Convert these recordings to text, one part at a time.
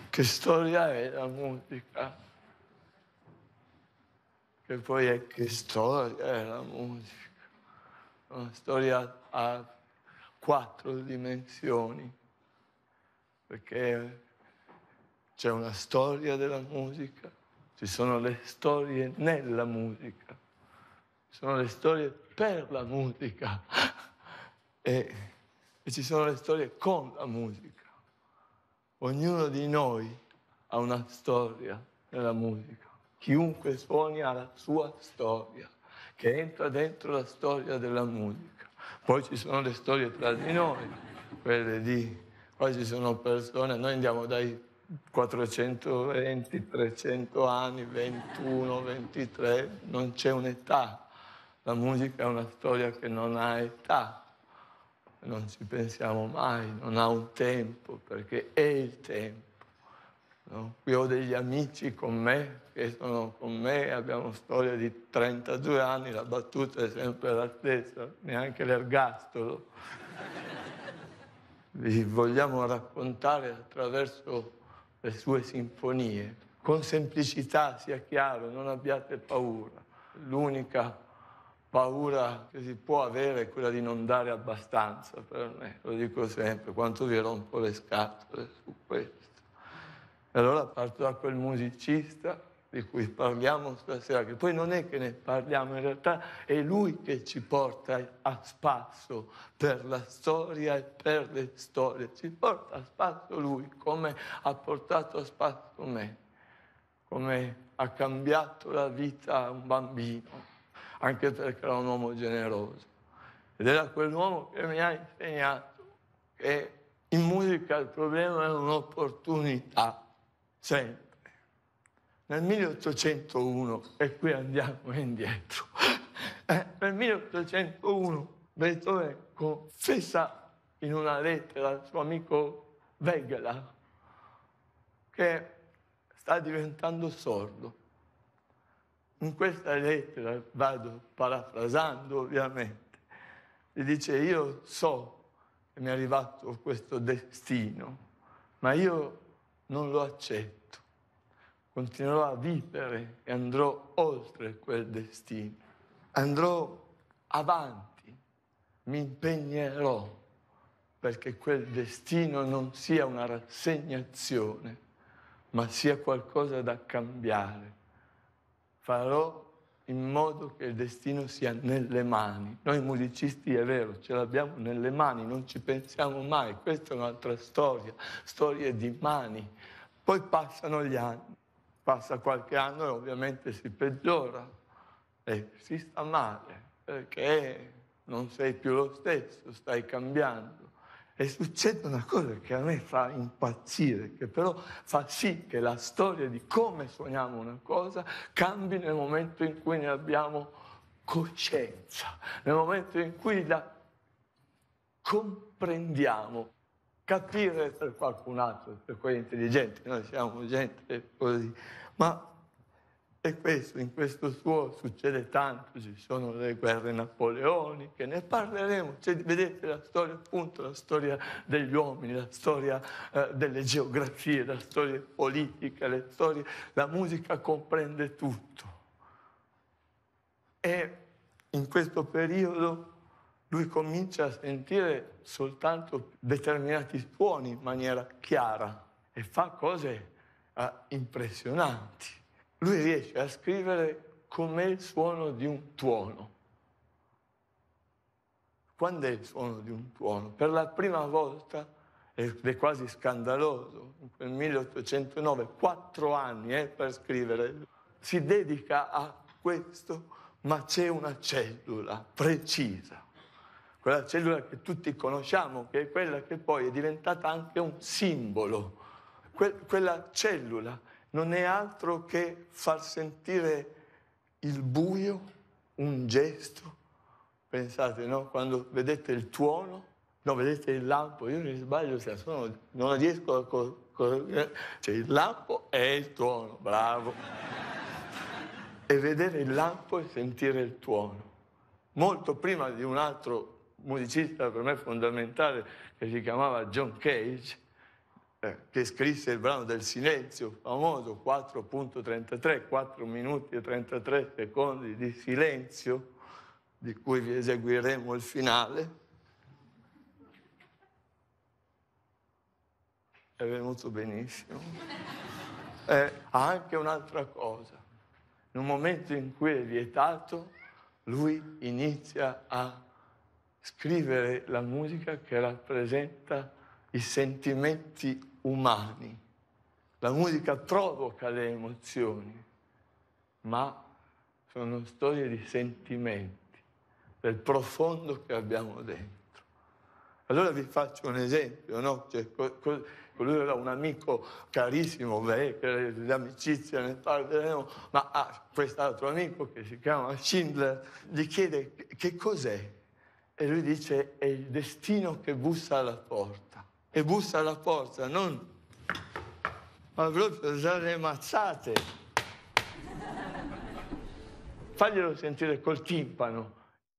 che storia è la musica? Che poi è che storia è la musica? Una storia a 4 dimensioni, perché c'è una storia della musica, ci sono le storie nella musica, ci sono le storie per la musica e ci sono le storie con la musica. Ognuno di noi ha una storia nella musica. Chiunque suoni ha la sua storia, che entra dentro la storia della musica. Poi ci sono le storie tra di noi, quelle di... Poi ci sono persone, noi andiamo dai 420, 300 anni, 21, 23, non c'è un'età. La musica è una storia che non ha età. Non ci pensiamo mai, non ha un tempo, perché è il tempo. No? Qui ho degli amici con me, che sono con me, abbiamo storia di 32 anni, la battuta è sempre la stessa, neanche l'ergastolo. Vi vogliamo raccontare attraverso le sue sinfonie, con semplicità, sia chiaro, non abbiate paura. L'unica paura che si può avere è quella di non dare abbastanza per me, lo dico sempre, quanto vi rompo le scatole su questo. E allora parto da quel musicista di cui parliamo stasera, che poi non è che ne parliamo, in realtà è lui che ci porta a spasso per la storia e per le storie, ci porta a spasso lui, come ha portato a spasso me, come ha cambiato la vita a un bambino, anche perché era un uomo generoso. Ed era quell'uomo che mi ha insegnato che in musica il problema è un'opportunità, sempre. Nel 1801, e qui andiamo indietro, nel 1801 Beethoven confessa in una lettera al suo amico Wegeler che sta diventando sordo. In questa lettera, vado parafrasando ovviamente, gli dice: io so che mi è arrivato questo destino, ma io non lo accetto. Continuerò a vivere e andrò oltre quel destino. Andrò avanti, mi impegnerò perché quel destino non sia una rassegnazione, ma sia qualcosa da cambiare. Farò in modo che il destino sia nelle mani. Noi musicisti, è vero, ce l'abbiamo nelle mani, non ci pensiamo mai. Questa è un'altra storia, storie di mani. Poi passano gli anni. Passa qualche anno e ovviamente si peggiora e si sta male perché non sei più lo stesso, stai cambiando. E succede una cosa che a me fa impazzire, che però fa sì che la storia di come suoniamo una cosa cambi nel momento in cui ne abbiamo coscienza, nel momento in cui la comprendiamo. Capire per qualcun altro, per quelli intelligenti, noi siamo gente così, ma è questo, in questo suo succede tanto, ci sono le guerre napoleoniche, ne parleremo, cioè, vedete la storia appunto, la storia degli uomini, la storia delle geografie, la storia politica, le storie, la musica comprende tutto. E in questo periodo lui comincia a sentire soltanto determinati suoni in maniera chiara e fa cose impressionanti. Lui riesce a scrivere com'è il suono di un tuono. Quando è il suono di un tuono? Per la prima volta, ed è quasi scandaloso, in quel 1809, 4 anni per scrivere, si dedica a questo, ma c'è una cellula precisa. Quella cellula che tutti conosciamo, che è quella che poi è diventata anche un simbolo. Quella cellula non è altro che far sentire il buio, un gesto. Pensate, no? Quando vedete il tuono, no, vedete il lampo, io mi sbaglio, non riesco a... cioè il lampo è il tuono, bravo. E vedere il lampo e sentire il tuono. Molto prima di un altro musicista per me fondamentale che si chiamava John Cage, che scrisse il brano del silenzio famoso, 4.33, 4 minuti e 33 secondi di silenzio, di cui vi eseguiremo il finale. È venuto benissimo. Ha anche un'altra cosa. In un momento in cui è vietato, lui inizia a scrivere la musica che rappresenta i sentimenti umani. La musica provoca le emozioni, ma sono storie di sentimenti, del profondo che abbiamo dentro. Allora vi faccio un esempio, no? Cioè, lui era un amico carissimo, che di amicizia ne parleremo, ma quest'altro amico che si chiama Schindler gli chiede che cos'è, e lui dice è il destino che bussa alla porta. E bussa alla porta, non ma proprio dalle mazzate. Faglielo sentire col timpano.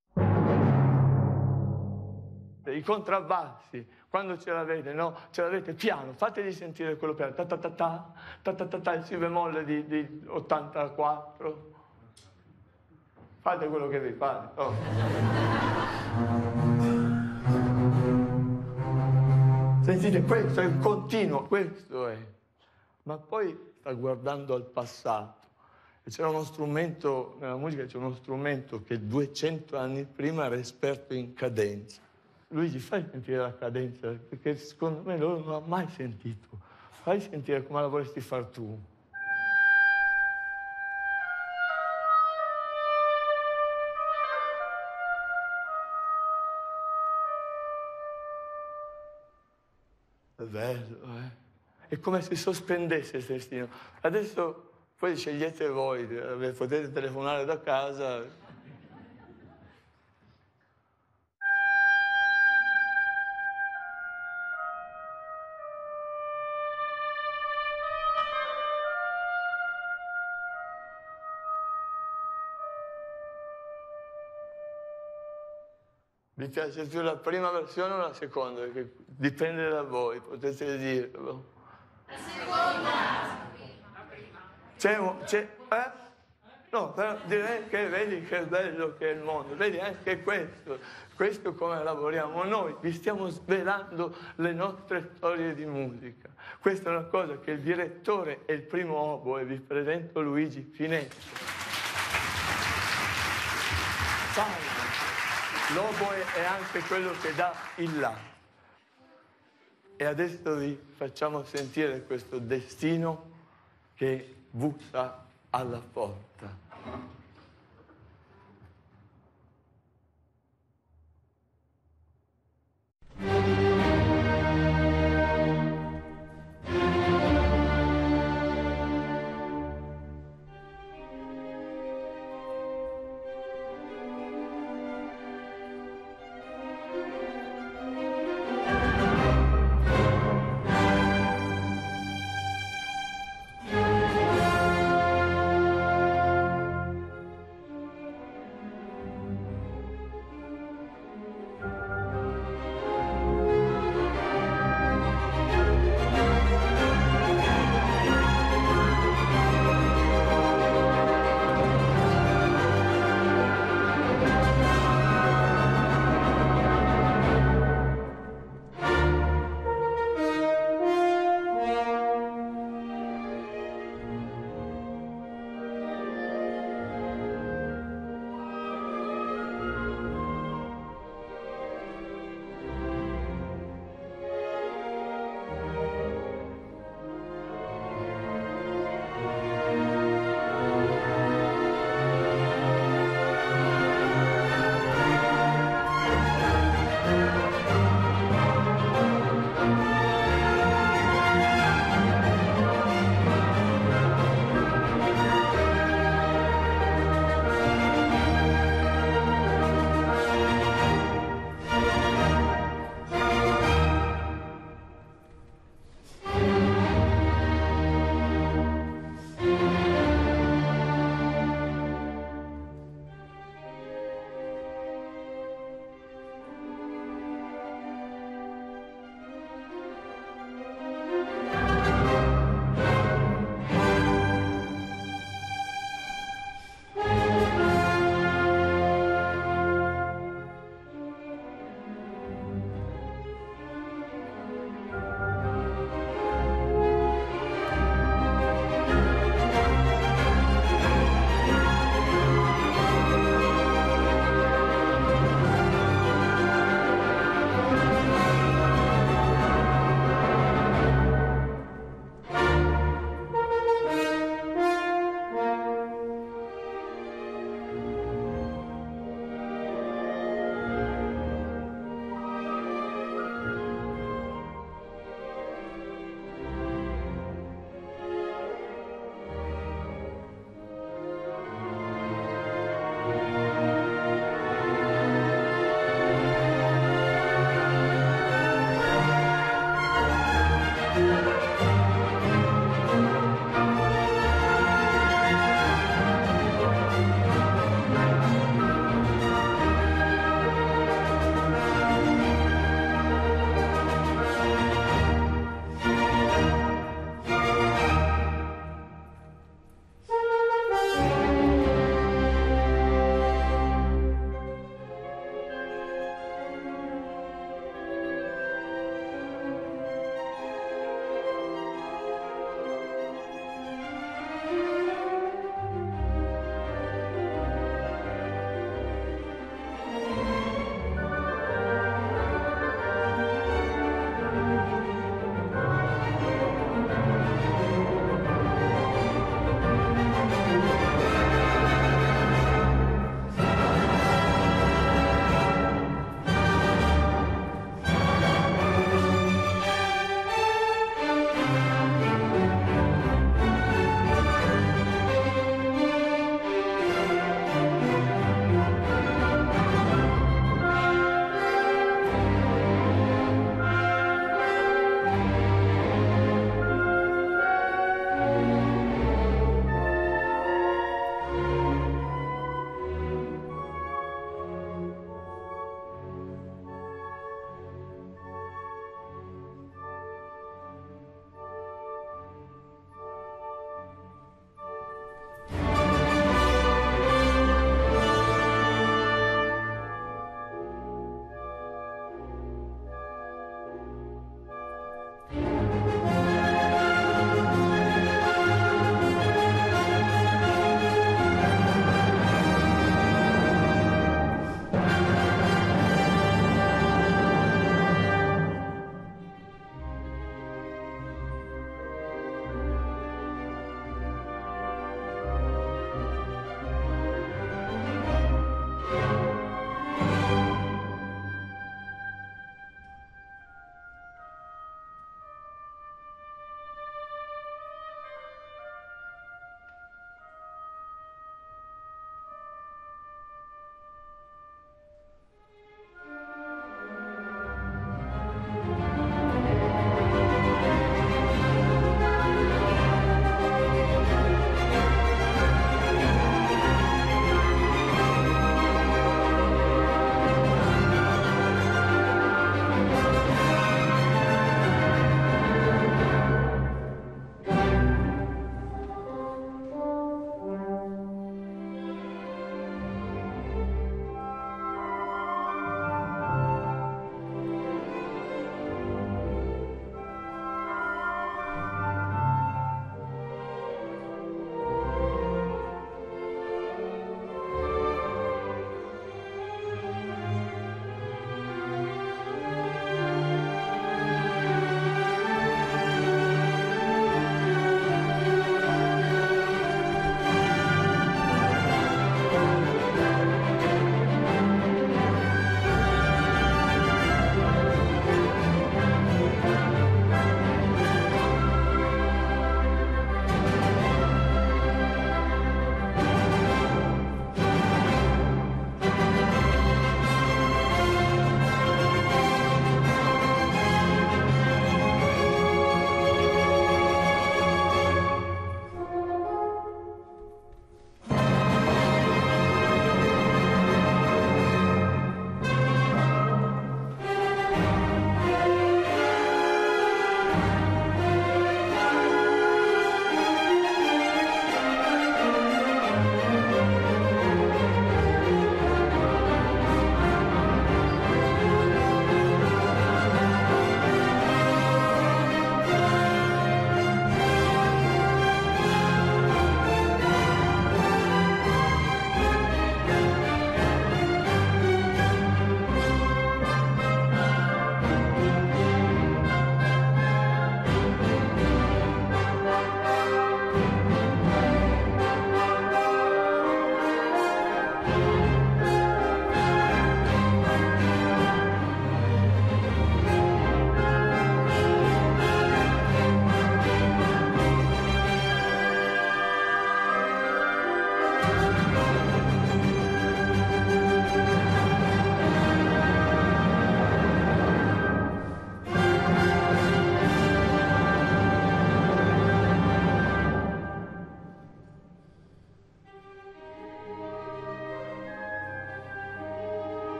I contrabbassi, quando ce l'avete, no? Ce l'avete piano, fategli sentire quello piano. Ta ta ta ta, ta ta ta ta, il si bemolle di 84. Fate quello che vi pare. Oh. Sentite, questo è il continuo, questo è. Ma poi sta guardando al passato. E c'era uno strumento, nella musica c'è uno strumento che 200 anni prima era esperto in cadenza. Lui gli fai sentire la cadenza, perché secondo me lui non l'ha mai sentito. Fai sentire come la vorresti far tu. È bello, eh? È come se sospendesse il destino. Adesso poi scegliete voi, potete telefonare da casa. Vi piace più la prima versione o la seconda? Perché dipende da voi, potete dirlo. La seconda! La prima. No, però direi che vedi che bello che è il mondo, vedi anche questo come lavoriamo noi, vi stiamo svelando le nostre storie di musica. Questa è una cosa che il direttore è il primo oboe, vi presento Luigi Finetti. Salve. L'oboe è anche quello che dà il là. E adesso vi facciamo sentire questo destino che bussa alla porta.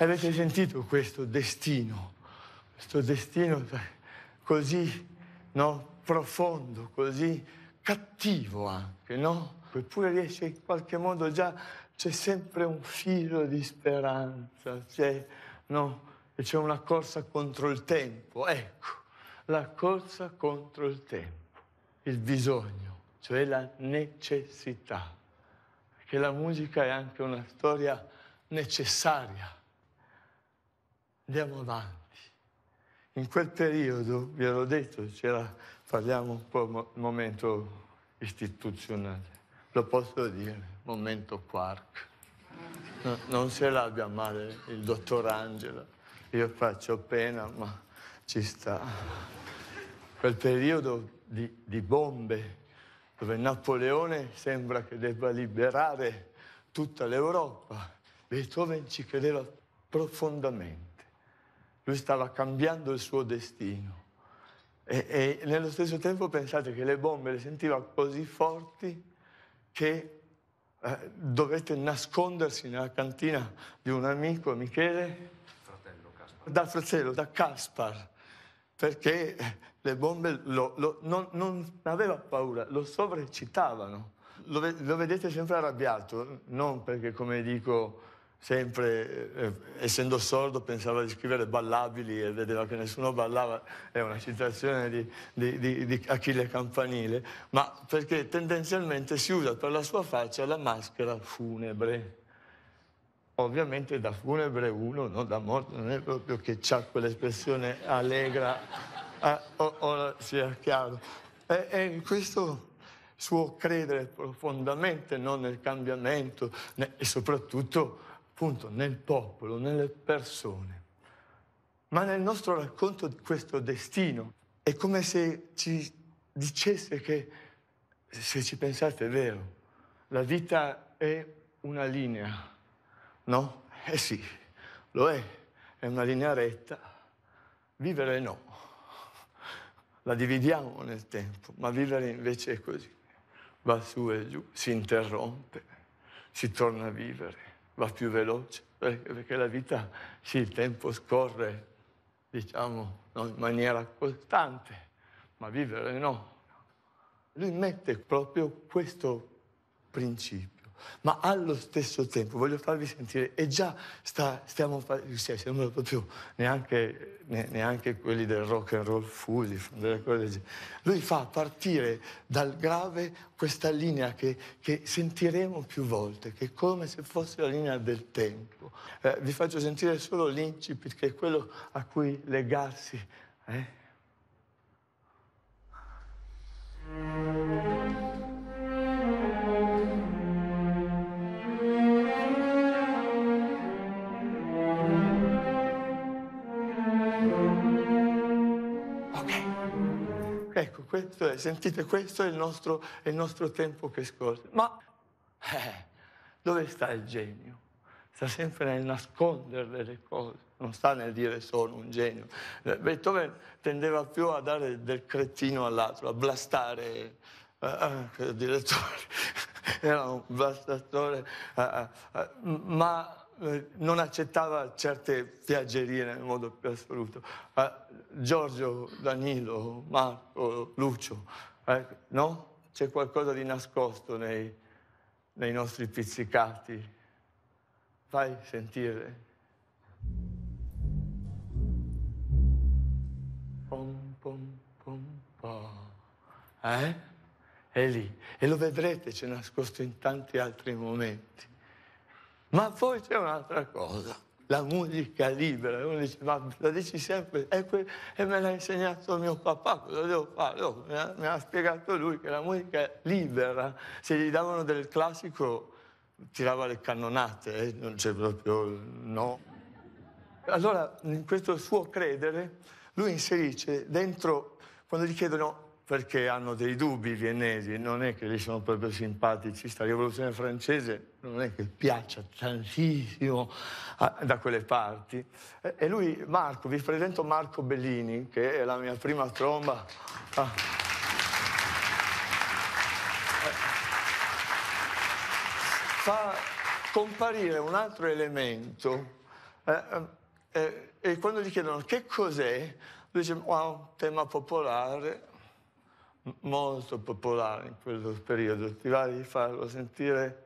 Avete sentito questo destino così, no, profondo, così cattivo anche, no? Eppure riesce in qualche modo c'è sempre un filo di speranza, no? E c'è una corsa contro il tempo, ecco, la corsa contro il tempo, il bisogno, cioè la necessità, perché la musica è anche una storia necessaria. Andiamo avanti. In quel periodo, vi ero detto, parliamo un po' momento istituzionale, lo posso dire, momento Quark. No, non se l'abbia male il dottor Angela, io faccio pena, ma ci sta. Quel periodo di bombe, dove Napoleone sembra che debba liberare tutta l'Europa, Beethoven ci credeva profondamente. Lui stava cambiando il suo destino e nello stesso tempo pensate che le bombe le sentiva così forti che dovette nascondersi nella cantina di un amico, Michele, da Caspar, perché le bombe non aveva paura, lo sovreccitavano. Lo vedete sempre arrabbiato, non perché, come dico sempre, essendo sordo pensava di scrivere ballabili e vedeva che nessuno ballava, è una citazione di Achille Campanile, ma perché tendenzialmente si usa per la sua faccia la maschera funebre. Ovviamente da funebre uno, no, da morto, non è proprio che c'ha quell'espressione allegra, ora sia chiaro. E questo suo credere profondamente, no, nel cambiamento e soprattutto appunto nel popolo, nelle persone. Ma nel nostro racconto di questo destino è come se ci dicesse che, se ci pensate è vero, la vita è una linea, no? Eh sì, lo è una linea retta, vivere no. La dividiamo nel tempo, ma vivere invece è così, va su e giù, si interrompe, si torna a vivere. Va più veloce, perché la vita, sì, il tempo scorre, diciamo, no, in maniera costante, ma vivere no. Lui mette proprio questo principio, ma allo stesso tempo, voglio farvi sentire, e già siamo proprio neanche quelli del rock and roll fusi, delle cose. Lui fa partire dal grave questa linea che sentiremo più volte, che è come se fosse la linea del tempo. Vi faccio sentire solo l'incipit, che è quello a cui legarsi. Ecco, sentite, questo è il nostro tempo che scorre. Ma dove sta il genio? Sta sempre nel nascondere le cose, non sta nel dire sono un genio. Beethoven tendeva più a dare del cretino all'altro, a blastare. Il direttore era un blastatore, ma non accettava certe piaggerie nel modo più assoluto. Giorgio, Danilo, Marco, Lucio, no? C'è qualcosa di nascosto nei nostri pizzicati. Fai sentire. Pom, pom, pom, pom. È lì. E lo vedrete, c'è nascosto in tanti altri momenti. Ma poi c'è un'altra cosa, la musica libera. Uno dice, ma la dici sempre, e me l'ha insegnato mio papà, cosa devo fare? No, mi ha spiegato lui che la musica libera, se gli davano del classico, tirava le cannonate, non c'è proprio, no. Allora, in questo suo credere, lui inserisce dentro, quando gli chiedono perché hanno dei dubbi i viennesi, non è che li sono proprio simpatici, sta rivoluzione francese non è che piaccia tantissimo da quelle parti. E lui, Marco, vi presento Marco Bellini, che è la mia prima tromba. Fa comparire un altro elemento E quando gli chiedono che cos'è, lui dice, wow, un tema popolare, molto popolare in quel periodo. Ti va di farlo sentire?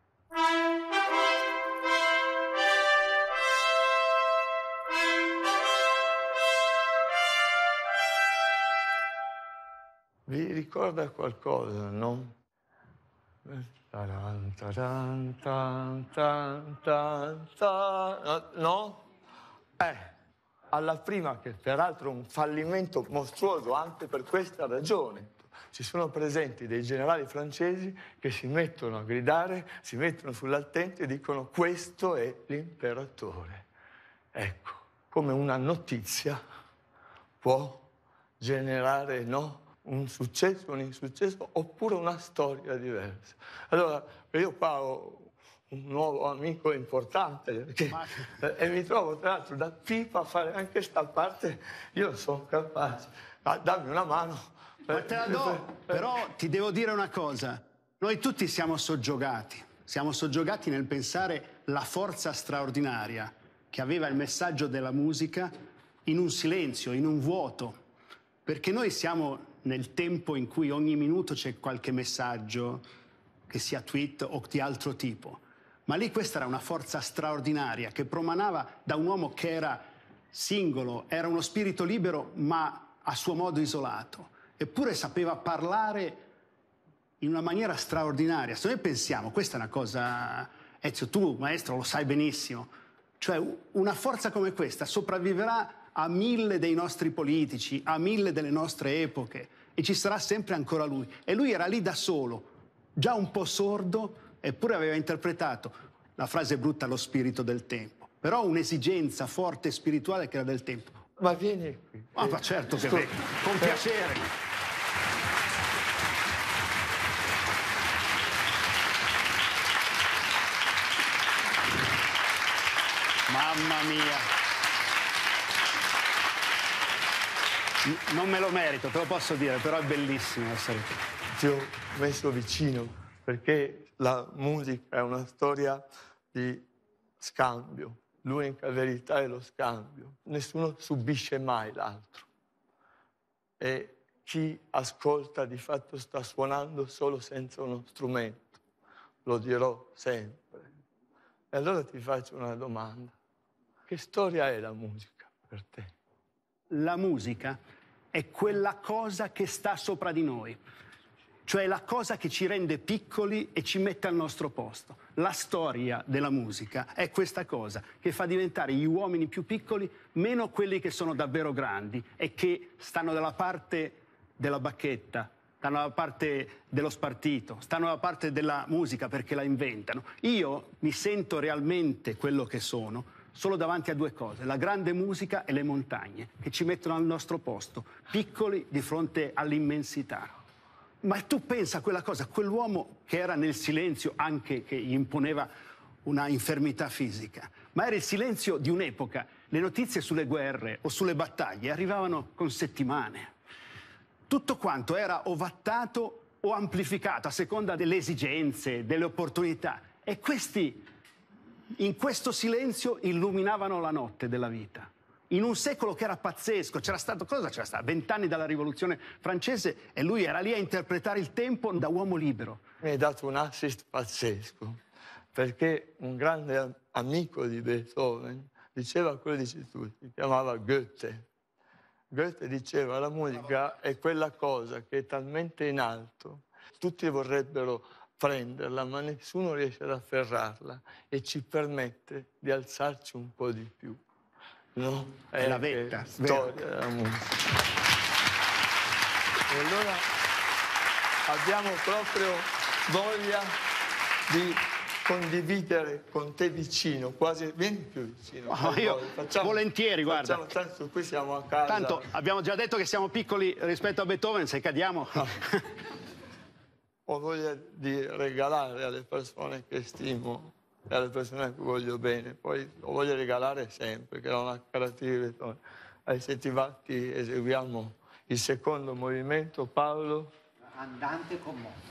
Vi ricorda qualcosa, no? Taran, taran, tan, tan, tan, tan. No? Alla prima, che peraltro è un fallimento mostruoso anche per questa ragione, ci sono presenti dei generali francesi che si mettono a gridare, si mettono sull'attenti e dicono questo è l'imperatore. Ecco, come una notizia può generare, no? Un successo, un insuccesso, oppure una storia diversa. Allora, io qua ho un nuovo amico importante, perché, e mi trovo tra l'altro da pipa a fare anche sta parte, io sono capace. Dammi una mano. Ma te la do, però ti devo dire una cosa, noi tutti siamo soggiogati nel pensare la forza straordinaria che aveva il messaggio della musica in un silenzio, in un vuoto, perché noi siamo nel tempo in cui ogni minuto c'è qualche messaggio, che sia tweet o di altro tipo. Ma lì questa era una forza straordinaria che promanava da un uomo che era singolo, era uno spirito libero ma a suo modo isolato. Eppure sapeva parlare in una maniera straordinaria. Se noi pensiamo, questa è una cosa, Ezio, tu maestro lo sai benissimo, cioè una forza come questa sopravviverà a 1000 dei nostri politici, a 1000 delle nostre epoche, e ci sarà sempre ancora lui. E lui era lì da solo, già un po' sordo, eppure aveva interpretato, la frase brutta, lo spirito del tempo, però un'esigenza forte e spirituale che era del tempo. Ma vieni qui. Ma certo che vengo, con piacere. Mamma mia. Non me lo merito, te lo posso dire, però è bellissimo essere qui. Ti ho messo vicino perché la musica è una storia di scambio. L'unica verità è lo scambio. Nessuno subisce mai l'altro. E chi ascolta di fatto sta suonando solo senza uno strumento. Lo dirò sempre. E allora ti faccio una domanda. Che storia è la musica per te? La musica è quella cosa che sta sopra di noi, cioè la cosa che ci rende piccoli e ci mette al nostro posto. La storia della musica è questa cosa che fa diventare gli uomini più piccoli meno quelli che sono davvero grandi e che stanno dalla parte della bacchetta, stanno dalla parte dello spartito, stanno dalla parte della musica perché la inventano. Io mi sento realmente quello che sono solo davanti a due cose, la grande musica e le montagne, che ci mettono al nostro posto, piccoli di fronte all'immensità. Ma tu pensa a quella cosa, quell'uomo che era nel silenzio, anche che gli imponeva una infermità fisica, ma era il silenzio di un'epoca. Le notizie sulle guerre o sulle battaglie arrivavano con settimane. Tutto quanto era ovattato o amplificato a seconda delle esigenze, delle opportunità. E questi, in questo silenzio, illuminavano la notte della vita. In un secolo che era pazzesco, c'era stato, cosa c'era stato? 20 anni dalla rivoluzione francese e lui era lì a interpretare il tempo da uomo libero. Mi hai dato un assist pazzesco, perché un grande amico di Beethoven diceva quello che dici tu, si chiamava Goethe. Goethe diceva la musica è quella cosa che è talmente in alto, tutti vorrebbero prenderla, ma nessuno riesce ad afferrarla e ci permette di alzarci un po' di più. No? È la vetta, storia della musica. E allora abbiamo proprio voglia di condividere con te vicino, quasi, vieni più vicino. Io volentieri, guarda. Tanto qui siamo a casa. Tanto abbiamo già detto che siamo piccoli rispetto a Beethoven, se cadiamo... No. Ho voglia di regalare alle persone che stimo e alle persone che voglio bene, poi lo voglio regalare sempre, che è una caratteristica. Se ti va, ti eseguiamo il secondo movimento, Paolo. Andante con moto.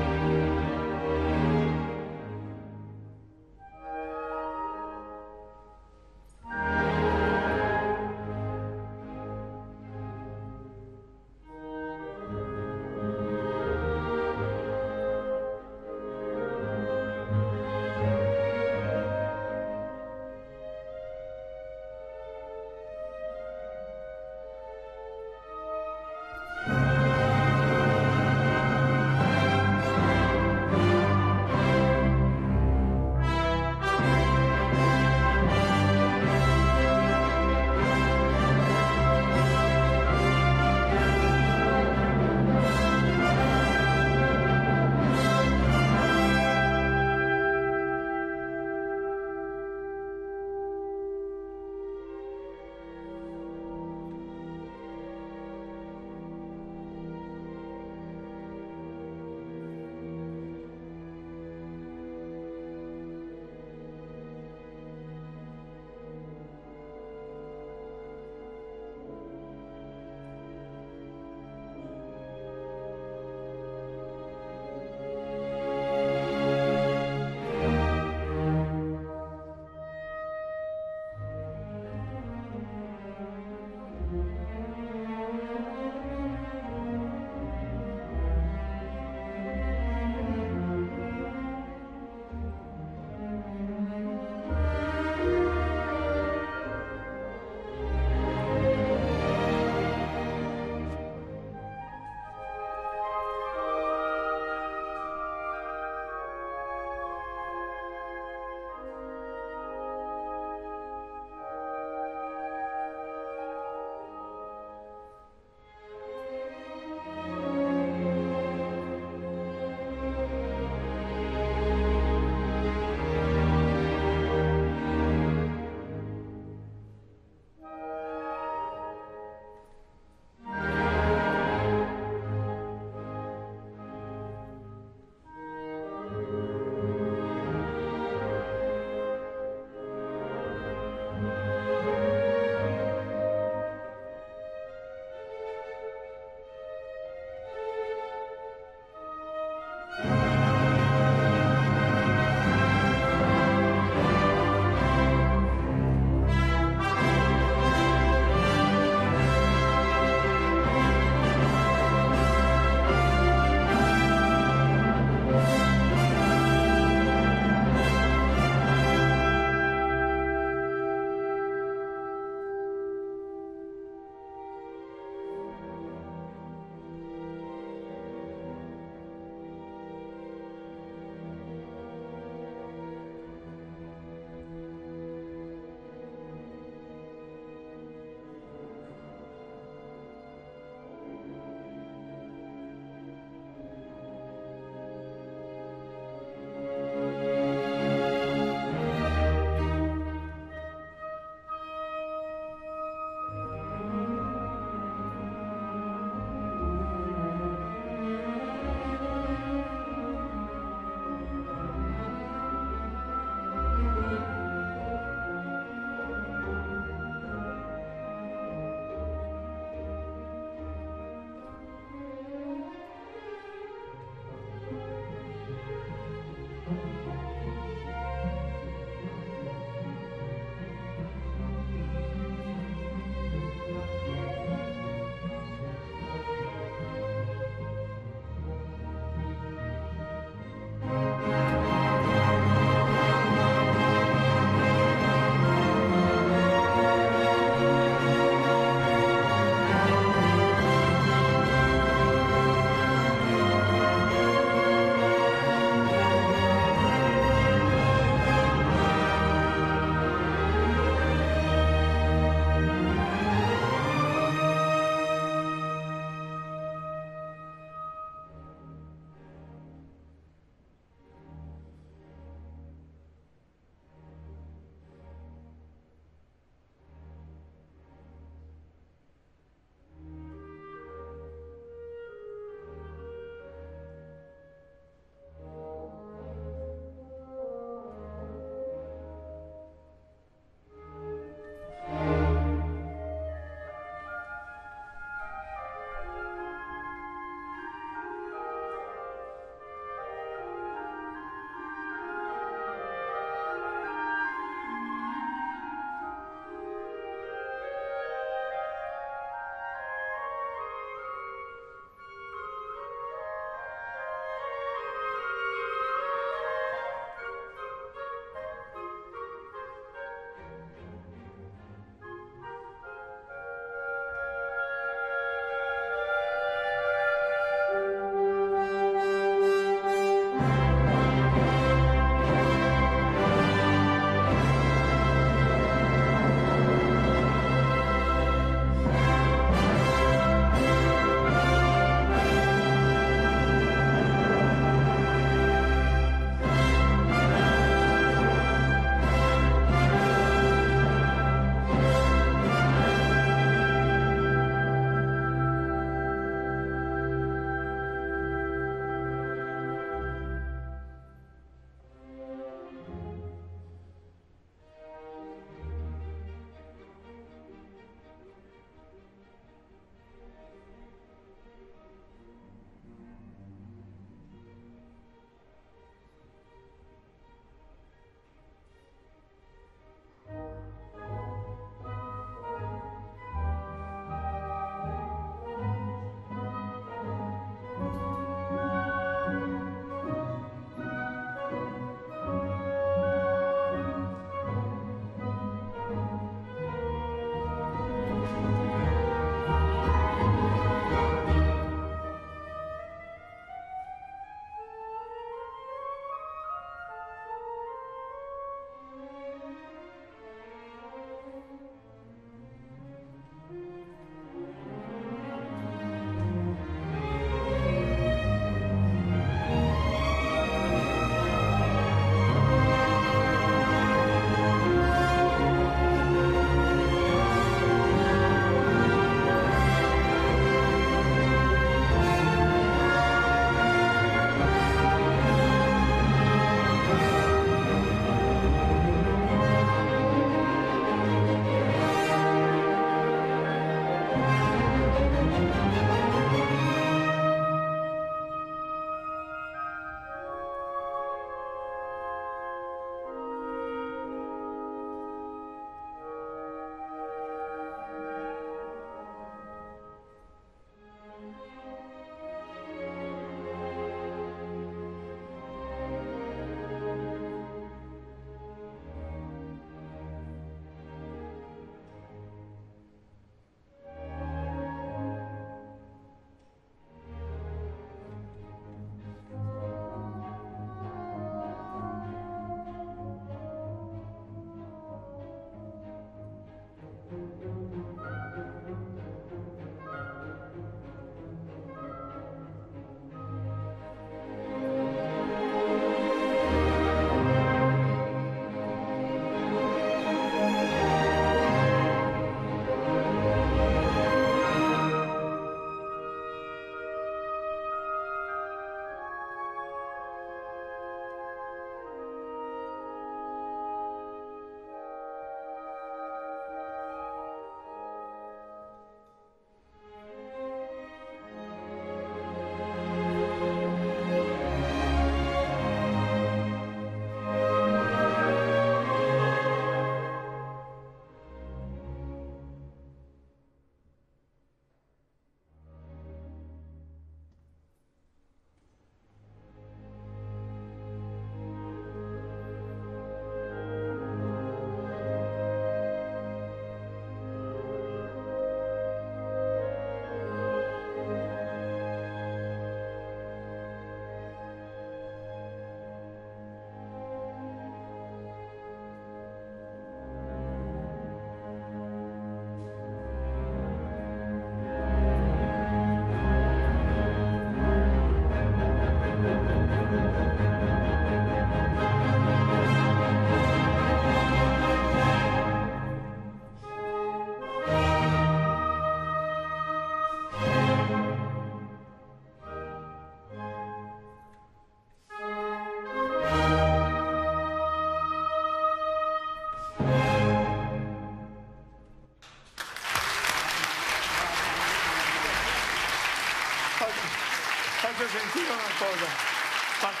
Faccio sentire una cosa. Fate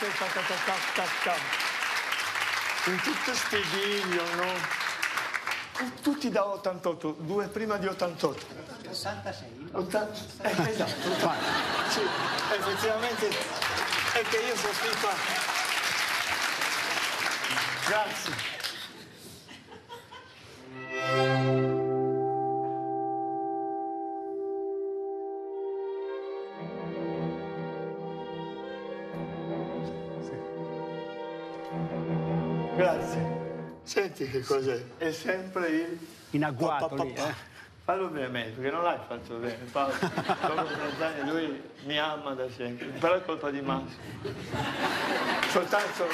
in tutto ste video, no? Tutti da 88, 2 prima di 88. 86. Esatto, sì, effettivamente è che io sono scritto. Grazie. Grazie. Senti che cos'è? È sempre il... In agguato lì, Fallo bene, perché non l'hai fatto bene. Paolo, dopo 30 anni lui mi ama da sempre, però è colpa di Massimo. Soltanto...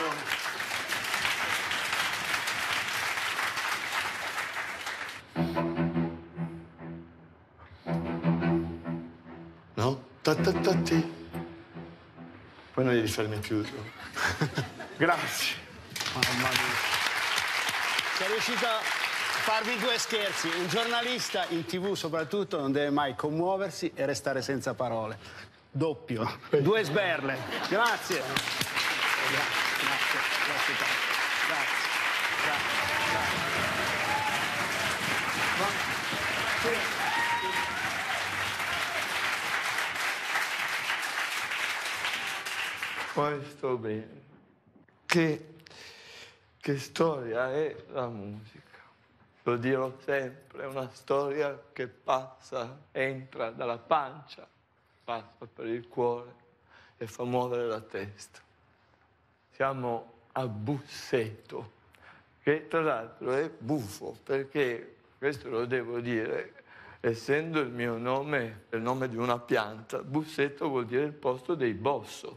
No? Ta-ta-ta-ti. Poi non li fermi più. Grazie. Mamma mia. Sei riuscito a farvi 2 scherzi. Un giornalista, in TV soprattutto, non deve mai commuoversi e restare senza parole. Doppio. 2 sberle. Grazie. Grazie tanto. Poi sto bene. Che storia è la musica? Lo dirò sempre, è una storia che passa, entra dalla pancia, passa per il cuore e fa muovere la testa. Siamo a Busseto, che tra l'altro è buffo, perché, questo lo devo dire, essendo il mio nome, il nome di una pianta, Busseto vuol dire il posto dei bosso.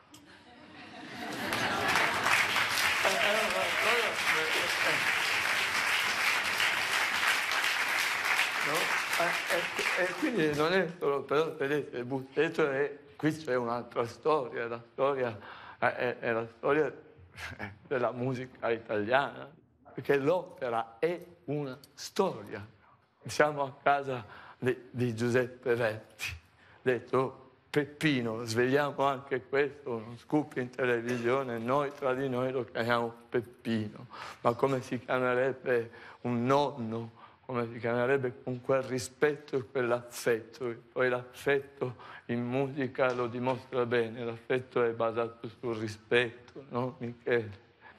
E quindi non è solo, però vedete, Busseto è, qui c'è un'altra storia, la storia è la storia della musica italiana, perché l'opera è una storia. Siamo a casa di Giuseppe Verdi, detto Peppino, svegliamo anche questo, uno scoop in televisione, noi tra di noi lo chiamiamo Peppino, ma come si chiamerebbe un nonno? Come si chiamerebbe con quel rispetto e quell'affetto. Poi l'affetto in musica lo dimostra bene, l'affetto è basato sul rispetto, no Michele?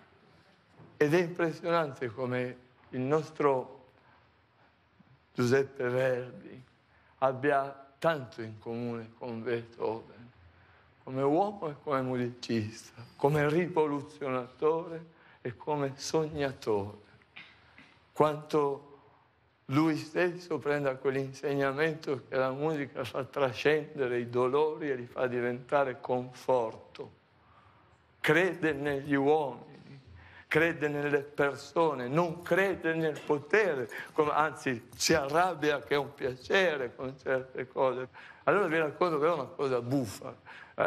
Ed è impressionante come il nostro Giuseppe Verdi abbia tanto in comune con Beethoven, come uomo e come musicista, come rivoluzionatore e come sognatore. Quanto lui stesso prenda quell'insegnamento che la musica fa trascendere i dolori e li fa diventare conforto. Crede negli uomini, crede nelle persone, non crede nel potere, anzi si arrabbia che è un piacere con certe cose. Allora vi racconto però una cosa buffa.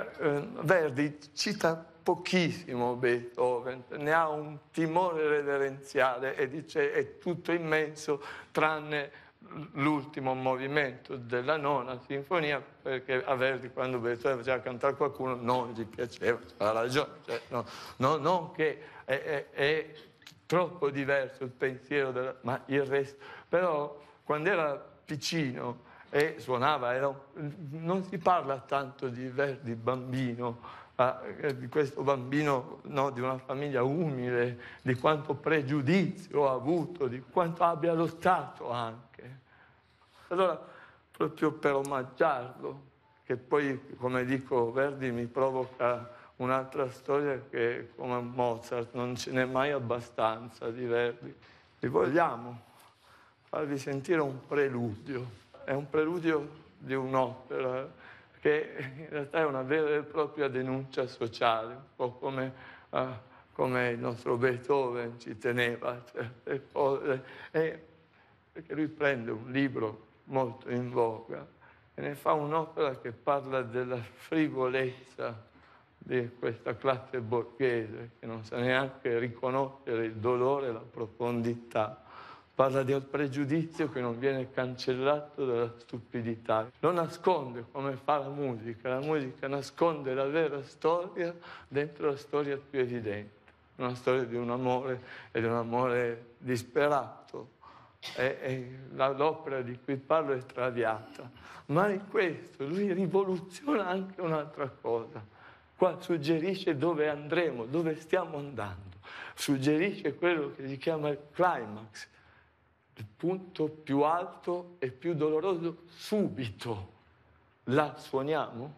Verdi cita pochissimo Beethoven, ne ha un timore reverenziale e dice è tutto immenso tranne l'ultimo movimento della nona sinfonia, perché a Verdi quando Beethoven faceva cantare qualcuno non gli piaceva, ha ragione, cioè, non che è troppo diverso il pensiero, ma il resto. Però quando era piccino e suonava, non si parla tanto di Verdi bambino, di questo bambino, no, di una famiglia umile, di quanto pregiudizio ha avuto, di quanto abbia lottato anche. Allora, proprio per omaggiarlo, che poi, come dico, Verdi mi provoca un'altra storia che, come Mozart, non ce n'è mai abbastanza di Verdi. Vi vogliamo farvi sentire un preludio. È un preludio di un'opera che in realtà è una vera e propria denuncia sociale, un po' come il nostro Beethoven ci teneva a certe cose, perché lui prende un libro molto in voga e ne fa un'opera che parla della frivolezza di questa classe borghese che non sa neanche riconoscere il dolore e la profondità. Parla del pregiudizio che non viene cancellato dalla stupidità. Lo nasconde come fa la musica nasconde la vera storia dentro la storia più evidente, una storia di un amore e di un amore disperato. L'opera di cui parlo è Traviata, ma in questo lui rivoluziona anche un'altra cosa. Qua suggerisce dove andremo, dove stiamo andando, suggerisce quello che si chiama il climax, il punto più alto e più doloroso subito. La suoniamo?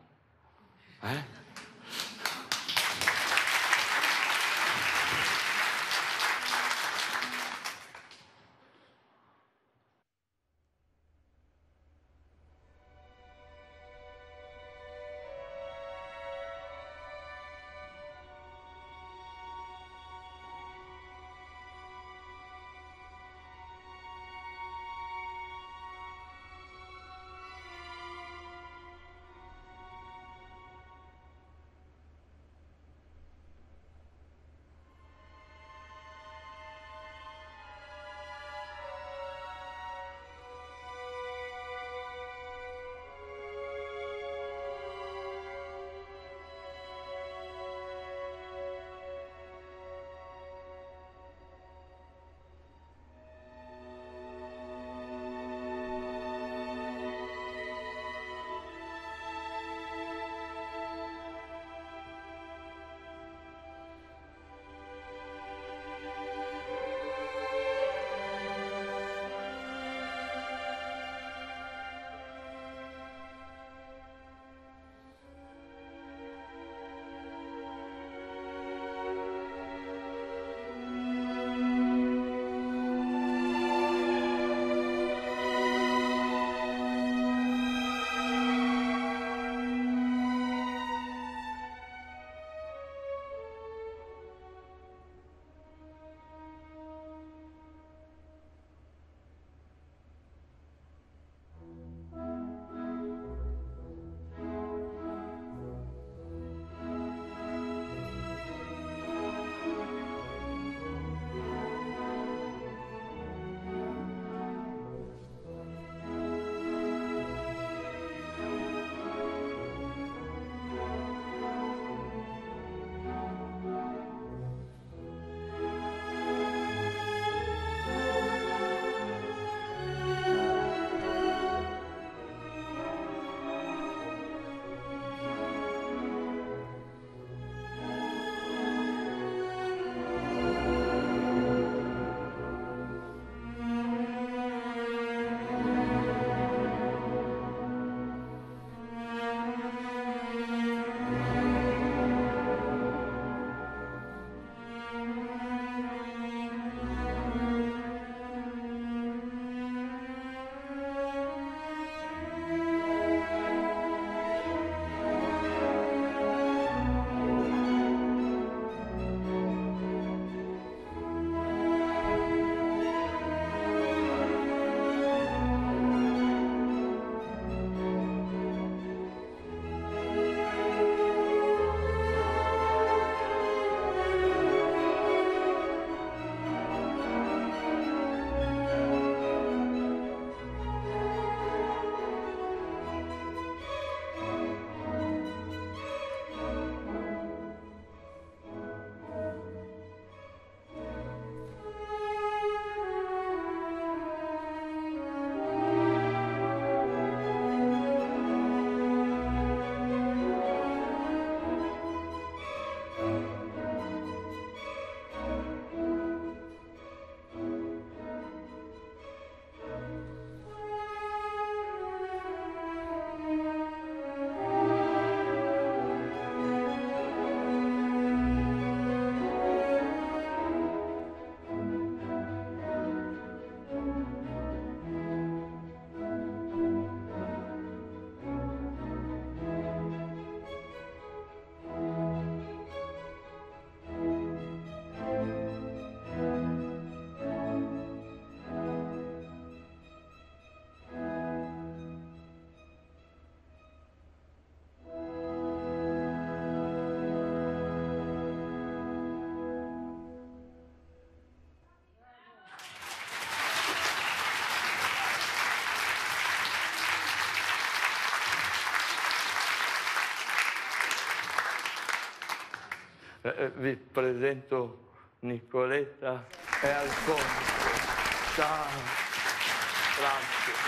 Vi presento Nicoletta e Alfonso. Ciao. Grazie.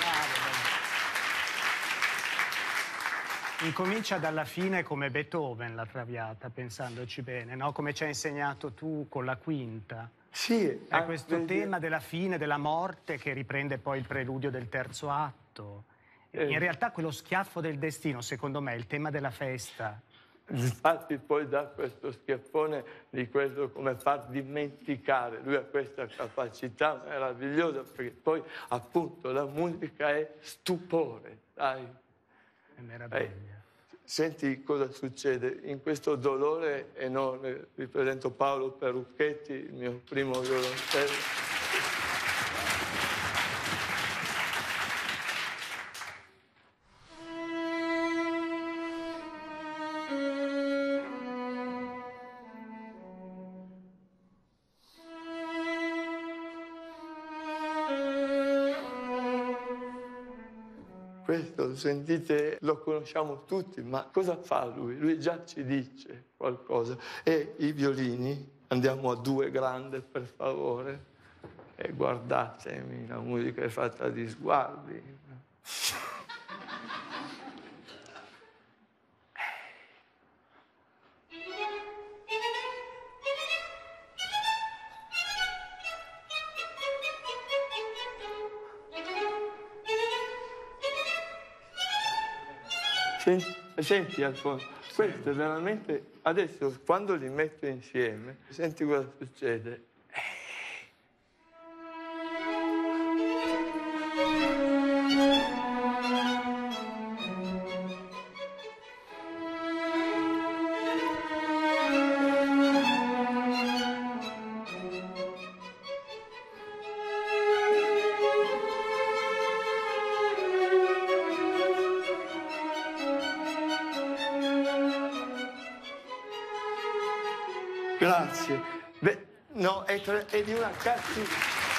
Incomincia dalla fine come Beethoven la Traviata, pensandoci bene, no? Come ci hai insegnato tu con la quinta. Sì, È questo tema della fine, della morte, che riprende poi il preludio del terzo atto. In realtà quello schiaffo del destino, secondo me, è il tema della festa. Infatti poi dà questo schiaffone di questo come far dimenticare. Lui ha questa capacità meravigliosa, perché poi appunto la musica è stupore, dai. È meraviglia. Senti cosa succede. In questo dolore enorme vi presento Paolo Perucchetti, il mio primo violoncello. Questo, sentite, lo conosciamo tutti, ma cosa fa lui? Lui già ci dice qualcosa. E i violini, andiamo a due grande, per favore, e guardatemi, la musica è fatta di sguardi. Senti Alfonso, questo è veramente... Adesso, quando li metto insieme, senti cosa succede. Grazie. Beh, no, è di una cattiveria.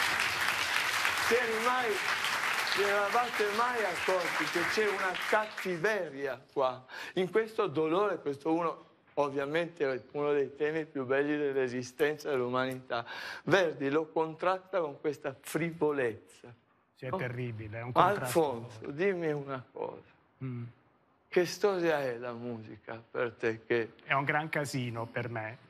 Vi eravate mai accorti che c'è una cattiveria qua? In questo dolore, questo uno, ovviamente è uno dei temi più belli dell'esistenza dell'umanità. Verdi lo contrasta con questa frivolezza. Sì, è terribile, è un contrasto. Alfonso, dimmi una cosa. Che storia è la musica per te? È un gran casino per me.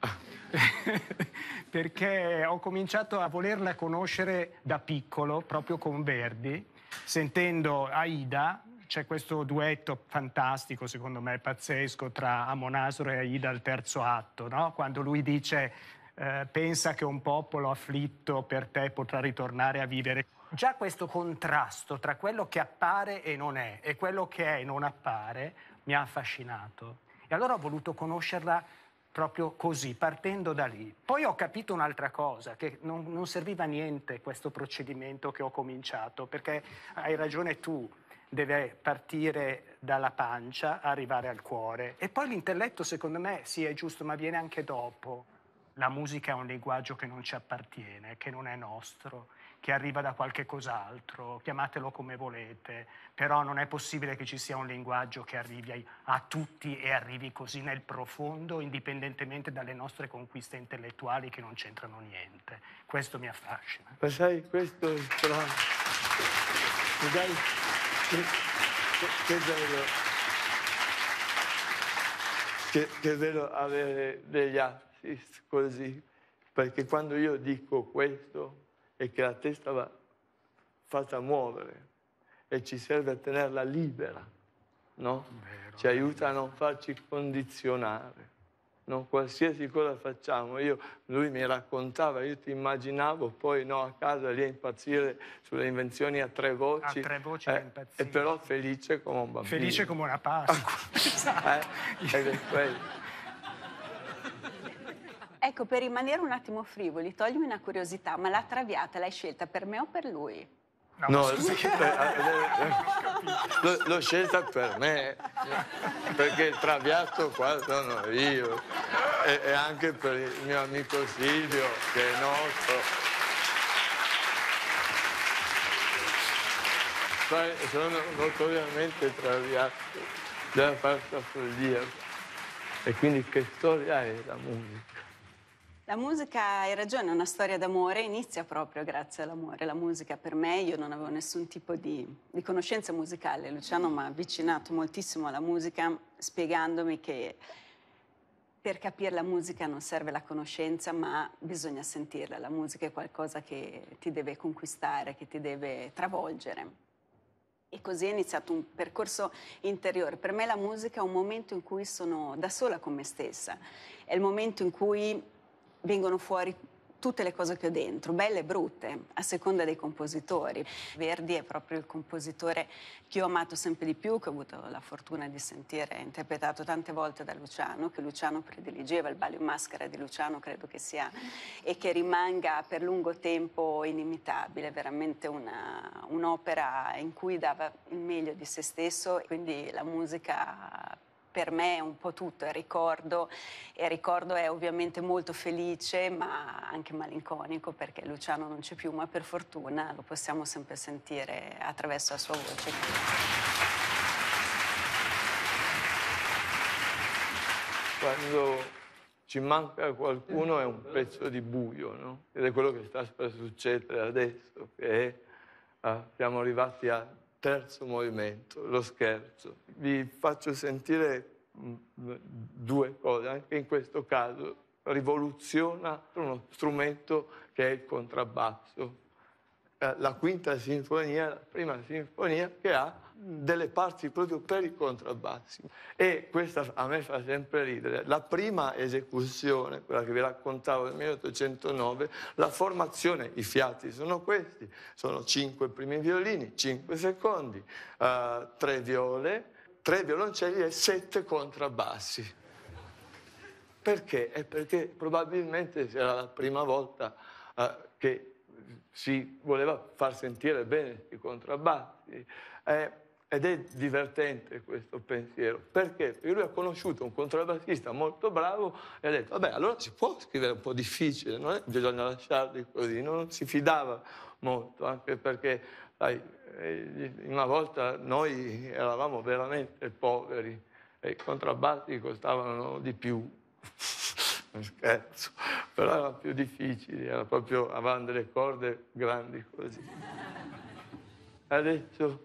Perché ho cominciato a volerla conoscere da piccolo, proprio con Verdi, sentendo Aida. C'è questo duetto fantastico, secondo me, pazzesco, tra Amonasro e Aida al terzo atto, no? Quando lui dice pensa che un popolo afflitto per te potrà ritornare a vivere. Già questo contrasto tra quello che appare e non è e quello che è e non appare mi ha affascinato. E allora ho voluto conoscerla proprio così, partendo da lì. Poi ho capito un'altra cosa, che non serviva a niente questo procedimento che ho cominciato, perché hai ragione tu, deve partire dalla pancia, arrivare al cuore. E poi l'intelletto, secondo me, sì, è giusto, ma viene anche dopo. La musica è un linguaggio che non ci appartiene, che non è nostro, che arriva da qualche cos'altro, chiamatelo come volete, però non è possibile che ci sia un linguaggio che arrivi a tutti e arrivi così nel profondo, indipendentemente dalle nostre conquiste intellettuali che non c'entrano niente. Questo mi affascina. Ma sai, questo è strano. Dai, che bello. Che bello avere degli artist così, perché quando io dico questo è che la testa va fatta muovere e ci serve a tenerla libera, no? Vero, ci aiuta a non farci condizionare, no? Qualsiasi cosa facciamo. Lui mi raccontava, io ti immaginavo poi no, a casa lì a impazzire sulle invenzioni a tre voci. A tre voci da impazzire. E però felice come un bambino. Felice come una Pasqua. Ed è quello. Ecco, per rimanere un attimo frivoli, toglimi una curiosità, ma la Traviata l'hai scelta per me o per lui? No, l'ho scelta per me, perché il Traviato qua sono io, e anche per il mio amico Silvio, che è nostro. Sono notoriamente Traviato della quarta follia. E quindi che storia è la musica? La musica, hai ragione, è una storia d'amore, inizia proprio grazie all'amore. La musica per me, io non avevo nessun tipo di conoscenza musicale. Luciano mi ha avvicinato moltissimo alla musica spiegandomi che per capire la musica non serve la conoscenza, ma bisogna sentirla. La musica è qualcosa che ti deve conquistare, che ti deve travolgere. E così è iniziato un percorso interiore. Per me la musica è un momento in cui sono da sola con me stessa. È il momento in cui vengono fuori tutte le cose che ho dentro, belle e brutte, a seconda dei compositori. Verdi è proprio il compositore che ho amato sempre di più, che ho avuto la fortuna di sentire interpretato tante volte da Luciano, che Luciano prediligeva. Il ballo in maschera di Luciano credo che sia e che rimanga per lungo tempo inimitabile, veramente un'opera in cui dava il meglio di se stesso, quindi la musica per me è un po' tutto, è ricordo, e il ricordo è ovviamente molto felice ma anche malinconico perché Luciano non c'è più, ma per fortuna lo possiamo sempre sentire attraverso la sua voce. Quando ci manca qualcuno è un pezzo di buio, no? Ed è quello che sta per succedere adesso, che siamo arrivati al terzo movimento, lo scherzo. Vi faccio sentire due cose, anche in questo caso rivoluziona uno strumento che è il contrabbasso. La quinta sinfonia, la prima sinfonia, che ha delle parti proprio per i contrabbassi. E questa a me fa sempre ridere. La prima esecuzione, quella che vi raccontavo nel 1809, la formazione, i fiati sono questi, sono 5 primi violini, 5 secondi, 3 viole, 3 violoncelli e 7 contrabbassi. Perché? È perché probabilmente era la prima volta che si voleva far sentire bene i contrabbassi. Ed è divertente questo pensiero. Perché? Perché lui ha conosciuto un contrabbassista molto bravo e ha detto, vabbè, allora si può scrivere un po' difficile, non è? Bisogna lasciarli così. Non si fidava molto, anche perché, sai, una volta noi eravamo veramente poveri e i contrabbassi costavano di più. Non scherzo, però erano più difficili, avevano delle corde grandi così. Adesso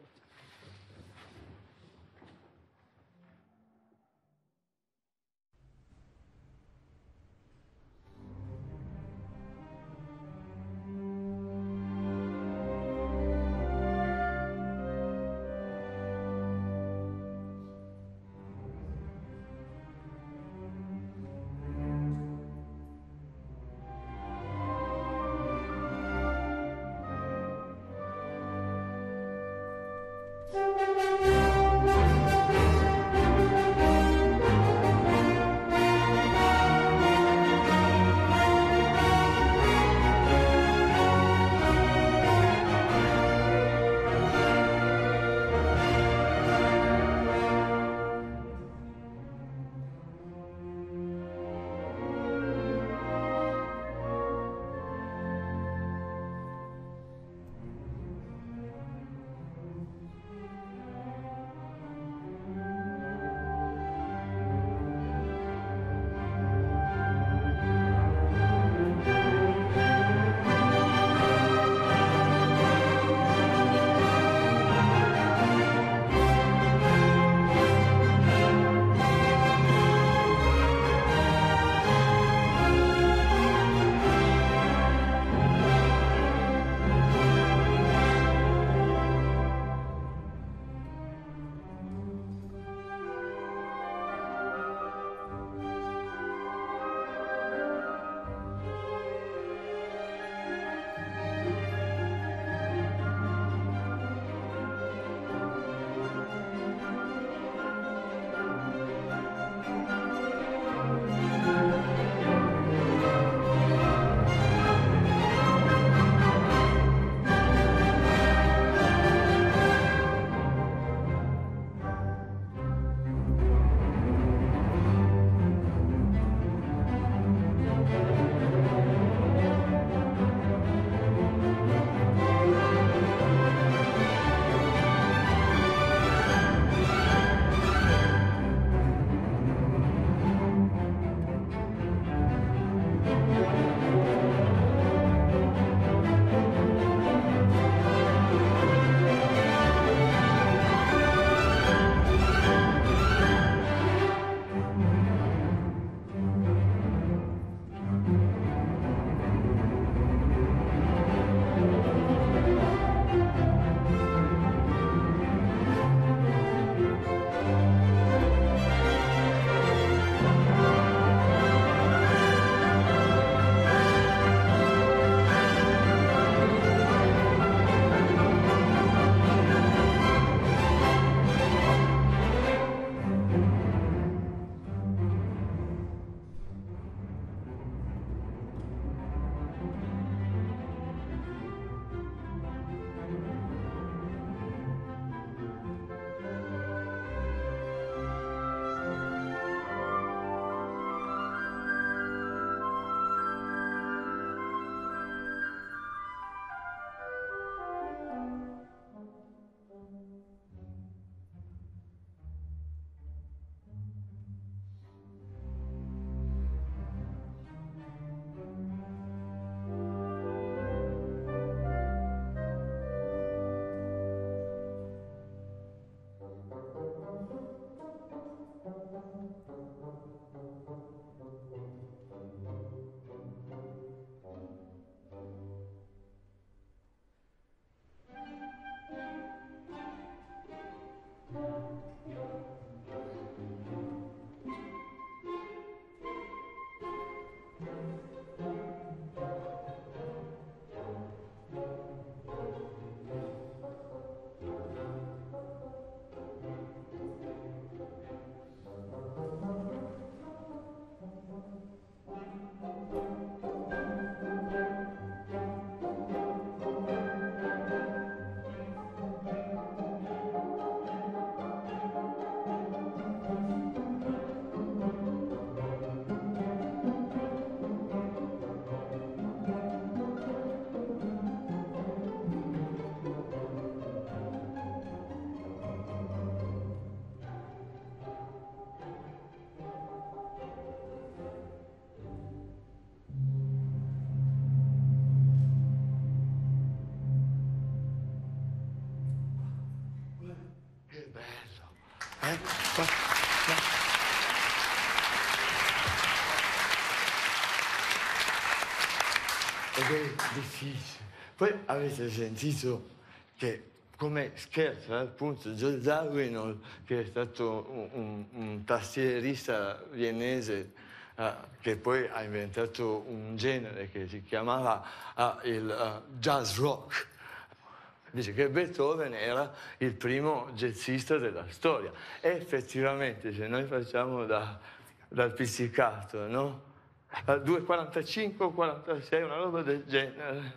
Ed è difficile. Poi avete sentito che, come scherzo, appunto, George Darwin, che è stato un tastierista viennese, che poi ha inventato un genere che si chiamava il jazz rock. Dice che Beethoven era il primo jazzista della storia. E effettivamente, se noi facciamo dal pizzicato, no? 2,45, 46, una roba del genere.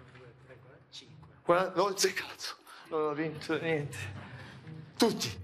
12, cazzo, non ho vinto niente. Tutti.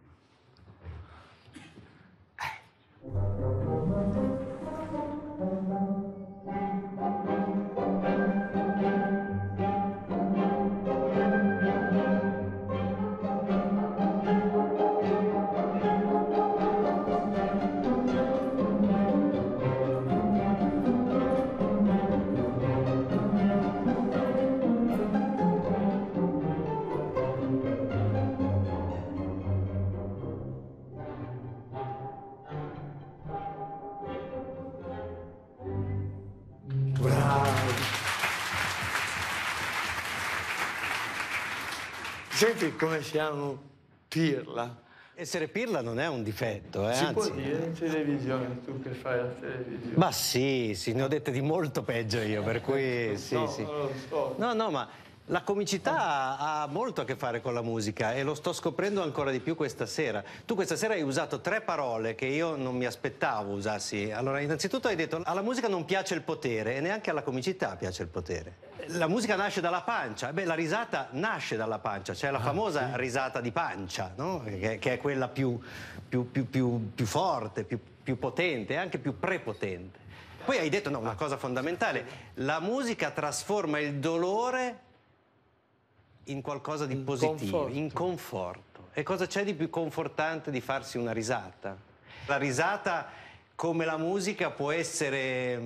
Senti come siamo pirla. Essere pirla non è un difetto, Si anzi. può dire in televisione, tu che fai la televisione? Ma sì, ne ho dette di molto peggio io, per cui sì, no, sì. non lo so. No, ma la comicità ha molto a che fare con la musica e lo sto scoprendo ancora di più questa sera. Tu questa sera hai usato 3 parole che io non mi aspettavo usassi. Allora, innanzitutto hai detto alla musica non piace il potere e neanche alla comicità piace il potere. La musica nasce dalla pancia, beh, la risata nasce dalla pancia, c'è la famosa risata di pancia, no? Che è quella più forte, più potente e anche più prepotente. Poi hai detto, no, una cosa fondamentale, la musica trasforma il dolore in qualcosa di positivo, conforto. in conforto. E cosa c'è di più confortante di farsi una risata? La risata, come la musica, può essere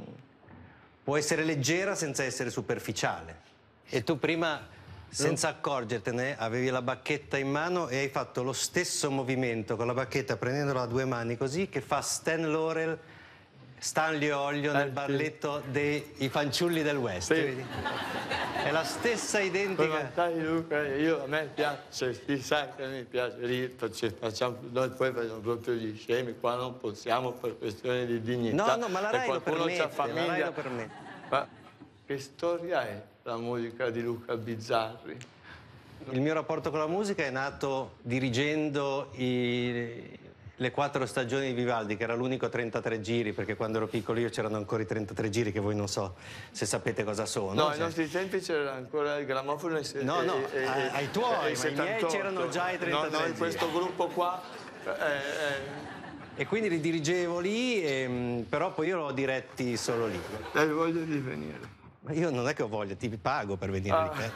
leggera senza essere superficiale. E tu prima, senza accorgertene, avevi la bacchetta in mano e hai fatto lo stesso movimento con la bacchetta, prendendola a 2 mani così, che fa Stanley Olio nel balletto dei Fanciulli del West. Sì. Vedi? È la stessa identica. Ma sai, Luca, a me piace, sai che mi piace noi poi facciamo proprio gli scemi, qua non possiamo per questione di dignità. No, ma la Rai lo permette, famiglia. la Rai lo permette. Ma che storia è la musica di Luca Bizzarri? Il mio rapporto con la musica è nato dirigendo le 4 stagioni di Vivaldi, che era l'unico 33 giri, perché quando ero piccolo io c'erano ancora i 33 giri, che voi non so se sapete cosa sono. No, ai nostri tempi c'era ancora il grammofono ai tuoi, ma i miei c'erano già i 33 No, in giri. questo gruppo qua... E quindi li dirigevo lì, però poi io l'ho diretti solo lì. Hai voglia di venire? Ma io non è che ho voglia, ti pago per venire lì.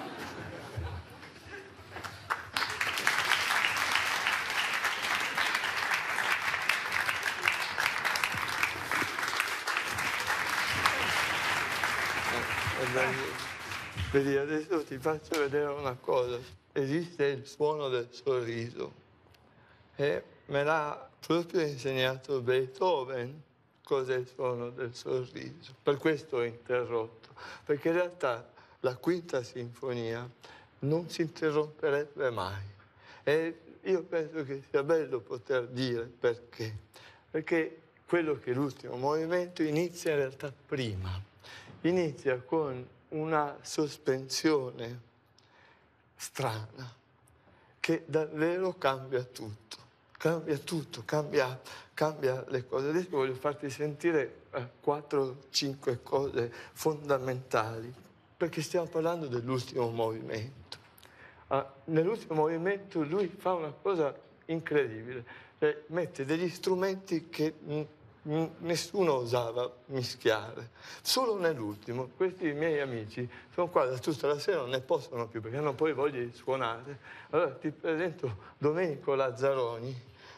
Vedi, adesso ti faccio vedere una cosa. Esiste il suono del sorriso e me l'ha proprio insegnato Beethoven cos'è il suono del sorriso. Per questo ho interrotto, perché in realtà la quinta sinfonia non si interromperebbe mai. E io penso che sia bello poter dire perché. Perché quello che è l'ultimo movimento inizia in realtà prima. Inizia con una sospensione strana che davvero cambia tutto. Cambia tutto, cambia le cose. Adesso voglio farti sentire 4-5 cose fondamentali, perché stiamo parlando dell'ultimo movimento. Nell'ultimo movimento lui fa una cosa incredibile, mette degli strumenti che nessuno osava mischiare. Solo nell'ultimo, questi miei amici sono qua da tutta la sera, non ne possono più perché hanno poi voglia di suonare. Allora ti presento Domenico Lazzaroni.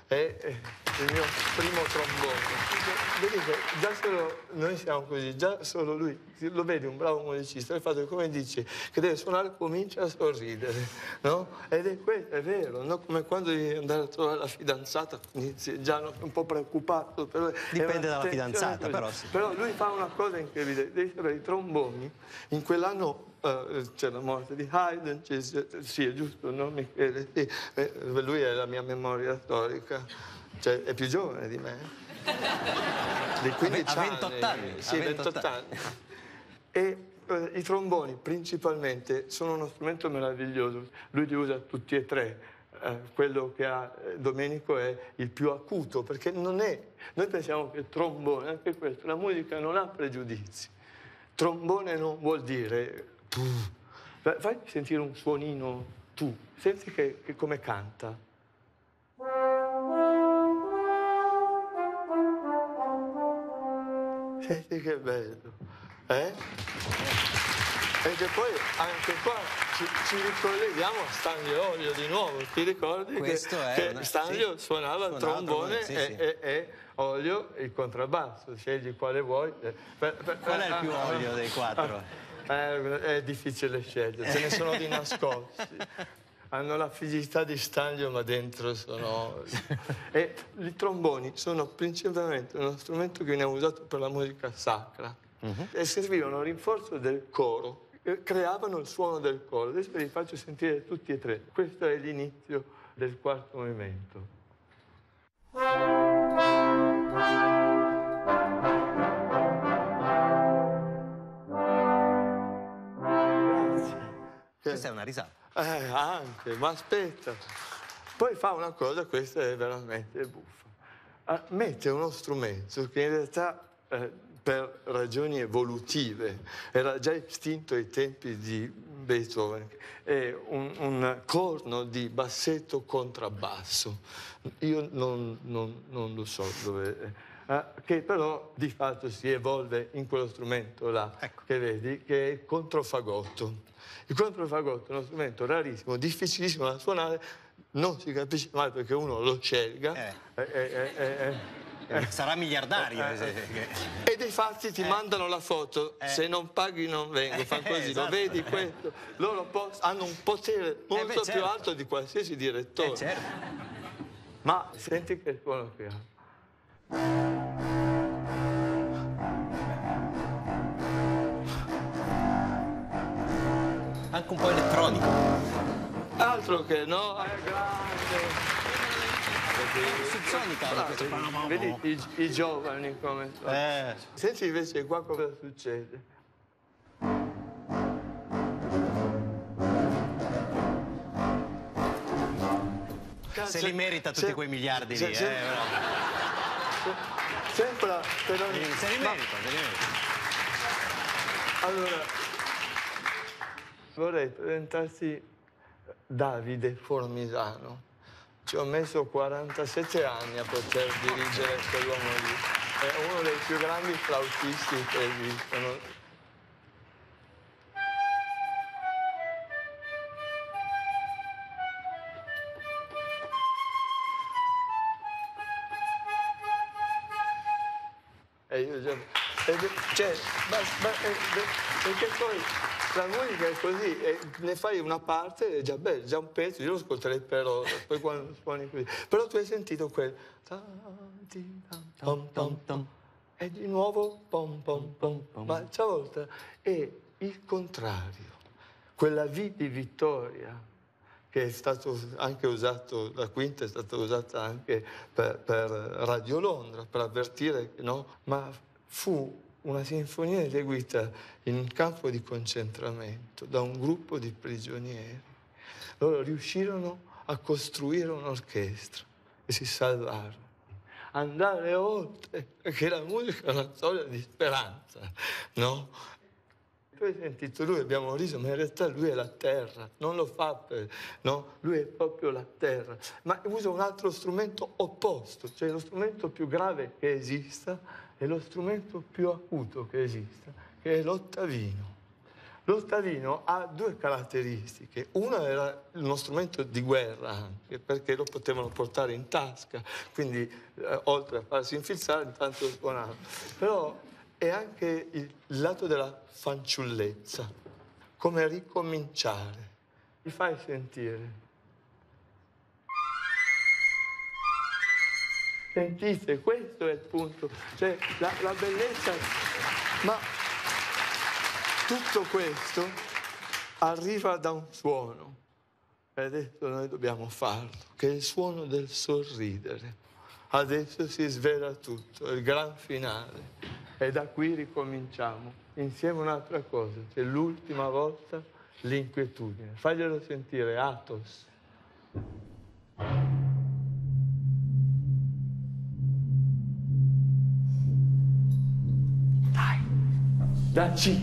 è il mio primo trombone. Vedete, già solo noi siamo così, già solo lui, lo vedi un bravo musicista, il fatto che, come dici, che deve suonare comincia a sorridere, no? Ed è questo, è vero, no? Come quando devi andare a trovare la fidanzata, inizi già un po' preoccupato. Però dipende dalla fidanzata, però sì. Però lui fa una cosa incredibile, devi sapere, i tromboni, in quell'anno c'è la morte di Haydn, sì, è giusto, no, Michele? Sì. Lui è la mia memoria storica, cioè è più giovane di me, di 15 anni. 28 anni. Sì, 28 anni. E i tromboni principalmente sono uno strumento meraviglioso, lui li usa tutti e tre. Quello che ha Domenico è il più acuto, perché non è, noi pensiamo che trombone, anche questo, la musica non ha pregiudizi. Trombone non vuol dire tu. Fai sentire un suonino tu, senti che come canta. Senti che bello, eh? E che poi anche qua ci ricolleghiamo a Stanlio Olio di nuovo. Ti ricordi che Stanlio suonava il trombone e Olio il contrabbasso? Scegli quale vuoi. Qual è il più Olio dei quattro? È difficile scegliere, ce ne sono di nascosti. Hanno la fisicità di Stanlio, ma dentro sono... E i tromboni sono principalmente uno strumento che viene usato per la musica sacra. E servivano a rinforzo del coro, creavano il suono del coro. Adesso vi faccio sentire tutti e tre. Questo è l'inizio del quarto movimento. Questa è una risata. Anche, ma aspetta. Poi fa una cosa, questa è veramente buffa. Mette uno strumento che in realtà... per ragioni evolutive, era già estinto ai tempi di Beethoven, è un corno di bassetto contrabbasso. Io non lo so dove è, che però di fatto si evolve in quello strumento là, ecco, che vedi, che è il controfagotto. Il controfagotto è uno strumento rarissimo, difficilissimo da suonare, non si capisce mai perché uno lo scelga. Sarà miliardario. E dei fatti ti mandano la foto, se non paghi non vengo, fa così, esatto. Lo vedi questo? Loro hanno un potere molto più alto di qualsiasi direttore. Certo. Ma senti che suono che ha. Anche un po' elettronico. Altro che no, è grande. Subsonica. Vedi i giovani come sono. Senti invece qua cosa succede. Se li merita tutti quei miliardi lì. Sembra però... Se li merita. Allora, vorrei presentarti Davide Formisano. Ci ho messo 47 anni a poter dirigere quell'uomo lì. È uno dei più grandi flautisti che esistono. E io già... perché poi la musica è così, ne fai una parte, è già bello, già un pezzo, io lo ascolterei però, poi quando suoni così. Però tu hai sentito quel... E di nuovo pom pom pom, ma stavolta è il contrario. Quella V di Vittoria, che è stato anche usato, la quinta è stata usata anche per Radio Londra, per avvertire, no? Ma fu una sinfonia eseguita in un campo di concentramento da un gruppo di prigionieri. Loro riuscirono a costruire un'orchestra e si salvarono. Andare oltre, perché la musica è una storia di speranza, no? Tu hai sentito lui, abbiamo riso, ma in realtà lui è la terra, non lo fa per... no? Lui è proprio la terra, ma usa un altro strumento opposto, cioè lo strumento più grave che esista è lo strumento più acuto che esista, che è l'ottavino. Lo starino ha due caratteristiche. Una era uno strumento di guerra anche, perché lo potevano portare in tasca, quindi oltre a farsi infilzare intanto suonava. Però è anche il lato della fanciullezza, come ricominciare. Ti fai sentire. Sentite, questo è il punto, cioè la bellezza, ma tutto questo arriva da un suono, e adesso noi dobbiamo farlo, che è il suono del sorridere. Adesso si svela tutto, è il gran finale, e da qui ricominciamo. Insieme un'altra cosa, c'è l'ultima volta l'inquietudine. Faglielo sentire, Athos. Da C.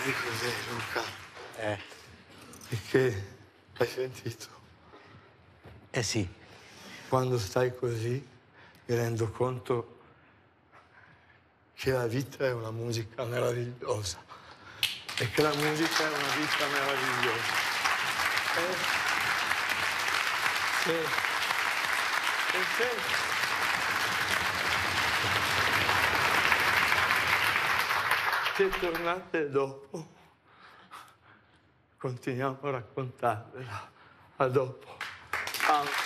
Sai cos'è, Luca? Perché hai sentito? Eh sì. Quando stai così mi rendo conto che la vita è una musica meravigliosa e che la musica è una vita meravigliosa. Se tornate dopo, continuiamo a raccontarvela. A dopo. Ciao.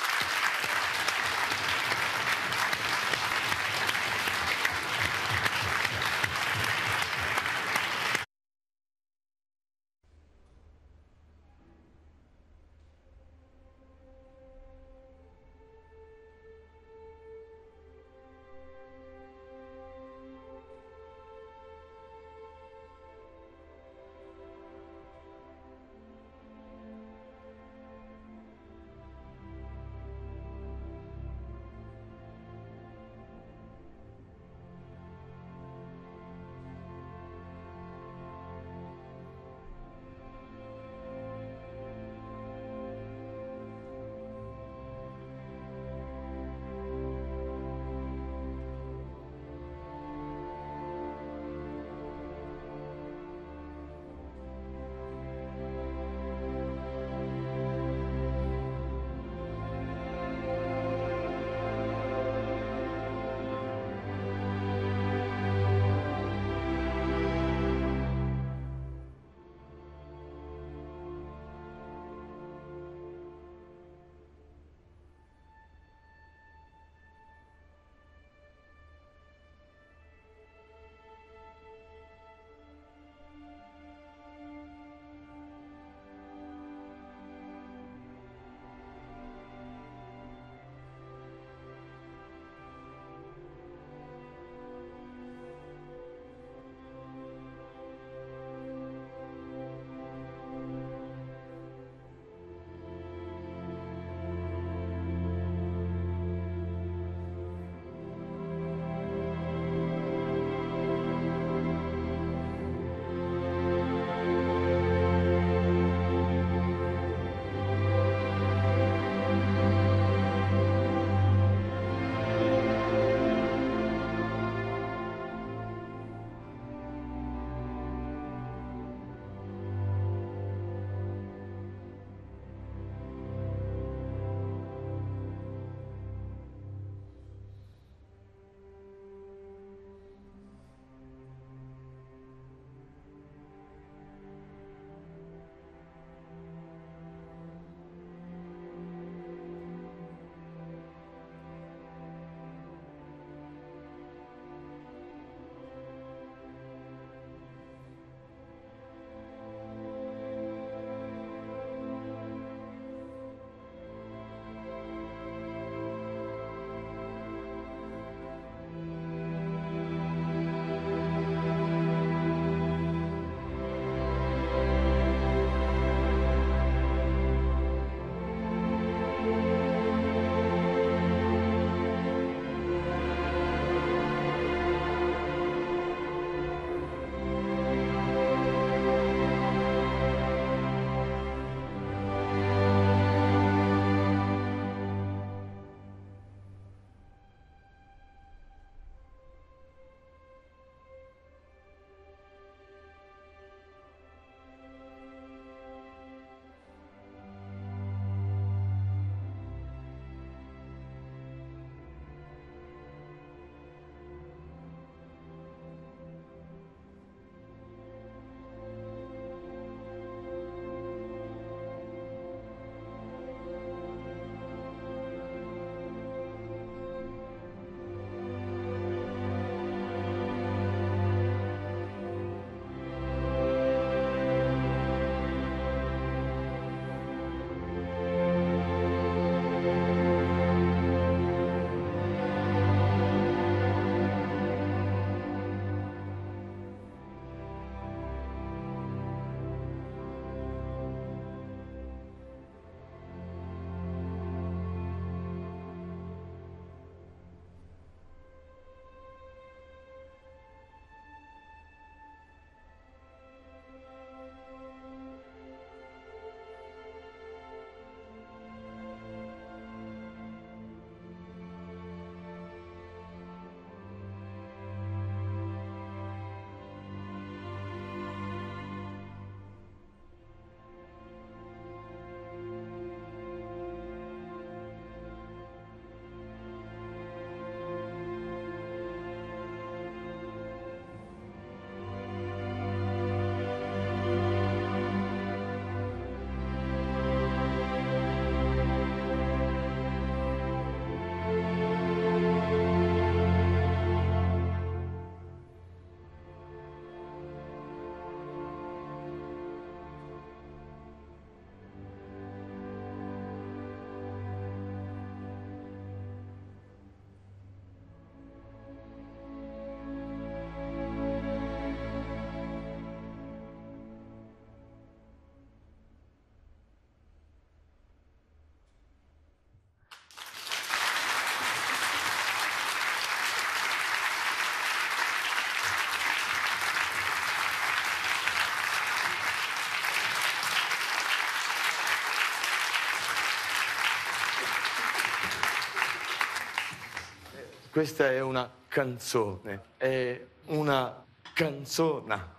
questa è una canzone, è una canzona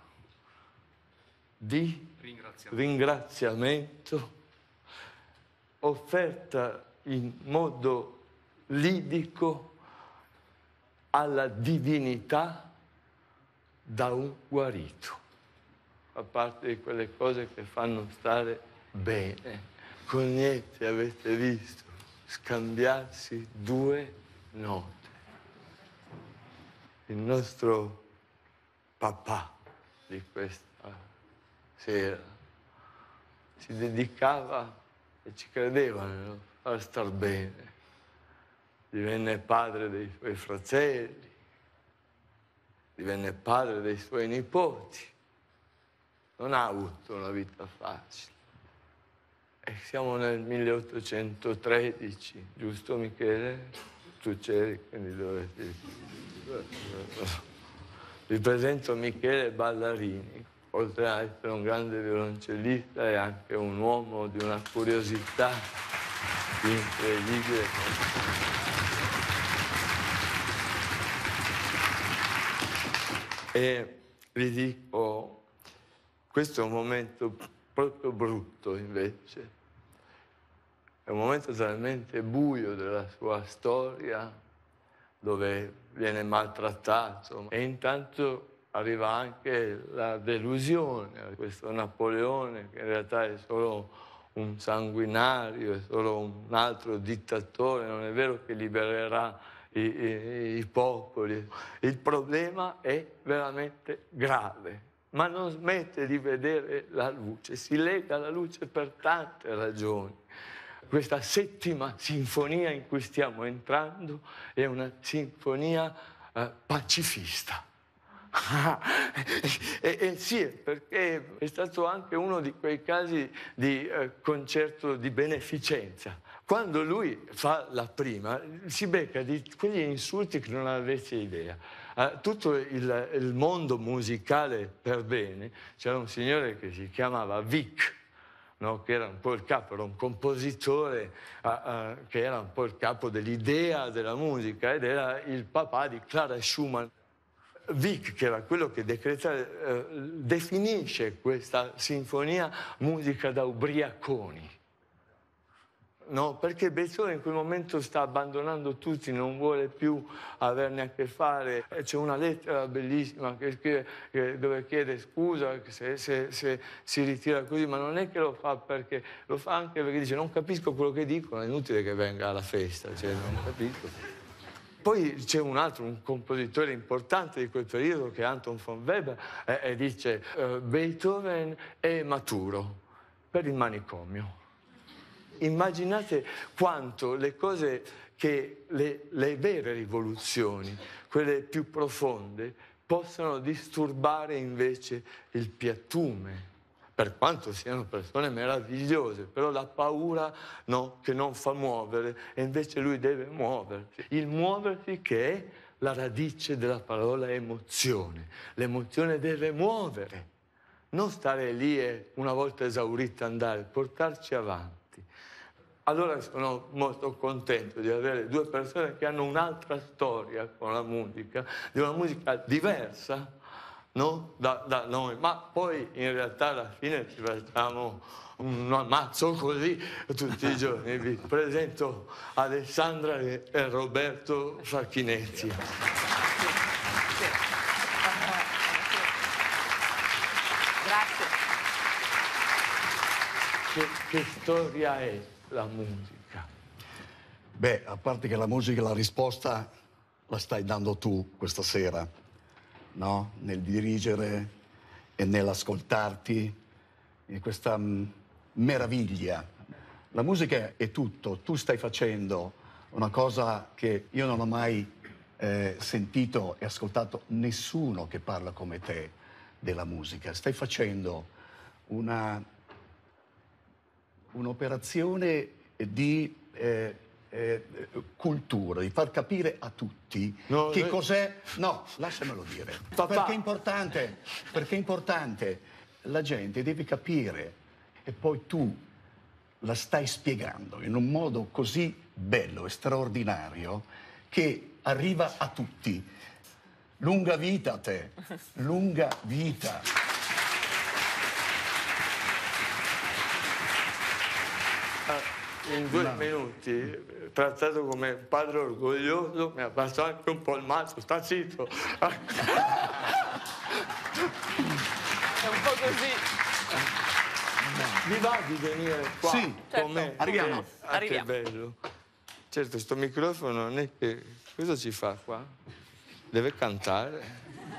di ringraziamento offerta in modo lidico alla divinità da un guarito. Fa parte di quelle cose che fanno stare bene. Con niente avete visto scambiarsi due note. Il nostro papà di questa sera si dedicava e ci credeva nel far star bene. Divenne padre dei suoi fratelli, divenne padre dei suoi nipoti. Non ha avuto una vita facile. E siamo nel 1813, giusto Michele? Tu c'eri, quindi dovresti... Vi presento Michele Ballarini. Oltre ad essere un grande violoncellista, è anche un uomo di una curiosità incredibile. E vi dico, questo è un momento proprio brutto invece. È un momento talmente buio della sua storia, dove viene maltrattato. E intanto arriva anche la delusione, questo Napoleone che in realtà è solo un sanguinario, è solo un altro dittatore, non è vero che libererà i popoli. Il problema è veramente grave, ma non smette di vedere la luce, si lega alla luce per tante ragioni. Questa settima sinfonia in cui stiamo entrando è una sinfonia pacifista. Sì, perché è stato anche uno di quei casi di concerto di beneficenza. Quando lui fa la prima, si becca di quegli insulti che non avesse idea. Tutto il mondo musicale per bene, c'era un signore che si chiamava Wieck, no? Che era un po' il capo, era un compositore che era un po' il capo dell'idea della musica ed era il papà di Clara Schumann. Wieck, che era quello che definisce questa sinfonia musica da ubriaconi. No, perché Beethoven in quel momento sta abbandonando tutti, non vuole più averne a che fare. C'è una lettera bellissima che scrive, dove chiede scusa se si ritira così, ma non è che lo fa perché, lo fa anche perché dice non capisco quello che dicono, è inutile che venga alla festa, cioè non capisco. Poi c'è un compositore importante di quel periodo che è Anton von Weber e dice Beethoven è maturo per il manicomio. Immaginate quanto le cose che le vere rivoluzioni, quelle più profonde, possano disturbare invece il piattume, per quanto siano persone meravigliose, però la paura no, che non fa muovere, e invece lui deve muoversi. Il muoversi che è la radice della parola emozione. L'emozione deve muovere, non stare lì e una volta esaurita andare, portarci avanti. Allora sono molto contento di avere due persone che hanno un'altra storia con la musica, di una musica diversa, no? da noi, ma poi in realtà alla fine ci facciamo un ammazzo così tutti i giorni. Vi presento Alessandra e Roberto Facchinetti. Grazie. Che storia è la musica? Beh, a parte che la musica, la risposta la stai dando tu questa sera, no? Nel dirigere e nell'ascoltarti, in questa meraviglia. La musica è tutto. Tu stai facendo una cosa che io non ho mai sentito e ascoltato nessuno che parla come te della musica. Stai facendo un'operazione di cultura, di far capire a tutti che cos'è... No, lasciamelo dire. Papà. Perché è importante. La gente deve capire e poi tu la stai spiegando in un modo così bello e straordinario che arriva a tutti. Lunga vita a te, lunga vita. In 2 minuti, trattato come padre orgoglioso, mi ha abbassato anche un po' il mazzo, sta zitto. È un po' così. Vi va di venire qua Sì, con me? certo. Arriviamo. Che bello. Certo, sto microfono non è che... Cosa ci fa qua? Deve cantare.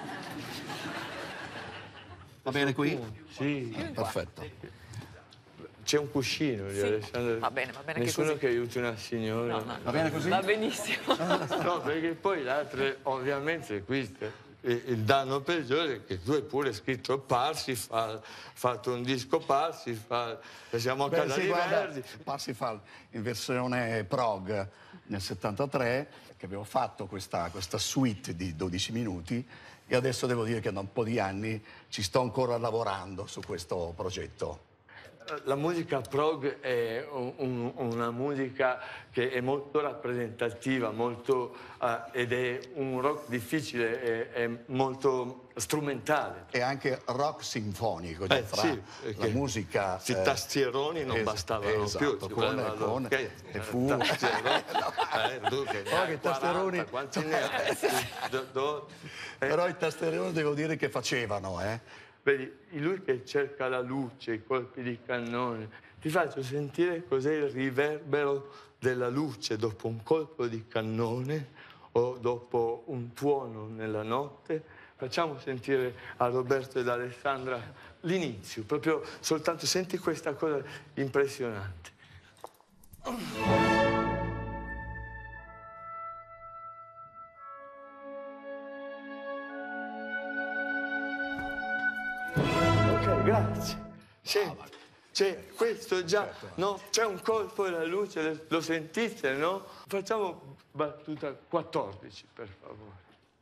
Va bene qui? Sì. Perfetto. C'è un cuscino di Alessandro. Va bene Nessuno così. che aiuti una signora. Va bene così? Va benissimo. No, perché poi le altre, ovviamente, il danno peggiore è che tu hai pure scritto Parsifal, fatto un disco Parsifal, siamo a casa di Verdi. Parsifal in versione prog nel 73, che avevo fatto questa suite di 12 minuti e adesso devo dire che da un po' di anni ci sto ancora lavorando su questo progetto. La musica prog è una musica che è molto rappresentativa, ed è un rock difficile, è molto strumentale. E anche rock sinfonico, cioè fra sì, la musica... I tastieroni non bastavano più. Esatto, con e fu... Che tastieroni... Quanti ne hai? Però i tastieroni devo dire che facevano, Vedi, lui che cerca la luce, i colpi di cannone. Ti faccio sentire cos'è il riverbero della luce dopo un colpo di cannone o dopo un tuono nella notte. Facciamo sentire a Roberto ed Alessandra l'inizio, proprio soltanto senti questa cosa impressionante. Grazie. C'è questo già, no? C'è un colpo della luce, lo sentite, no? Facciamo battuta 14, per favore.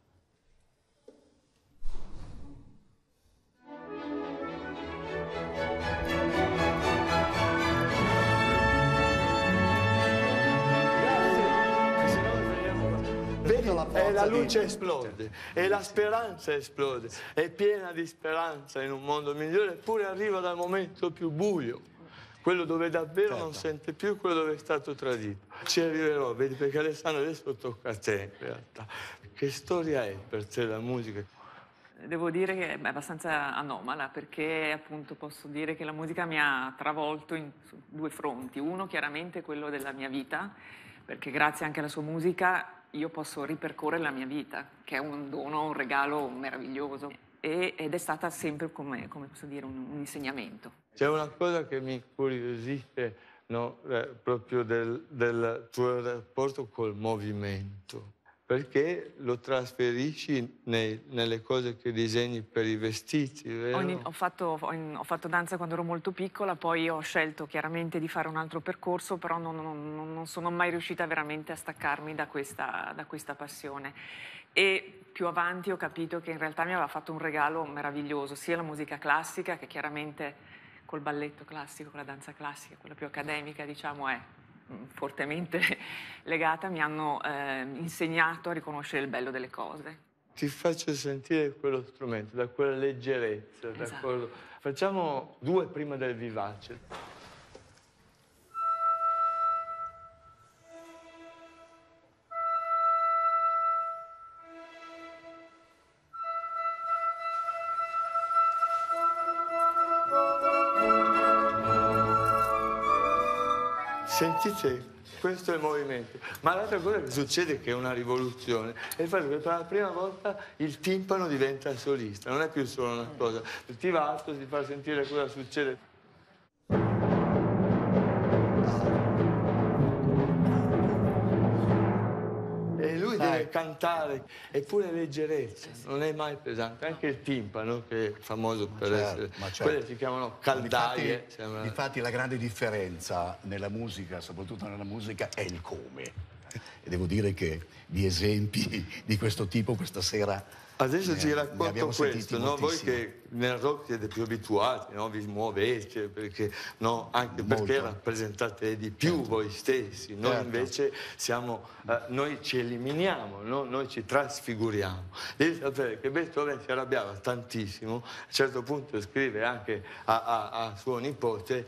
Vedi, la luce esplode e la speranza esplode, è piena di speranza in un mondo migliore, eppure arriva dal momento più buio, quello dove davvero non sente più, quello dove è stato tradito. Ci arriverò, vedi, perché Alessandro adesso tocca a te in realtà. Che storia è per te la musica? Devo dire che è abbastanza anomala, perché appunto posso dire che la musica mi ha travolto su 2 fronti. Uno chiaramente è quello della mia vita, perché grazie anche alla sua musica io posso ripercorrere la mia vita, che è un dono, un regalo meraviglioso. Ed è stata sempre, come posso dire, un insegnamento. C'è una cosa che mi incuriosisce, no? Proprio del tuo rapporto col movimento. Perché lo trasferisci nelle cose che disegni per i vestiti, vero? Ho fatto danza quando ero molto piccola, poi ho scelto chiaramente di fare un altro percorso, però non sono mai riuscita veramente a staccarmi da questa passione. E più avanti ho capito che in realtà mi aveva fatto un regalo meraviglioso, sia la musica classica, che chiaramente col balletto classico, con la danza classica, quella più accademica, diciamo, è fortemente legata, mi hanno insegnato a riconoscere il bello delle cose. Ti faccio sentire quello strumento, da quella leggerezza, esatto. Facciamo 2 prima del vivace. Sentite, questo è il movimento. Ma l'altra cosa che succede, che è una rivoluzione, è il fatto che per la prima volta il timpano diventa solista, non è più solo una cosa. Ti va alto, ti fa sentire cosa succede. E lui deve cantare, eppure leggerezza, non è mai pesante. Anche il timpano, che è famoso per essere... Quelle si chiamano caldaie. Difatti la grande differenza nella musica, soprattutto nella musica, è il come. e devo dire che di esempi di questo tipo questa sera adesso ci ne racconto abbiamo questo, no? Voi moltissimi. che nel rock siete più abituati, no? Vi muovete, perché, no? Anche perché Molto. rappresentate di più voi stessi, noi Certo. invece siamo, noi ci eliminiamo, no? Noi ci trasfiguriamo. Devi sapere che Beethoven si arrabbiava tantissimo, a un certo punto scrive anche a suo nipote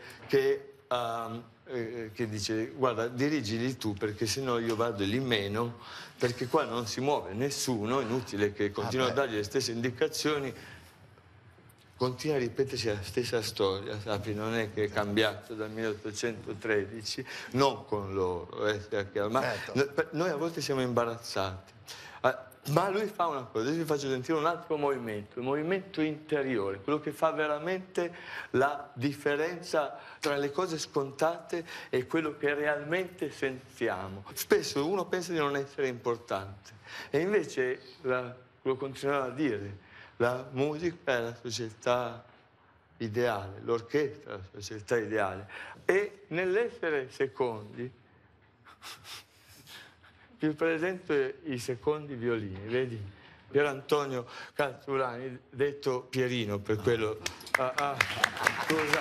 che dice: guarda, dirigili tu, perché sennò io vado lì meno, perché qua non si muove nessuno, è inutile che continui a dargli le stesse indicazioni, continua a ripetersi la stessa storia, sappi, non è che è cambiato dal 1813, non con loro, sia chiaro. Ma noi a volte siamo imbarazzati. Ma lui fa una cosa, adesso vi faccio sentire un altro movimento, il movimento interiore, quello che fa veramente la differenza tra le cose scontate e quello che realmente sentiamo. Spesso uno pensa di non essere importante e invece, lo continuerò a dire, la musica è la società ideale, l'orchestra è la società ideale. E nell'essere secondi, vi presento i secondi violini, vedi? Pier Antonio Calzurani, detto Pierino, per quello... scusa.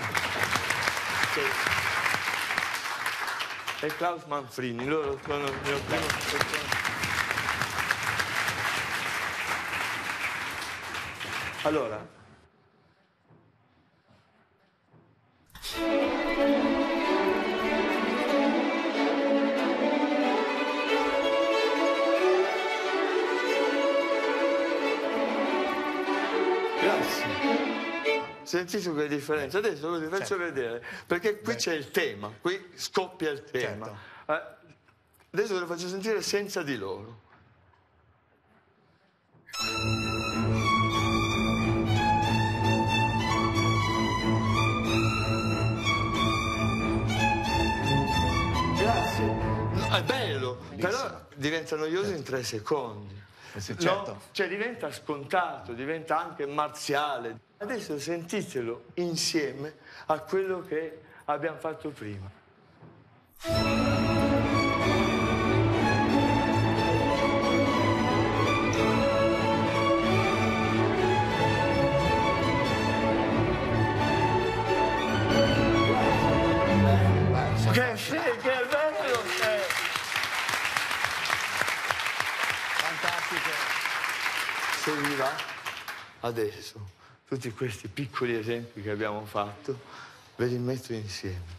E Klaus Manfrini, loro sono il mio primo secondo. Allora... Sentite che differenza? Adesso vi faccio vedere, perché qui c'è il tema, qui scoppia il tema. Adesso ve lo faccio sentire senza di loro. Grazie. No, è bello, però diventa noioso in 3 secondi. No? Cioè diventa scontato, diventa anche marziale. Adesso sentitelo insieme a quello che abbiamo fatto prima. Che bello! Fantastico. Se vi va, adesso tutti questi piccoli esempi che abbiamo fatto ve li metto insieme.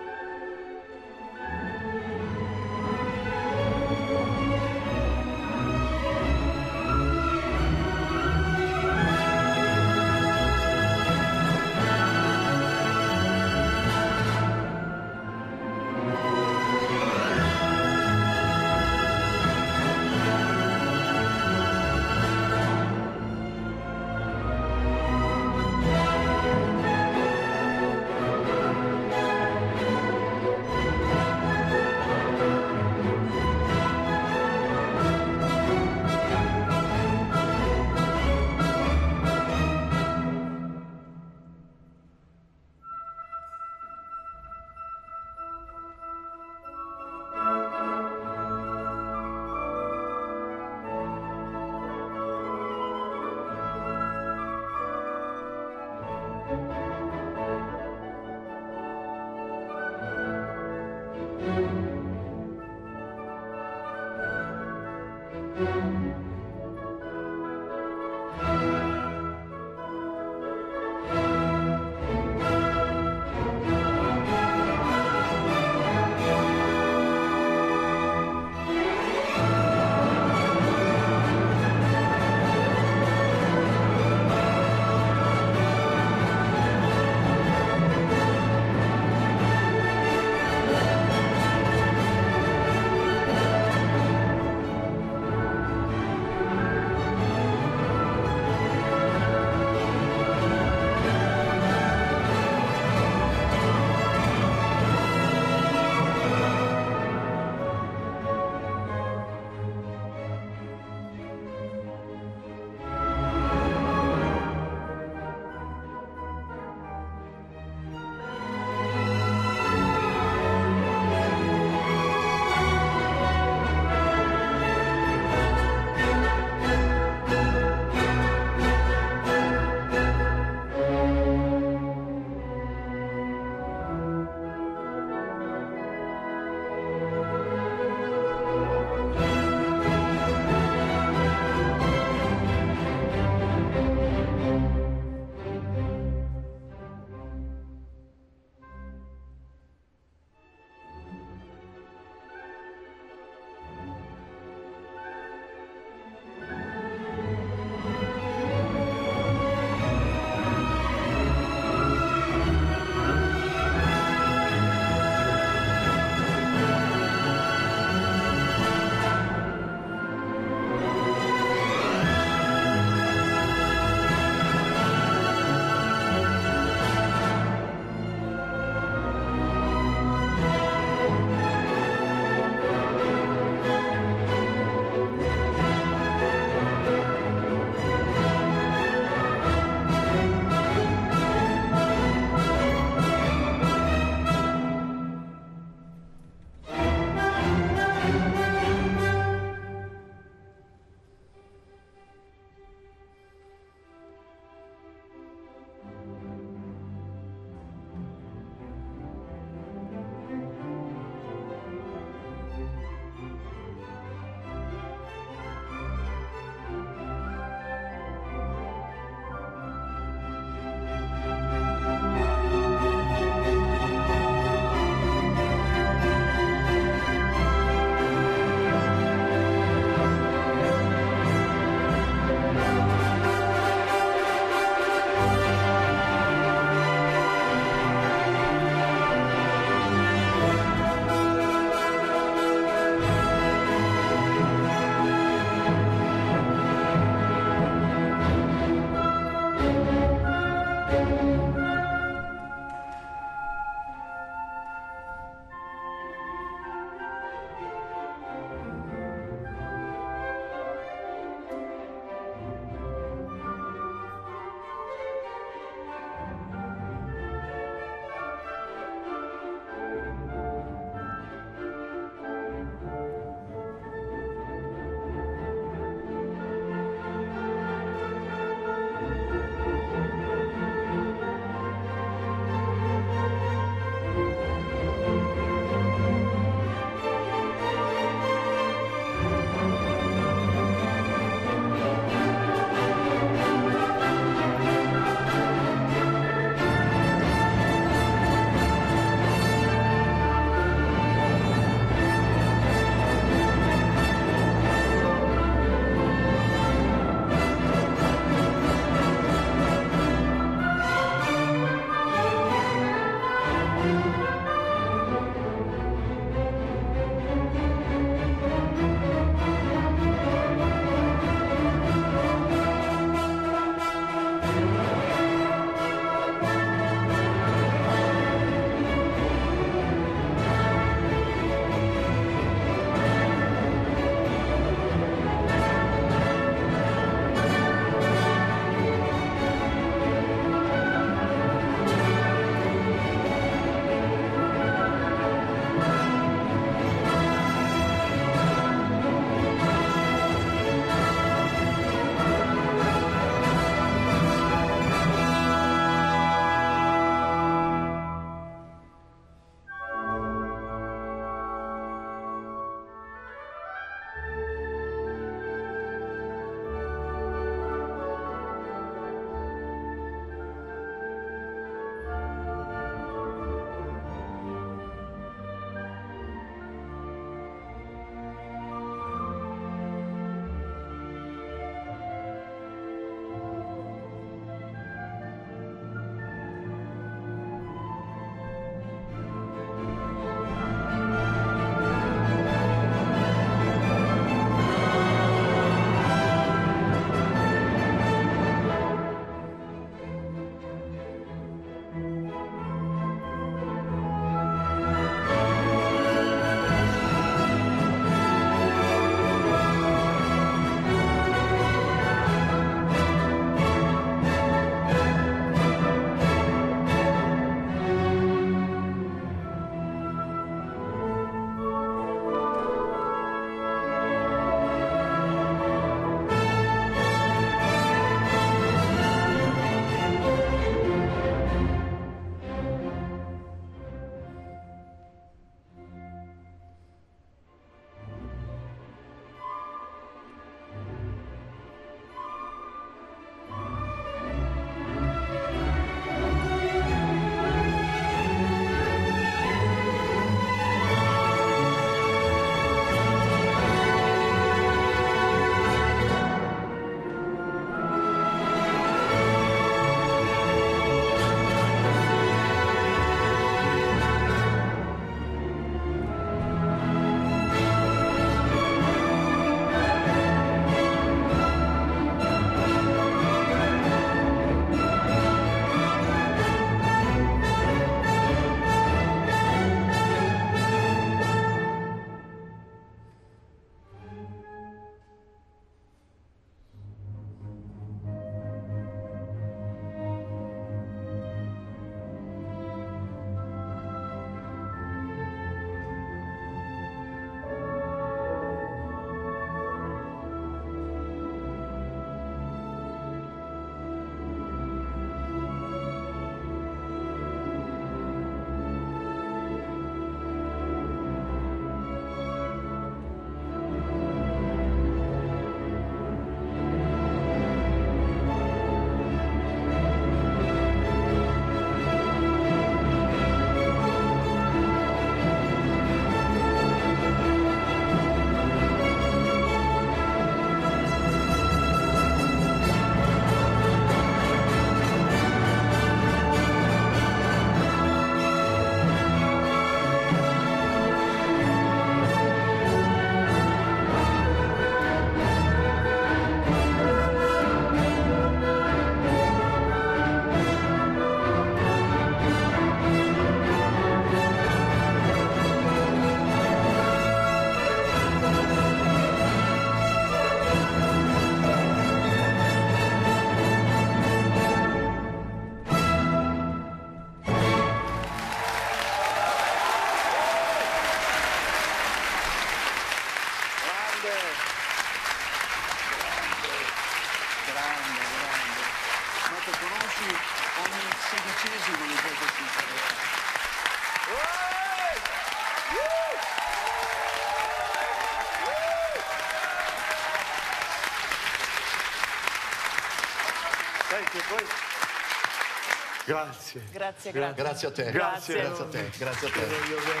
Grazie. Grazie. Grazie a te. Grazie. Grazie a te. Grazie a te. Voglio bene.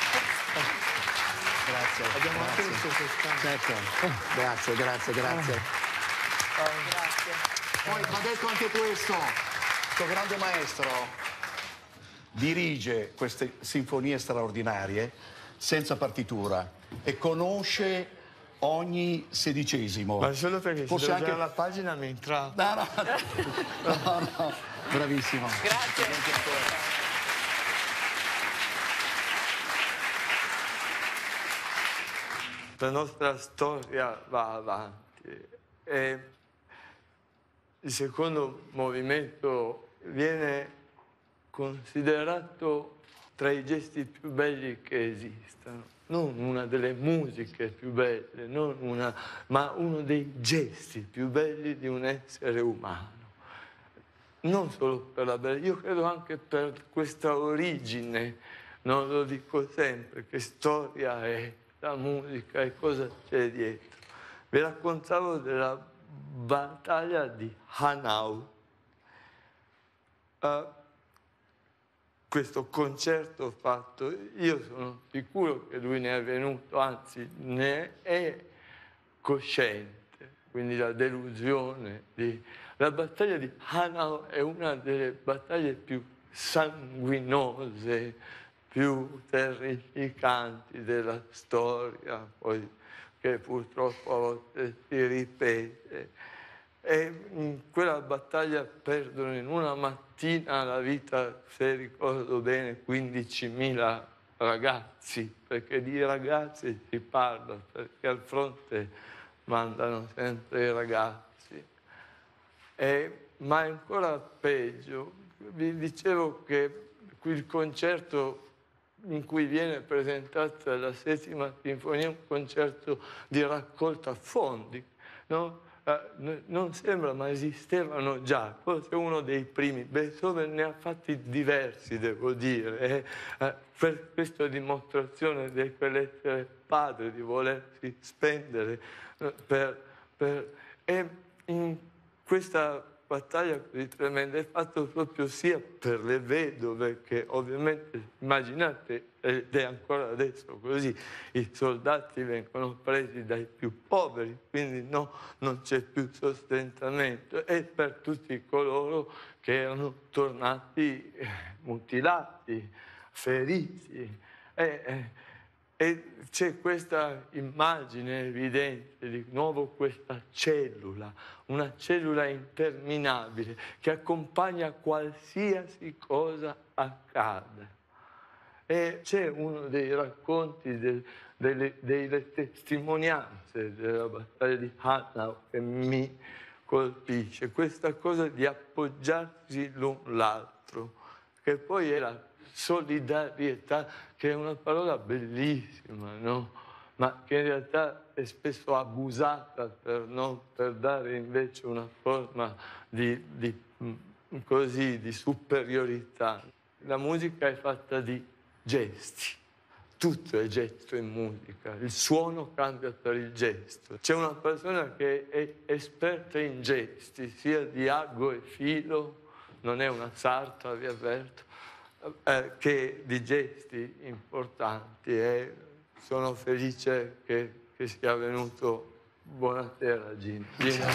Grazie. Abbiamo Grazie. atteso quest'anno. Certo. Grazie. Grazie. Poi va detto anche questo grande maestro dirige queste sinfonie straordinarie senza partitura e conosce ogni sedicesimo. Ma solo perché Forse se anche anche la pagina mi entra. No. Bravissimo. Grazie. La nostra storia va avanti e il secondo movimento viene considerato tra i gesti più belli che esistano. Non una delle musiche più belle, ma uno dei gesti più belli di un essere umano. Non solo per la bellezza, io credo anche per questa origine, non lo dico sempre, che storia è la musica e cosa c'è dietro. Vi raccontavo della battaglia di Hanau. Questo concerto fatto, io sono sicuro che lui ne è venuto, anzi ne è cosciente, quindi la delusione La battaglia di Hanau è una delle battaglie più sanguinose, più terrificanti della storia, poi che purtroppo a volte si ripete. E in quella battaglia perdono in una mattina la vita, se ricordo bene, 15.000 ragazzi, perché di ragazzi si parla, perché al fronte mandano sempre i ragazzi. Ma è ancora peggio. Vi dicevo che il concerto in cui viene presentata la settima sinfonia è un concerto di raccolta fondi, no? Non sembra, ma esistevano già, forse uno dei primi. Beethoven ne ha fatti diversi, devo dire, per questa dimostrazione di quell'essere padre, di volersi spendere e in questa battaglia così tremenda è fatto proprio sia per le vedove, che ovviamente, immaginate, ed è ancora adesso così, i soldati vengono presi dai più poveri, quindi non c'è più sostentamento, e per tutti coloro che erano tornati mutilati, feriti. E c'è questa immagine evidente, di nuovo questa cellula, una cellula interminabile che accompagna qualsiasi cosa accada. E c'è uno dei racconti, delle testimonianze della battaglia di Hanau che mi colpisce, questa cosa di appoggiarsi l'un l'altro, che poi è la solidarietà, che è una parola bellissima, no? Ma che in realtà è spesso abusata per dare invece una forma di superiorità. La musica è fatta di gesti, tutto è gesto in musica, il suono cambia per il gesto. C'è una persona che è esperta in gesti, sia di ago e filo, non è una sarta, vi avverto, che di gesti importanti, e sono felice che sia venuto. Buonasera Gino. Gino.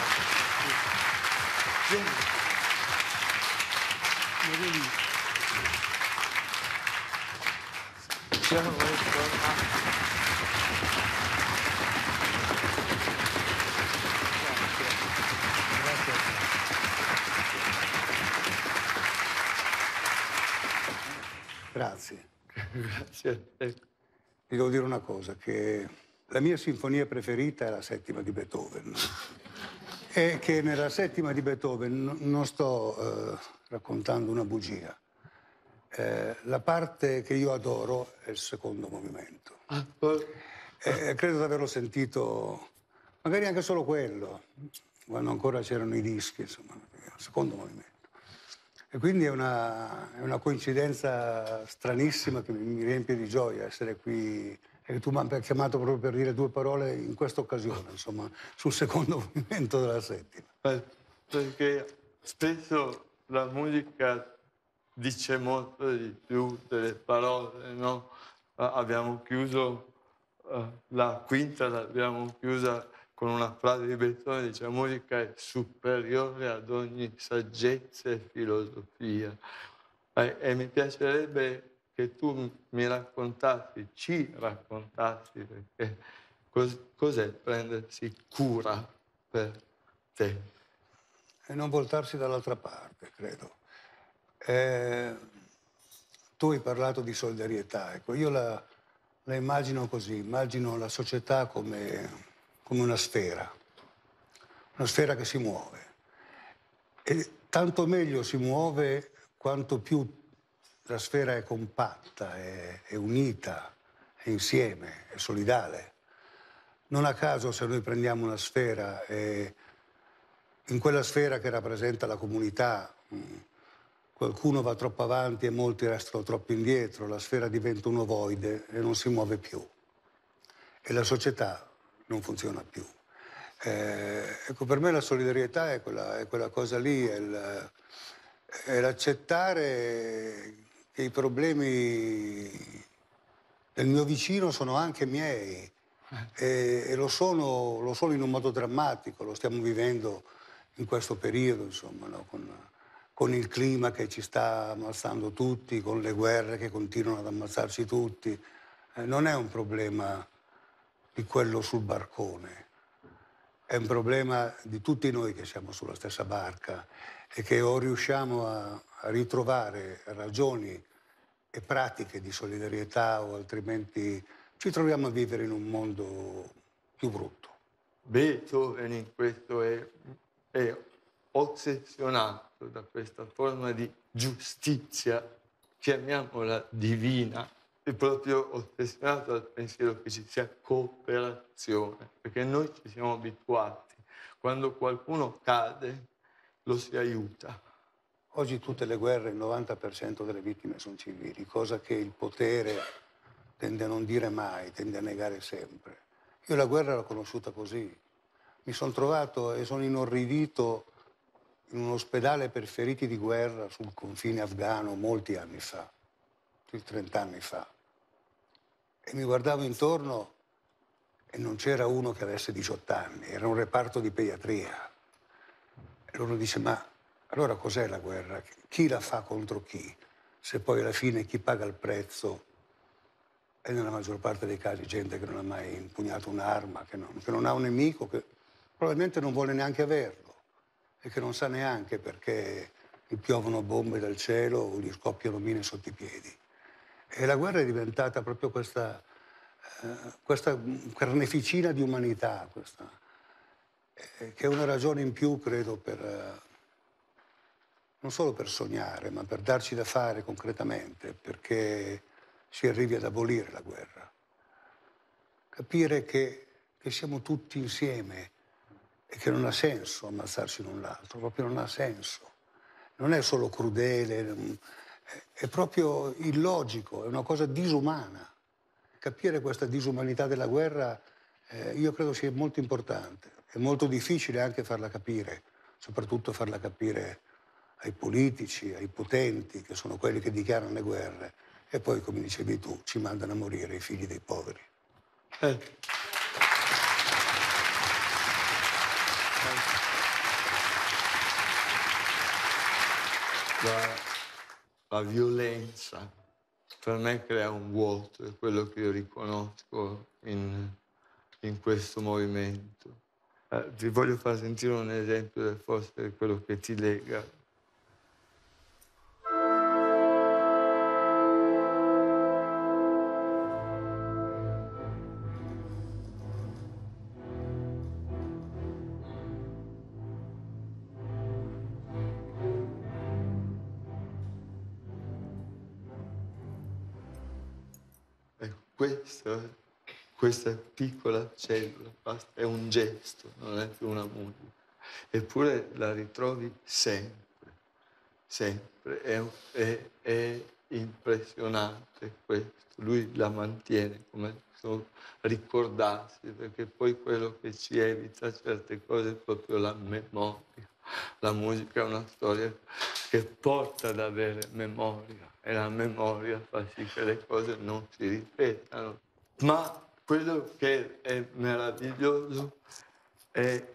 Grazie. Grazie a te. Ti devo dire una cosa, che la mia sinfonia preferita è la settima di Beethoven. E che nella settima di Beethoven non sto raccontando una bugia. La parte che io adoro è il secondo movimento. Credo di averlo sentito, magari anche solo quello, quando ancora c'erano i dischi, insomma, il secondo movimento. E quindi è una coincidenza stranissima che mi riempie di gioia essere qui, e che tu mi hai chiamato proprio per dire due parole in questa occasione, insomma, sul secondo movimento della settima. Perché spesso la musica dice molto di più delle parole, no? Abbiamo chiuso la quinta, l'abbiamo chiusa con una frase di Beethoven, dice: la musica è superiore ad ogni saggezza e filosofia. E mi piacerebbe che tu mi raccontassi, ci raccontassi, perché cos'è prendersi cura per te? E non voltarsi dall'altra parte, credo. Tu hai parlato di solidarietà, ecco, io la immagino così, immagino la società come una sfera che si muove. E tanto meglio si muove quanto più la sfera è compatta, è unita, è insieme, è solidale. Non a caso, se noi prendiamo una sfera e in quella sfera che rappresenta la comunità qualcuno va troppo avanti e molti restano troppo indietro, la sfera diventa un ovoide e non si muove più. E la società non funziona più. Ecco, per me la solidarietà è quella cosa lì, è l'accettare che i problemi del mio vicino sono anche miei e lo sono in un modo drammatico, lo stiamo vivendo in questo periodo, insomma, no? Con il clima che ci sta ammazzando tutti, con le guerre che continuano ad ammazzarci tutti. Non è un problema di quello sul barcone, è un problema di tutti noi che siamo sulla stessa barca e che o riusciamo a ritrovare ragioni e pratiche di solidarietà o altrimenti ci troviamo a vivere in un mondo più brutto. Beethoven in questo è ossessionato da questa forma di giustizia, chiamiamola divina, è proprio ossessionato dal pensiero che ci sia cooperazione, perché noi ci siamo abituati, quando qualcuno cade lo si aiuta. Oggi tutte le guerre, il 90% delle vittime sono civili, cosa che il potere tende a non dire mai, tende a negare sempre. Io la guerra l'ho conosciuta così. Mi sono trovato e sono inorridito in un ospedale per feriti di guerra sul confine afghano molti anni fa, più di 30 anni fa. E mi guardavo intorno e non c'era uno che avesse 18 anni, era un reparto di pediatria. E loro dice: ma allora cos'è la guerra? Chi la fa contro chi? Se poi alla fine chi paga il prezzo è nella maggior parte dei casi gente che non ha mai impugnato un'arma, che non ha un nemico, che probabilmente non vuole neanche averlo e che non sa neanche perché gli piovono bombe dal cielo o gli scoppiano mine sotto i piedi. E la guerra è diventata proprio questa carneficina di umanità, che è una ragione in più, credo, non solo per sognare, ma per darci da fare concretamente, perché si arrivi ad abolire la guerra. Capire che siamo tutti insieme e che non ha senso ammazzarsi l'un l'altro, proprio non ha senso. Non è solo crudele, è proprio illogico, è una cosa disumana. Capire questa disumanità della guerra io credo sia molto importante. È molto difficile anche farla capire, soprattutto farla capire ai politici, ai potenti, che sono quelli che dichiarano le guerre. E poi, come dicevi tu, ci mandano a morire i figli dei poveri. La violenza per me crea un vuoto, è quello che io riconosco in questo movimento. Ti voglio far sentire un esempio forse di quello che ti lega. Questa piccola cellula è un gesto, non è più una musica. Eppure la ritrovi sempre, sempre. È impressionante questo. Lui la mantiene come ricordarsi, perché poi quello che ci evita certe cose è proprio la memoria. La musica è una storia che porta ad avere memoria e la memoria fa sì che le cose non si ripetano. Ma quello che è meraviglioso è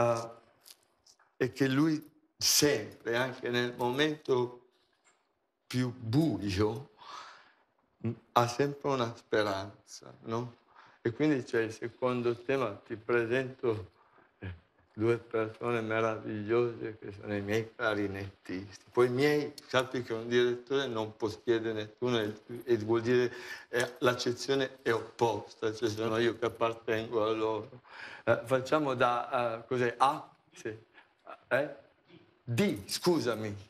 che lui sempre, anche nel momento più buio, ha sempre una speranza, no? E quindi c'è il secondo tema, ti presento due persone meravigliose che sono i miei clarinettisti. Poi i miei, sappi che un direttore non può chiedere nessuno e vuol dire l'accezione è opposta, cioè sono io che appartengo a loro. Facciamo da, cos'è? A? Sì. D, scusami.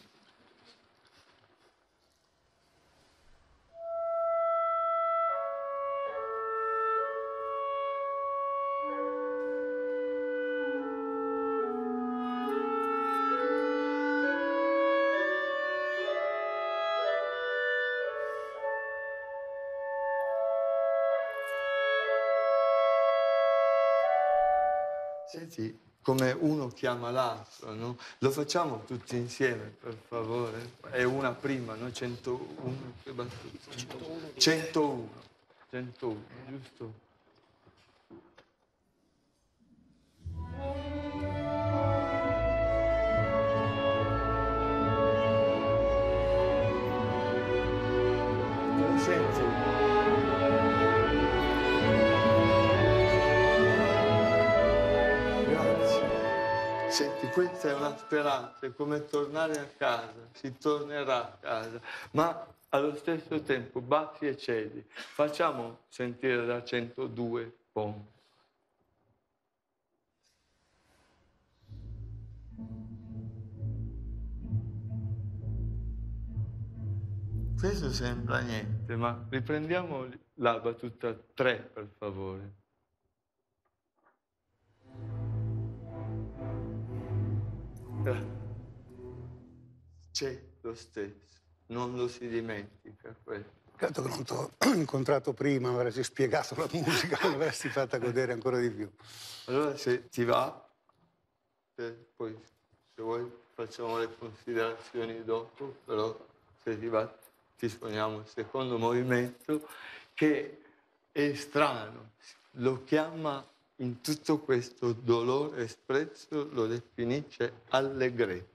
Senti, come uno chiama l'altro, no? Lo facciamo tutti insieme, per favore? È una prima, no? 101, che battuta? 101. 101, giusto? Lo senti? Senti, questa è una speranza, è come tornare a casa, si tornerà a casa, ma allo stesso tempo bassi e cedi. Facciamo sentire da 102 POM. Questo sembra niente, ma riprendiamo la battuta 3, per favore. C'è lo stesso, non lo si dimentica questo. Peccato che non ti ho incontrato prima, avresti spiegato la musica, l'avresti fatta godere ancora di più. Allora se ti va, poi se vuoi facciamo le considerazioni dopo, però se ti va ti suoniamo il secondo movimento che è strano, lo chiama in tutto questo dolore espresso, lo definisce allegretto.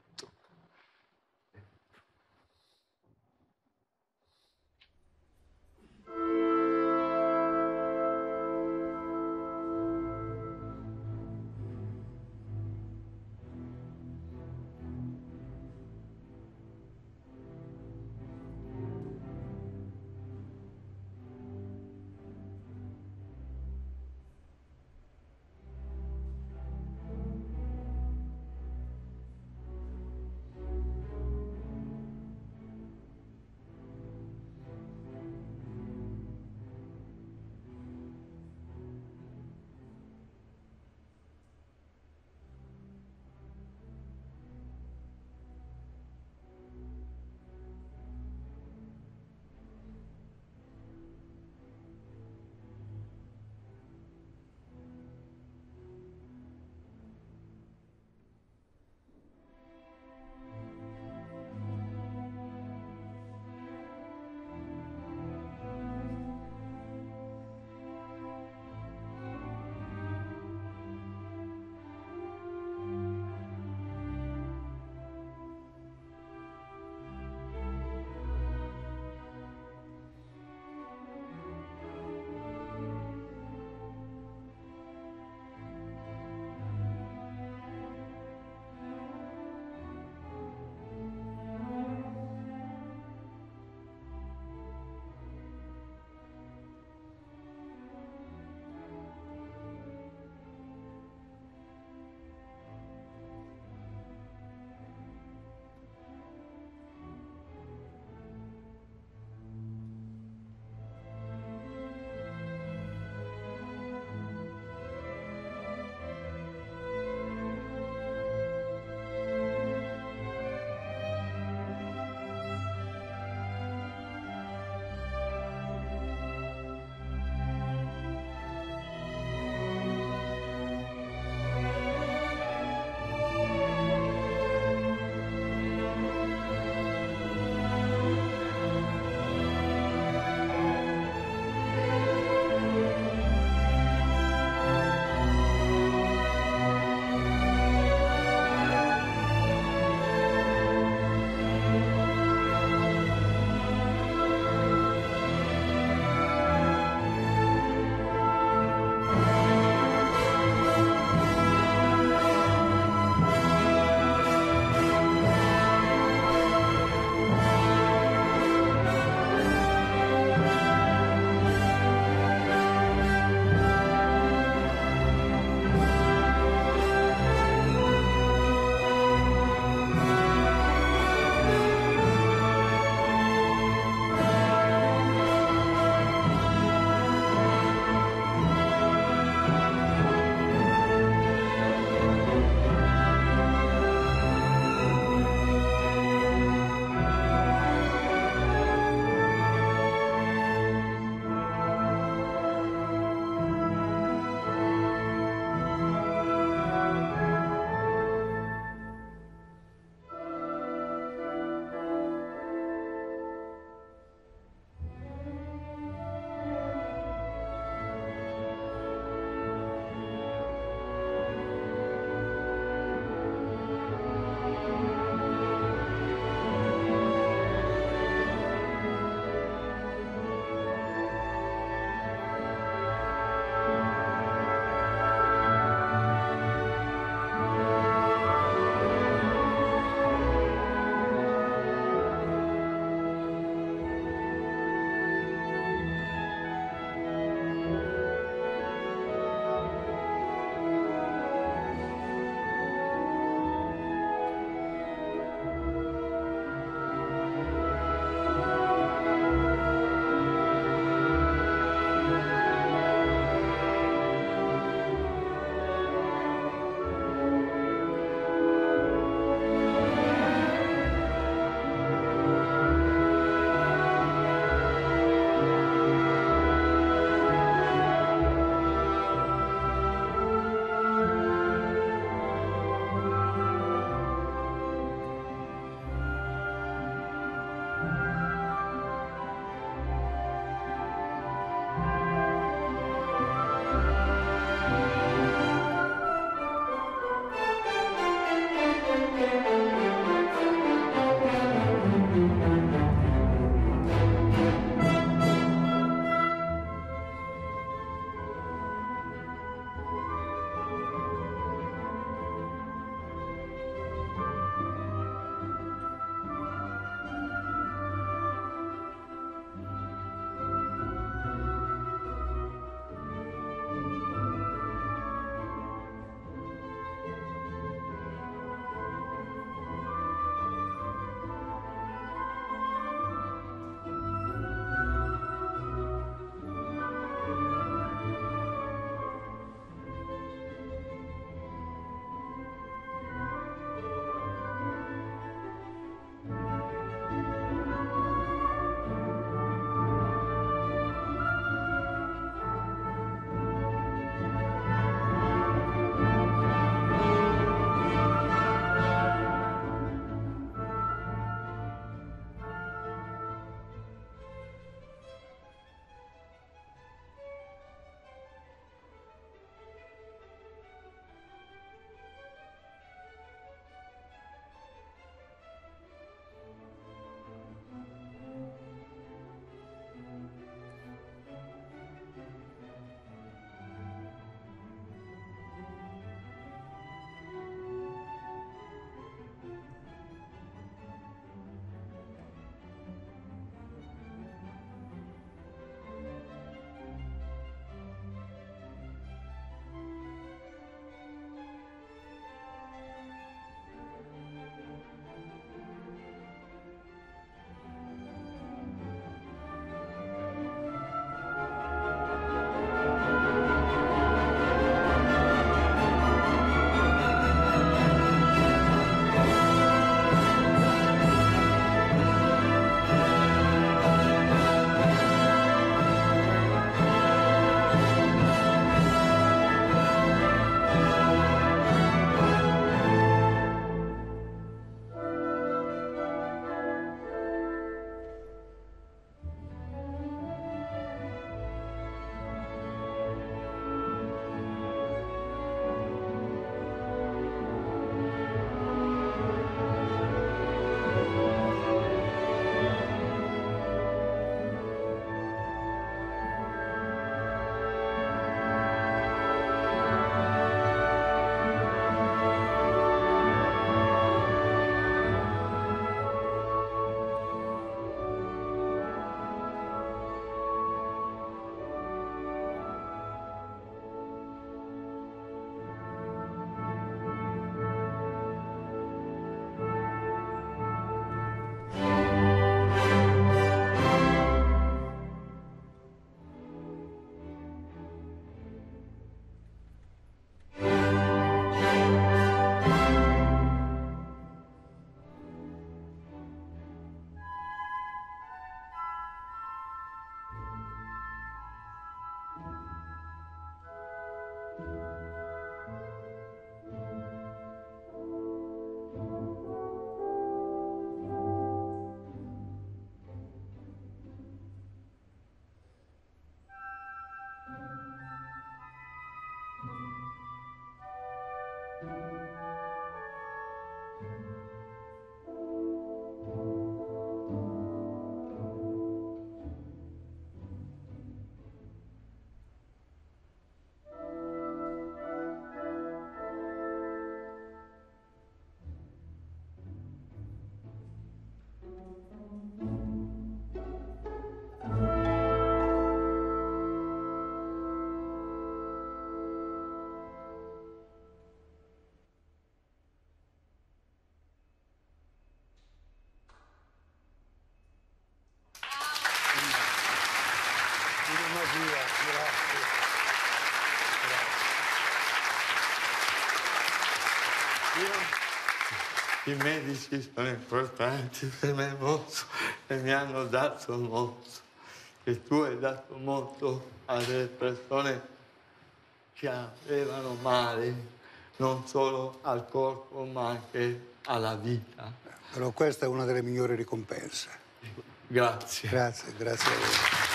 I medici sono importanti per me molto e mi hanno dato molto. E tu hai dato molto alle persone che avevano male, non solo al corpo ma anche alla vita. Però questa è una delle migliori ricompense. Grazie. Grazie, grazie a voi.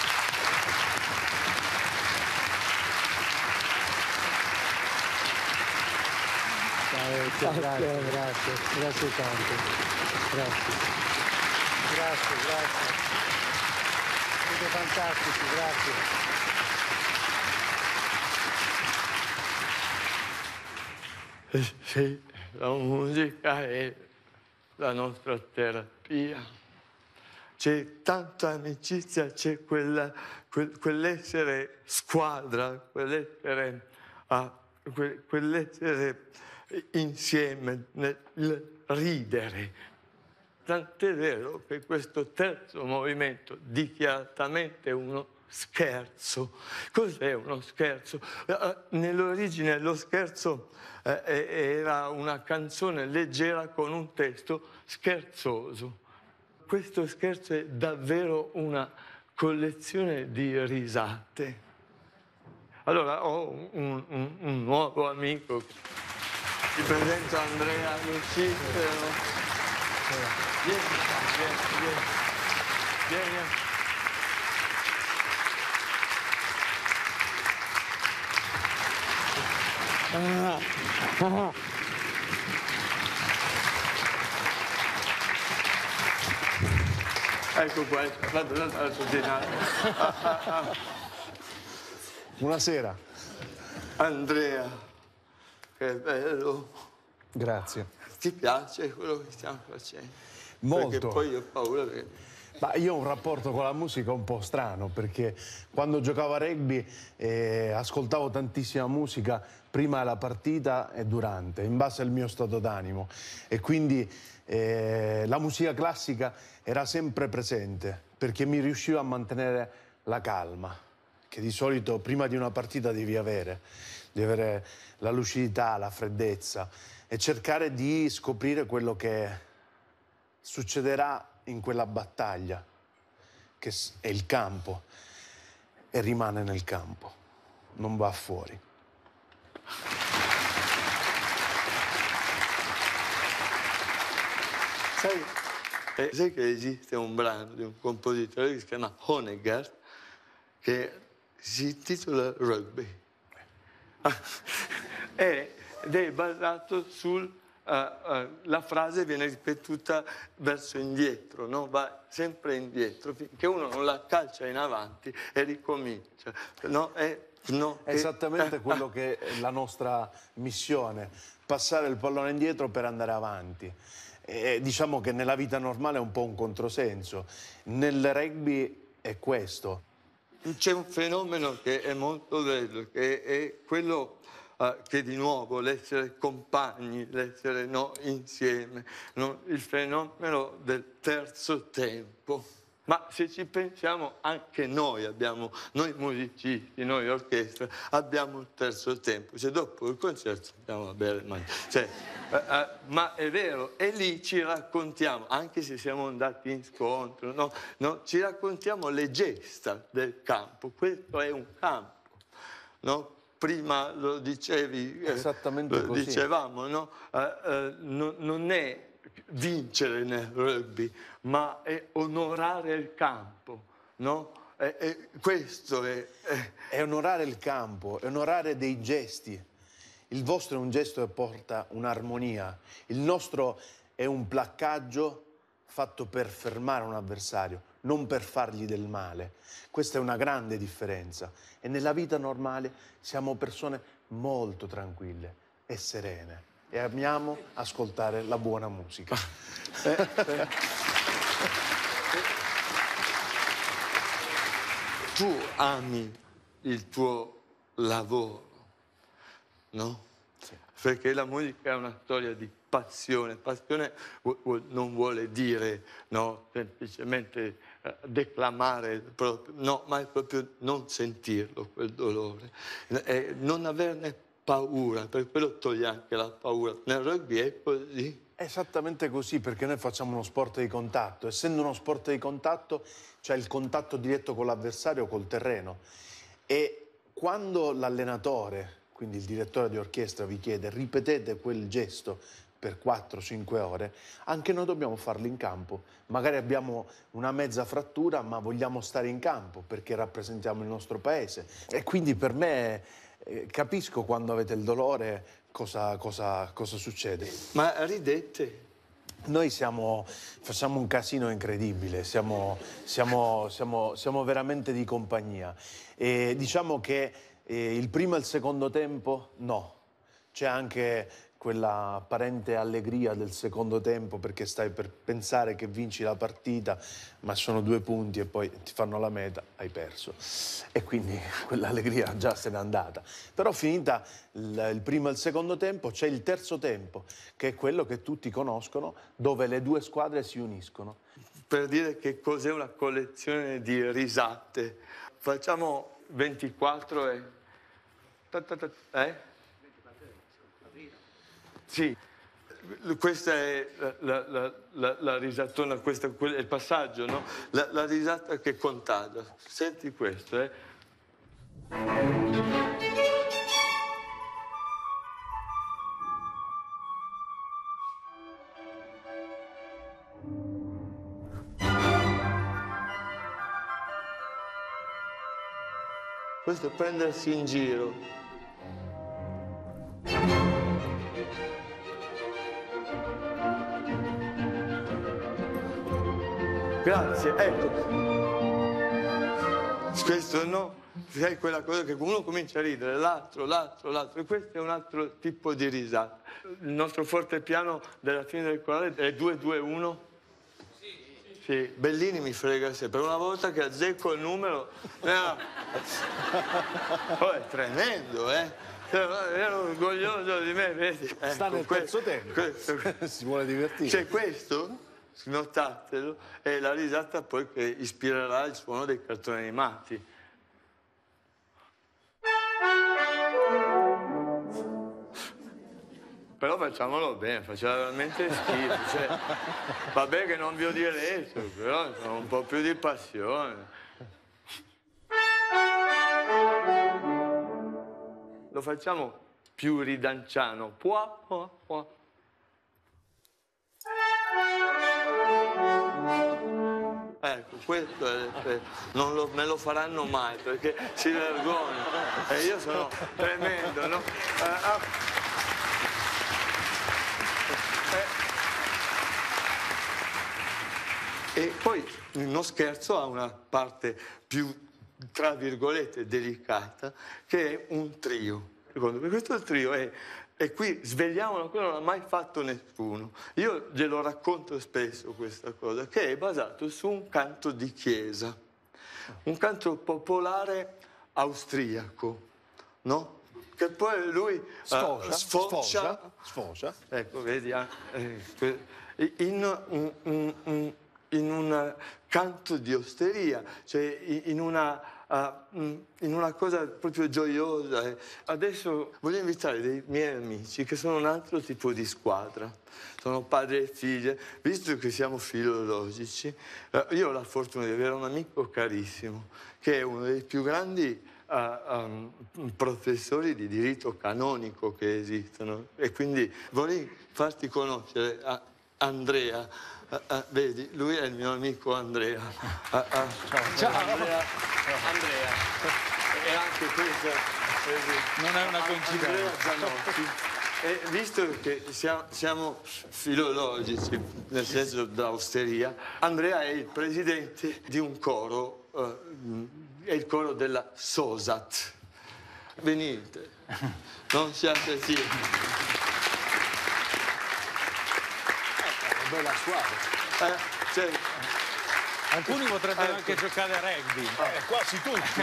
Grazie tanto. Grazie. Siete fantastici, grazie. Sì, la musica è la nostra terapia. C'è tanta amicizia, c'è quell'essere squadra, quell'essere insieme, nel ridere. Tant'è vero che questo terzo movimento, dichiaratamente uno scherzo. Cos'è uno scherzo? Nell'origine lo scherzo era una canzone leggera con un testo scherzoso. Questo scherzo è davvero una collezione di risate. Allora ho un nuovo amico. Ti presento Andrea Lucifero. Vieni. Ecco qua, Buonasera. Andrea, che bello. Grazie. Ti piace quello che stiamo facendo? Molto. Perché poi ho paura che... Ma io ho un rapporto con la musica un po' strano, perché quando giocavo a rugby ascoltavo tantissima musica prima della partita e durante, in base al mio stato d'animo. E quindi la musica classica era sempre presente, perché mi riusciva a mantenere la calma, che di solito prima di una partita devi avere la lucidità, la freddezza e cercare di scoprire quello che succederà in quella battaglia, che è il campo, e rimane nel campo, non va fuori. Sai che esiste un brano di un compositore che si chiama Honegger, che si intitola Rugby. Ed è basato sul... la frase viene ripetuta verso indietro, no? Va sempre indietro, finché uno non la calcia in avanti e ricomincia. No? È esattamente quello che è la nostra missione, passare il pallone indietro per andare avanti. E diciamo che nella vita normale è un po' un controsenso, nel rugby è questo. C'è un fenomeno che è molto bello, che è quello che di nuovo l'essere compagni, l'essere insieme, no? Il fenomeno del terzo tempo. Ma se ci pensiamo anche noi musicisti, noi orchestra, abbiamo il terzo tempo. Cioè dopo il concerto andiamo a bere, ma è vero, e lì ci raccontiamo, anche se siamo andati in scontro, no? Ci raccontiamo le gesta del campo. Questo è un campo, no? Prima lo dicevi, esattamente lo così. Dicevamo, no? Non è vincere nel rugby, ma è onorare il campo, no? Questo è onorare il campo, è onorare dei gesti. Il vostro è un gesto che porta un'armonia, il nostro è un placcaggio fatto per fermare un avversario, non per fargli del male. Questa è una grande differenza. E nella vita normale siamo persone molto tranquille e serene e amiamo ascoltare la buona musica. tu ami il tuo lavoro, no? Sì. Perché la musica è una storia di passione. Passione non vuole dire, no, semplicemente declamare, proprio, no, ma è proprio non sentirlo, quel dolore. Non averne paura, per quello toglie anche la paura. Nel rugby è così. È esattamente così, perché noi facciamo uno sport di contatto. Essendo uno sport di contatto, c'è il contatto diretto con l'avversario, col terreno. E quando l'allenatore, quindi il direttore di orchestra, vi chiede ripetete quel gesto per 4-5 ore, anche noi dobbiamo farlo in campo. Magari abbiamo una mezza frattura, ma vogliamo stare in campo perché rappresentiamo il nostro paese. E quindi per me, capisco quando avete il dolore cosa succede. Ma ridete? Noi facciamo un casino incredibile, siamo veramente di compagnia. E diciamo che il primo e il secondo tempo no, c'è anche quella apparente allegria del secondo tempo perché stai per pensare che vinci la partita, ma sono 2 punti e poi ti fanno la meta, hai perso. E quindi quell'allegria già se n'è andata. Però finita il primo e il secondo tempo c'è il terzo tempo, che è quello che tutti conoscono, dove le 2 squadre si uniscono. Per dire che cos'è una collezione di risate, facciamo 24 e... Sì, questa è la risatona, questo è il passaggio, no? La risata che contagia. Senti questo, eh? Questo è prendersi in giro. Grazie, ecco. Questo no, sai quella cosa che uno comincia a ridere, l'altro, e questo è un altro tipo di risata. Il nostro fortepiano della fine del corale è 2-2-1. Sì, Bellini mi frega sempre, una volta che azzecco il numero... Oh, è tremendo, eh? Ero orgoglioso di me, vedi? Sta nel terzo tempo, si vuole divertire. C'è questo, notatelo, è la risata poi che ispirerà il suono dei cartoni animati. Però facciamolo bene, faceva veramente schifo. Cioè, vabbè che non vi odierete, però un po' più di passione. Lo facciamo più ridanciano. Può. Ecco, questo non me lo faranno mai perché si vergognano. E io sono tremendo, no? E poi uno scherzo ha una parte più, tra virgolette, delicata, che è un trio. Questo trio è qui, svegliamo una cosa che non ha mai fatto nessuno. Io glielo racconto spesso questa cosa, che è basato su un canto di chiesa, un canto popolare austriaco, no? Che poi lui sfocia. Ecco, vedi, in un canto di osteria, cioè in una cosa proprio gioiosa. Adesso voglio invitare dei miei amici che sono un altro tipo di squadra, sono padre e figlia, visto che siamo filologici. Io ho la fortuna di avere un amico carissimo che è uno dei più grandi professori di diritto canonico che esistono, e quindi vorrei farti conoscere Andrea. Vedi, lui è il mio amico Andrea. Ciao. Andrea. E anche questo non è una coincidenza. Andrea Zanotti. E visto che siamo filologici, nel senso dell'osteria, Andrea è il presidente di un coro, è il coro della SOSAT. Venite, non siate timidi. Bella squadra. Alcuni potrebbero anche giocare a rugby. Quasi tutti.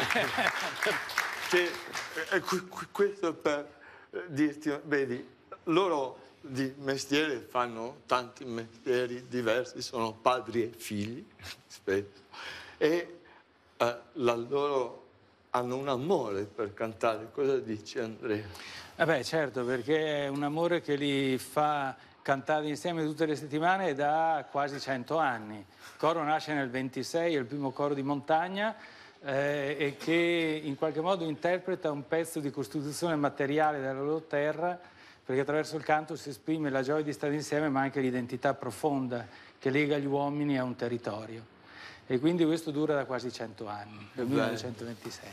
Questo per dirti, vedi, loro di mestiere fanno tanti mestieri diversi, sono padri e figli spesso, e loro hanno un amore per cantare. Cosa dici, Andrea? Certo, perché è un amore che li fa cantare insieme tutte le settimane da quasi 100 anni. Il coro nasce nel 26, è il primo coro di montagna, e che in qualche modo interpreta un pezzo di costituzione materiale della loro terra, perché attraverso il canto si esprime la gioia di stare insieme, ma anche l'identità profonda che lega gli uomini a un territorio. E quindi questo dura da quasi 100 anni, dal 1926.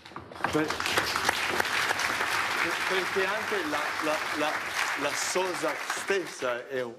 Perché anche la Sosa stessa è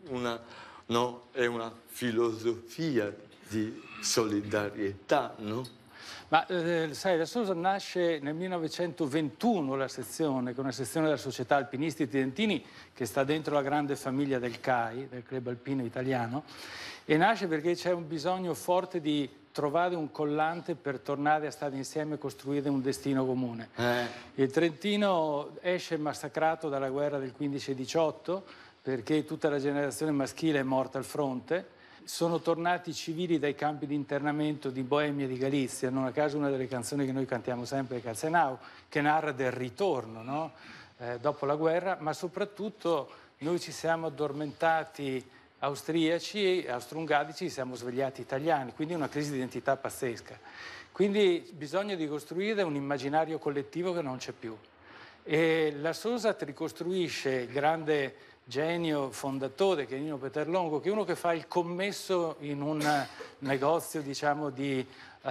una filosofia di solidarietà, no? Ma sai, la Sosa nasce nel 1921, la sezione, che è una sezione della Società Alpinisti Tridentini che sta dentro la grande famiglia del CAI, del Club Alpino Italiano, e nasce perché c'è un bisogno forte di trovare un collante per tornare a stare insieme e costruire un destino comune. Il Trentino esce massacrato dalla guerra del 15 e 18 perché tutta la generazione maschile è morta al fronte. Sono tornati civili dai campi di internamento di Boemia e di Galizia, non a caso una delle canzoni che noi cantiamo sempre è Katzenau, che narra del ritorno, no? Dopo la guerra, ma soprattutto noi ci siamo addormentati austriaci e austro-ungarici, ci siamo svegliati italiani, quindi una crisi di identità pazzesca. Quindi bisogna di costruire un immaginario collettivo che non c'è più. E la Sosa ricostruisce il grande genio fondatore che è Nino Peterlongo, che è uno che fa il commesso in un negozio, diciamo, di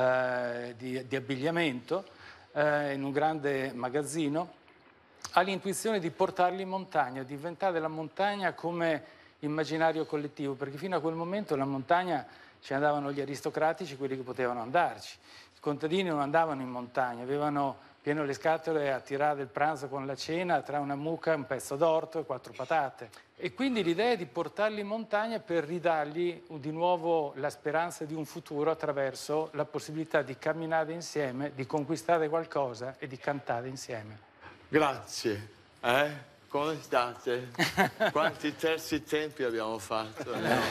abbigliamento, in un grande magazzino, ha l'intuizione di portarli in montagna, diventare la montagna come immaginario collettivo, perché fino a quel momento la montagna ci andavano gli aristocratici, quelli che potevano andarci. I contadini non andavano in montagna, avevano pieno le scatole a tirare il pranzo con la cena tra una mucca, un pezzo d'orto e 4 patate. E quindi l'idea è di portarli in montagna per ridargli di nuovo la speranza di un futuro attraverso la possibilità di camminare insieme, di conquistare qualcosa e di cantare insieme. Grazie. Come state? Quanti terzi tempi abbiamo fatto? No?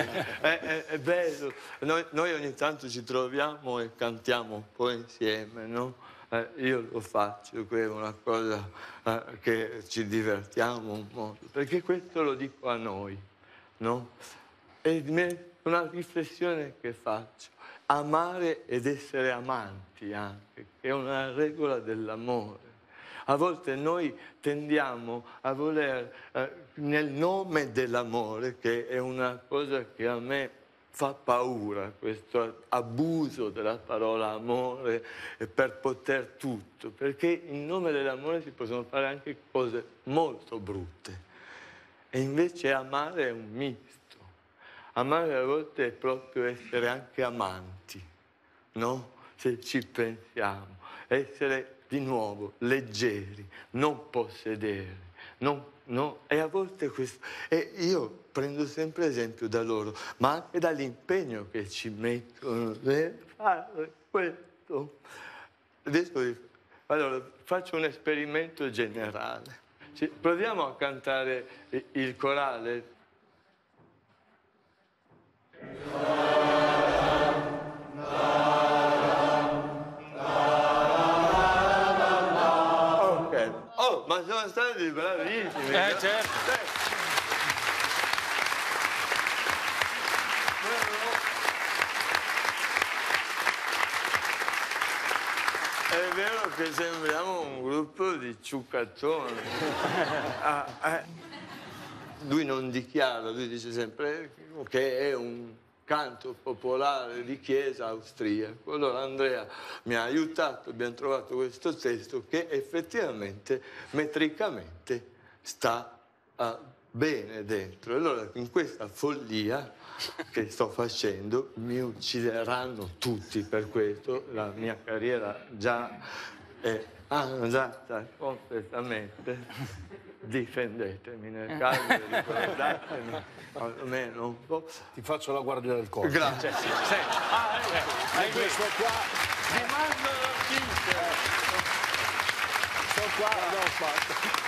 È bello. Noi ogni tanto ci troviamo e cantiamo un po' insieme, no? Io lo faccio, è una cosa che ci divertiamo un po', perché questo lo dico a noi, no? È una riflessione che faccio. Amare ed essere amanti anche, che è una regola dell'amore. A volte noi tendiamo a voler, nel nome dell'amore, che è una cosa che a me fa paura, questo abuso della parola amore per poter tutto, perché in nome dell'amore si possono fare anche cose molto brutte. E invece amare è un misto. Amare a volte è proprio essere anche amanti, no? Se ci pensiamo. Essere di nuovo leggeri, non possedere, e a volte questo. E io prendo sempre esempio da loro, ma anche dall'impegno che ci mettono per fare questo. Adesso allora, faccio un esperimento generale. Proviamo a cantare il corale. Ma sono stati bravissimi. Certo. È vero che sembriamo un gruppo di ciuccazzoni. Lui non dichiara, lui dice sempre che è un canto popolare di chiesa austriaco. Allora Andrea mi ha aiutato, abbiamo trovato questo testo che effettivamente metricamente sta bene dentro. Allora in questa follia che sto facendo mi uccideranno tutti per questo, la mia carriera già è andata completamente. difendetemi nel caso, ricordatemi almeno un po'. Ti faccio la guardia del corpo. Grazie. Hai questo qua. Ti mando l'artista. Sto qua, l'ho fatto.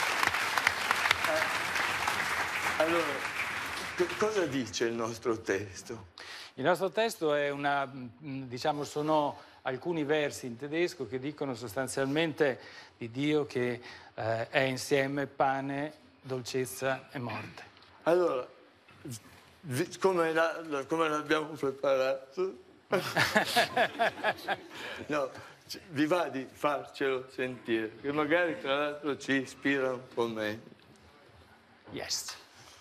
Allora, cosa dice il nostro testo? Il nostro testo è sono alcuni versi in tedesco che dicono sostanzialmente di Dio che è insieme pane, dolcezza e morte. Allora, come l'abbiamo preparato? No, vi va di farcelo sentire, che magari tra l'altro ci ispira un po' meglio. Yes.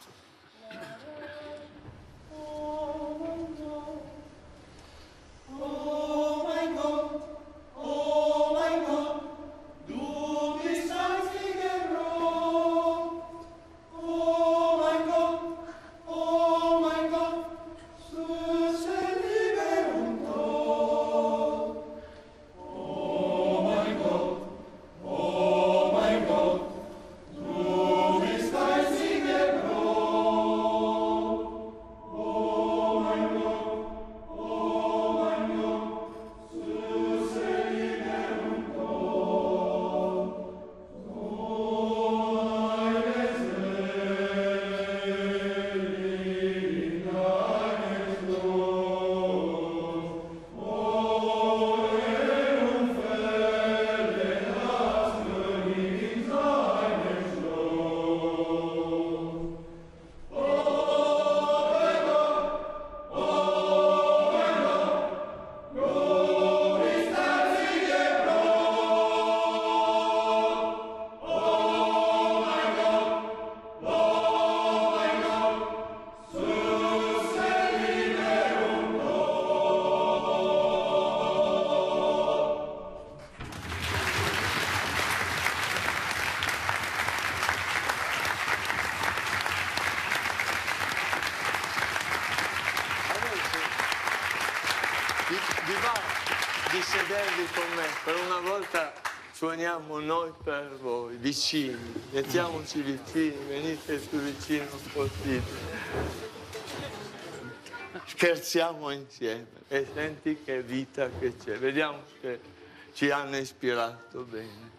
Vi va di sedervi con me? Per una volta suoniamo noi per voi, vicini. Mettiamoci vicini, venite il più vicino possibile. Scherziamo insieme e senti che vita che c'è. Vediamo se ci hanno ispirato bene.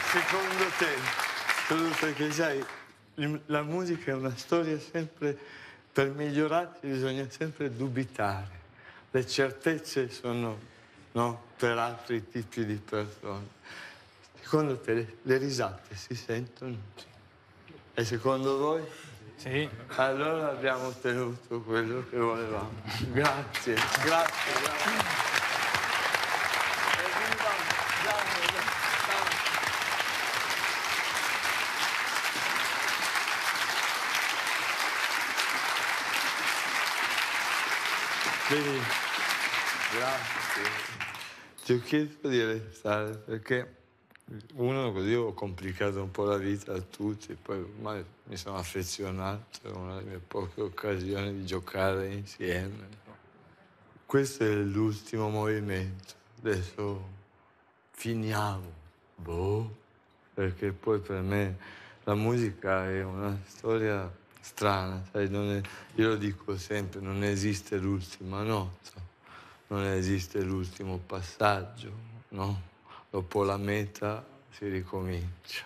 secondo te, solo perché sai, la musica è una storia sempre, per migliorarsi bisogna sempre dubitare. Le certezze sono, no, per altri tipi di persone. Secondo te le risate si sentono? E secondo voi? Sì. Allora abbiamo ottenuto quello che volevamo. Grazie, grazie, grazie. Vedi, grazie. Ti ho chiesto di restare perché uno così ho complicato un po' la vita a tutti, poi ormai mi sono affezionato, è una delle mie poche occasioni di giocare insieme. Questo è l'ultimo movimento, adesso finiamo, perché poi per me la musica è una storia strana, sai, io lo dico sempre, non esiste l'ultima nota, non esiste l'ultimo passaggio, no? Dopo la meta si ricomincia.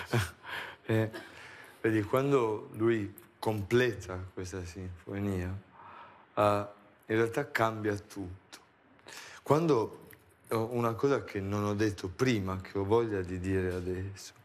Vedi, quando lui completa questa sinfonia, in realtà cambia tutto. Quando una cosa che non ho detto prima, che ho voglia di dire adesso,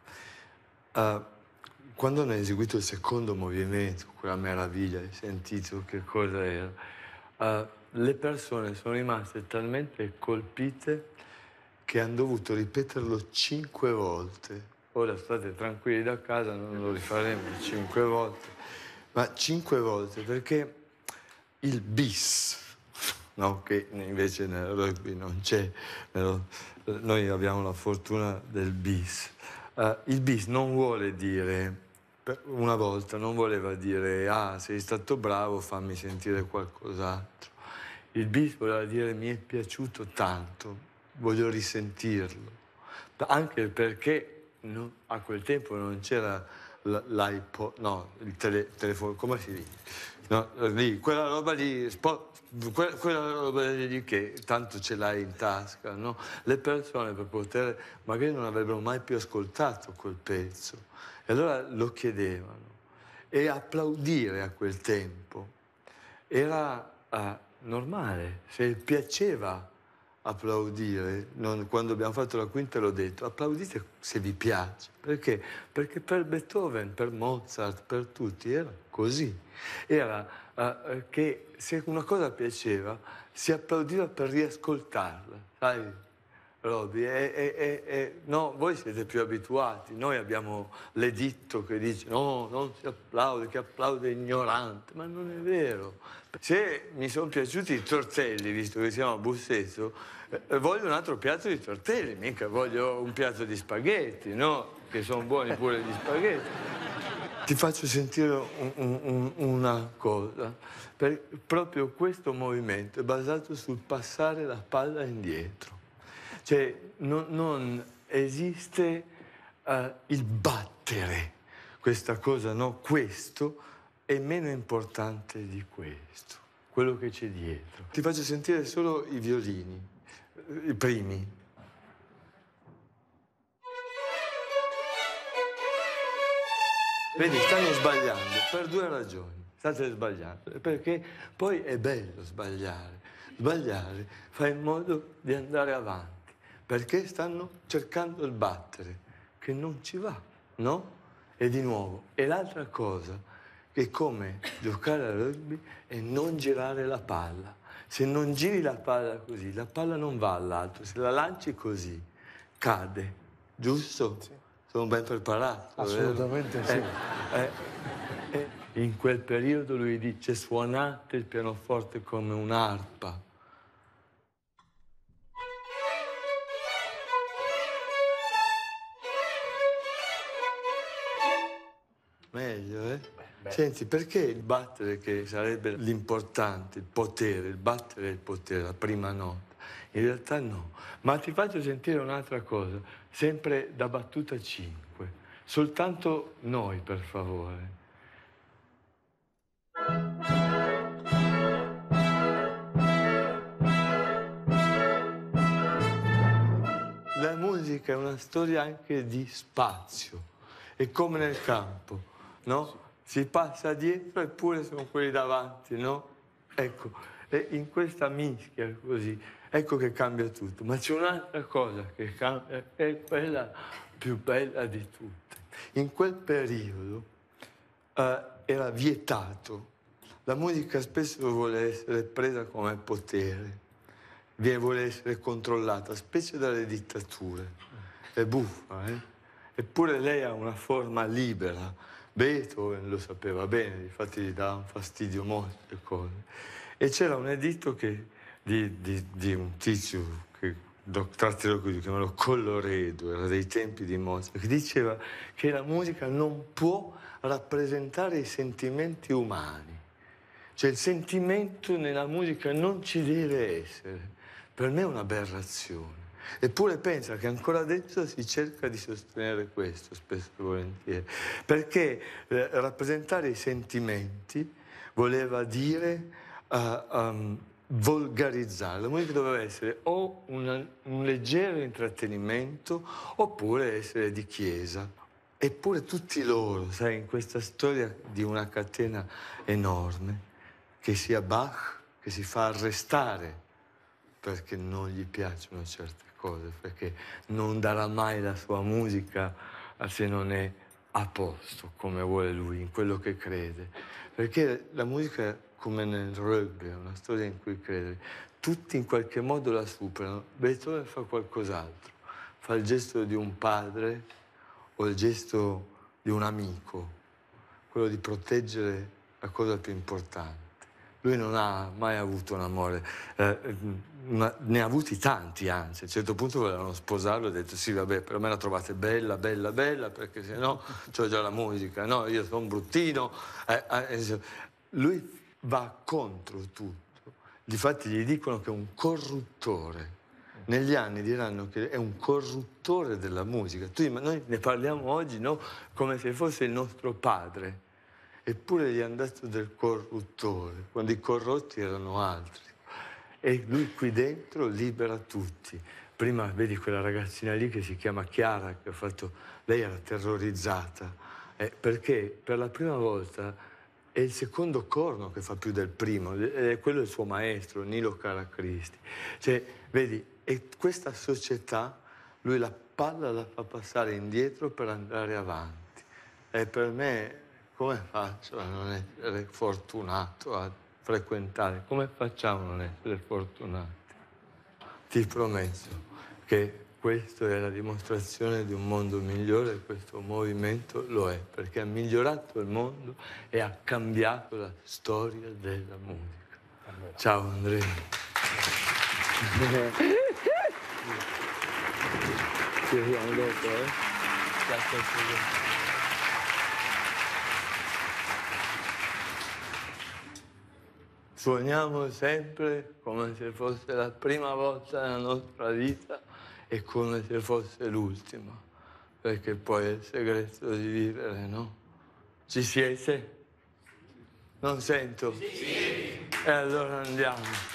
quando hanno eseguito il secondo movimento, quella meraviglia, hai sentito che cosa era? Le persone sono rimaste talmente colpite che hanno dovuto ripeterlo 5 volte. Ora state tranquilli da casa, non lo rifaremo 5 volte, ma 5 volte perché il bis, no, che invece nel rugby non c'è, noi abbiamo la fortuna del bis. Il bis non vuole dire, una volta non voleva dire ah, sei stato bravo, fammi sentire qualcos'altro. Il bis voleva dire mi è piaciuto tanto, voglio risentirlo, anche perché a quel tempo non c'era l'iPod, no, il telefono, come si dice? No, lì, quella roba lì, quella roba lì che tanto ce l'hai in tasca, no? Le persone per poter, magari non avrebbero mai più ascoltato quel pezzo, e allora lo chiedevano. E applaudire a quel tempo era normale, se piaceva applaudire, quando abbiamo fatto la quinta l'ho detto, applaudite se vi piace, perché? Perché per Beethoven, per Mozart, per tutti era così, era che se una cosa piaceva si applaudiva per riascoltarla, sai Roby? No, voi siete più abituati, noi abbiamo l'editto che dice no, non si applaude, che applaude ignorante, ma non è vero. Se mi sono piaciuti i tortelli, visto che siamo a Busseto, voglio un altro piatto di tortelli, mica voglio un piatto di spaghetti, no? Che sono buoni pure gli spaghetti. Ti faccio sentire una cosa. Proprio questo movimento è basato sul passare la palla indietro. Cioè, non esiste il battere, questa cosa, no? Questo è meno importante di questo, quello che c'è dietro. Ti faccio sentire solo i violini, i primi. Vedi, stanno sbagliando per 2 ragioni. State sbagliando, perché poi è bello sbagliare. Sbagliare fa in modo di andare avanti, perché stanno cercando il battere, che non ci va, no? E di nuovo, e l'altra cosa, che è come giocare a rugby e non girare la palla. Se non giri la palla così, la palla non va all'alto, se la lanci così, cade, giusto? Sì. Sono ben preparato. Assolutamente sì. In quel periodo lui dice suonate il pianoforte come un'arpa. Meglio, eh? Senti, perché il battere, che sarebbe l'importante, il potere, il battere e il potere, la prima nota? In realtà no. Ma ti faccio sentire un'altra cosa, sempre da battuta 5. Soltanto noi, per favore. la musica è una storia anche di spazio. È come nel campo, no? Si passa dietro eppure sono quelli davanti, no? Ecco, e in questa mischia così, ecco che cambia tutto. Ma c'è un'altra cosa che cambia, è quella più bella di tutte. In quel periodo era vietato. La musica spesso vuole essere presa come potere, vuole essere controllata, specie dalle dittature. È buffa, eh? Eppure lei ha una forma libera. Beethoven lo sapeva bene, infatti gli dava fastidio molte cose. E c'era un editto di un tizio, tratti lo chiamano Colloredo, era dei tempi di Mozart, che diceva che la musica non può rappresentare i sentimenti umani. Cioè il sentimento nella musica non ci deve essere. Per me è un'aberrazione. Eppure pensa che ancora adesso si cerca di sostenere questo, spesso e volentieri. Perché rappresentare i sentimenti voleva dire volgarizzare. La musica doveva essere o un leggero intrattenimento oppure essere di chiesa. Eppure tutti loro, sai, in questa storia di una catena enorme, che sia Bach, che si fa arrestare perché non gli piacciono certe cose, perché non darà mai la sua musica se non è a posto, come vuole lui, in quello che crede. Perché la musica, come nel rugby, è una storia in cui crede. Tutti in qualche modo la superano. Beethoven fa qualcos'altro. Fa il gesto di un padre o il gesto di un amico, quello di proteggere la cosa più importante. Lui non ha mai avuto un amore, ne ha avuti tanti, anzi. A un certo punto volevano sposarlo e ha detto sì, vabbè, per me la trovate bella, bella, bella, perché se no c'ho già la musica, no, io sono bruttino. Lui va contro tutto. Difatti gli dicono che è un corruttore. Negli anni diranno che è un corruttore della musica. Ma noi ne parliamo oggi, no? Come se fosse il nostro padre. Eppure gli hanno dato del corruttore, quando i corrotti erano altri. E lui qui dentro libera tutti. Prima vedi quella ragazzina lì che si chiama Chiara, che ha fatto... Lei era terrorizzata, perché per la prima volta è il secondo corno che fa più del primo, è quello del suo maestro, Nilo Caracristi. Cioè, vedi, e questa società, lui la palla la fa passare indietro per andare avanti. E per me... Come faccio a non essere fortunato a frequentare? Come facciamo a non essere fortunati? Ti prometto che questa è la dimostrazione di un mondo migliore e questo movimento lo è, perché ha migliorato il mondo e ha cambiato la storia della musica. Ciao Andrea. Ci vediamo dopo, Grazie a tutti. Suoniamo sempre come se fosse la prima volta nella nostra vita e come se fosse l'ultima, perché poi è il segreto di vivere, no? Ci siete? Non sento? Sì. E allora andiamo.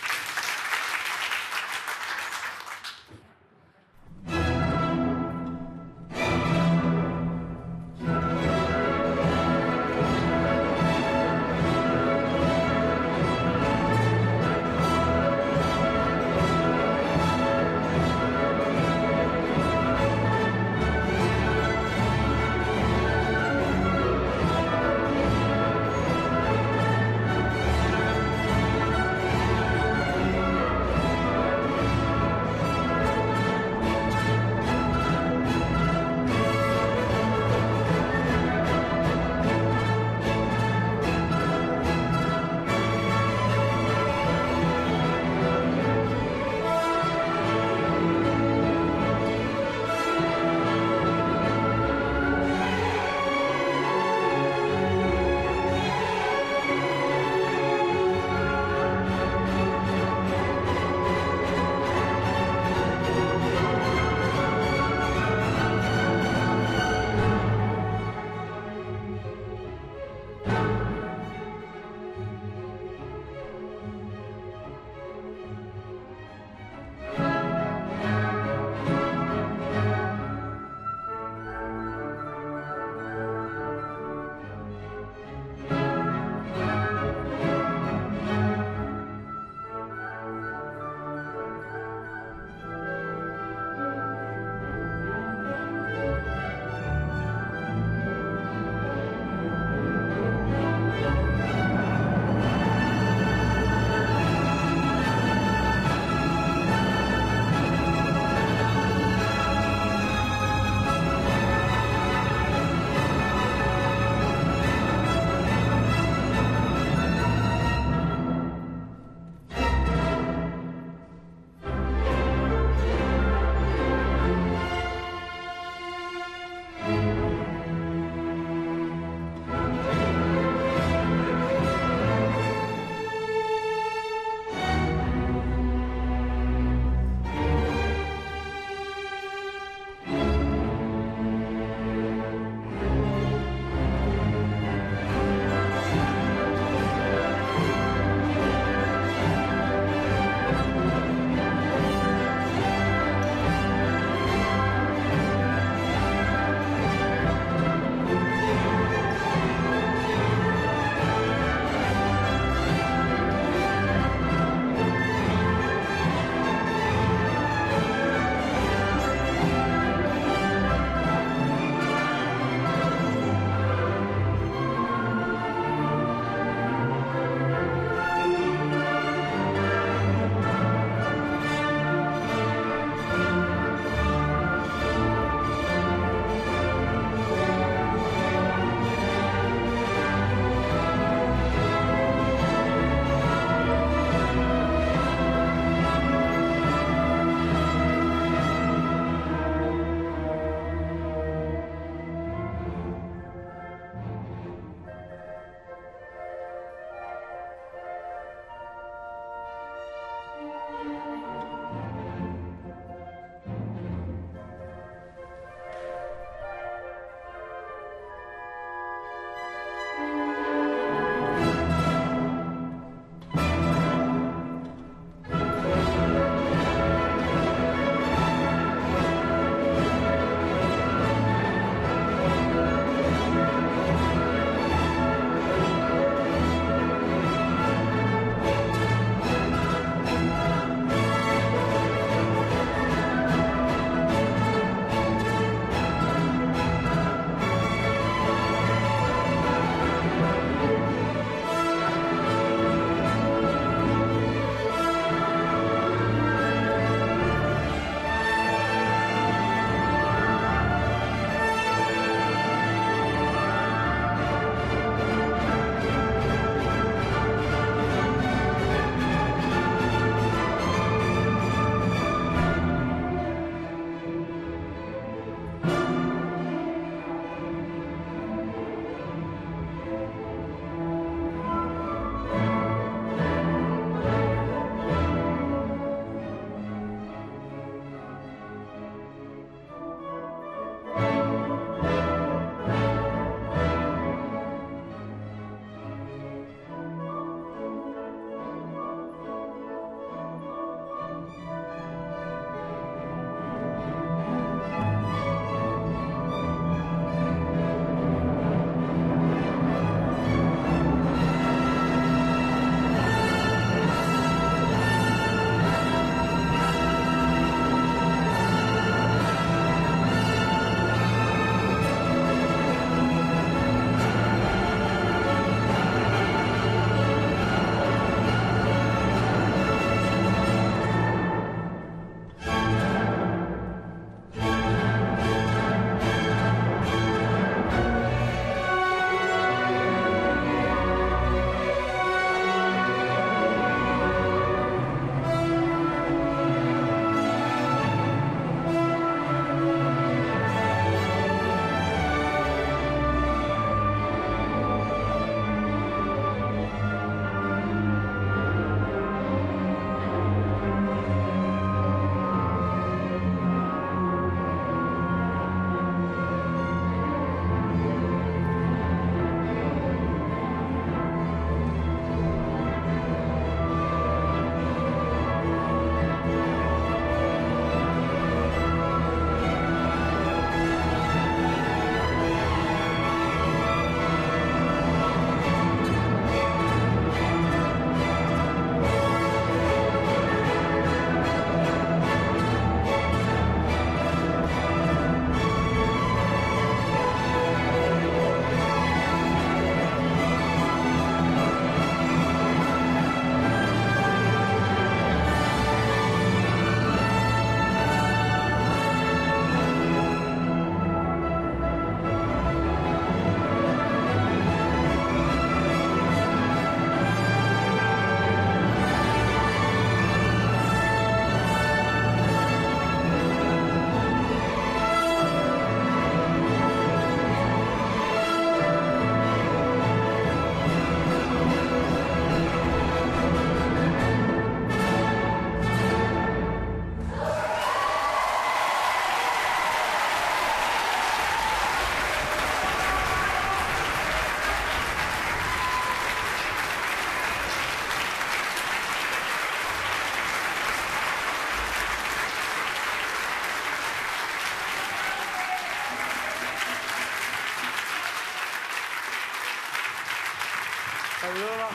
Allora,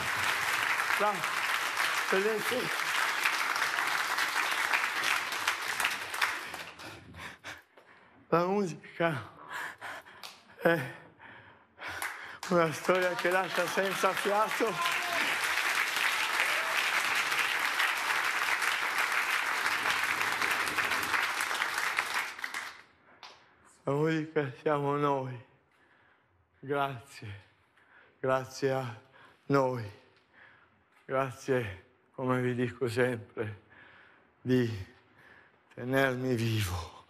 vedete, la musica è una storia che lascia senza fiato. La musica siamo noi. Grazie. Grazie a noi. Grazie, come vi dico sempre, di tenermi vivo.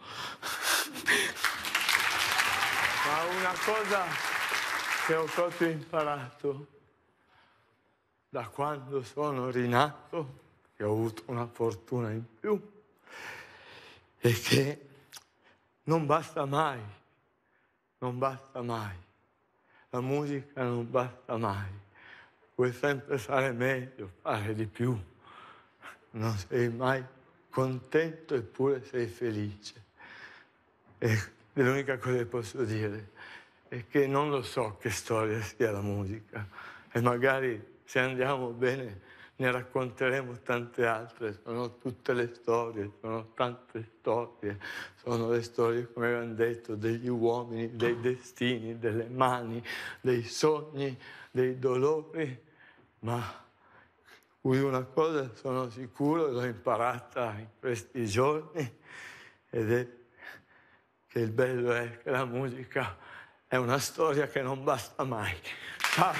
Ma una cosa che ho proprio imparato da quando sono rinato, che ho avuto una fortuna in più, è che non basta mai, non basta mai. La musica non basta mai. Puoi sempre fare meglio, fare di più. Non sei mai contento eppure sei felice. E l'unica cosa che posso dire è che non lo so che storia sia la musica e magari se andiamo bene ne racconteremo tante altre. Sono tutte le storie, sono tante storie. Sono le storie, come abbiamo detto, degli uomini, dei destini, delle mani, dei sogni, dei dolori, ma una cosa sono sicuro, l'ho imparata in questi giorni, ed è che il bello è che la musica è una storia che non basta mai. Ciao!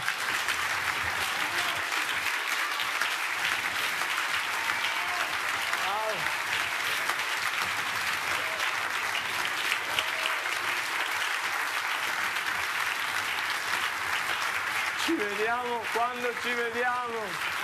Ci vediamo quando ci vediamo.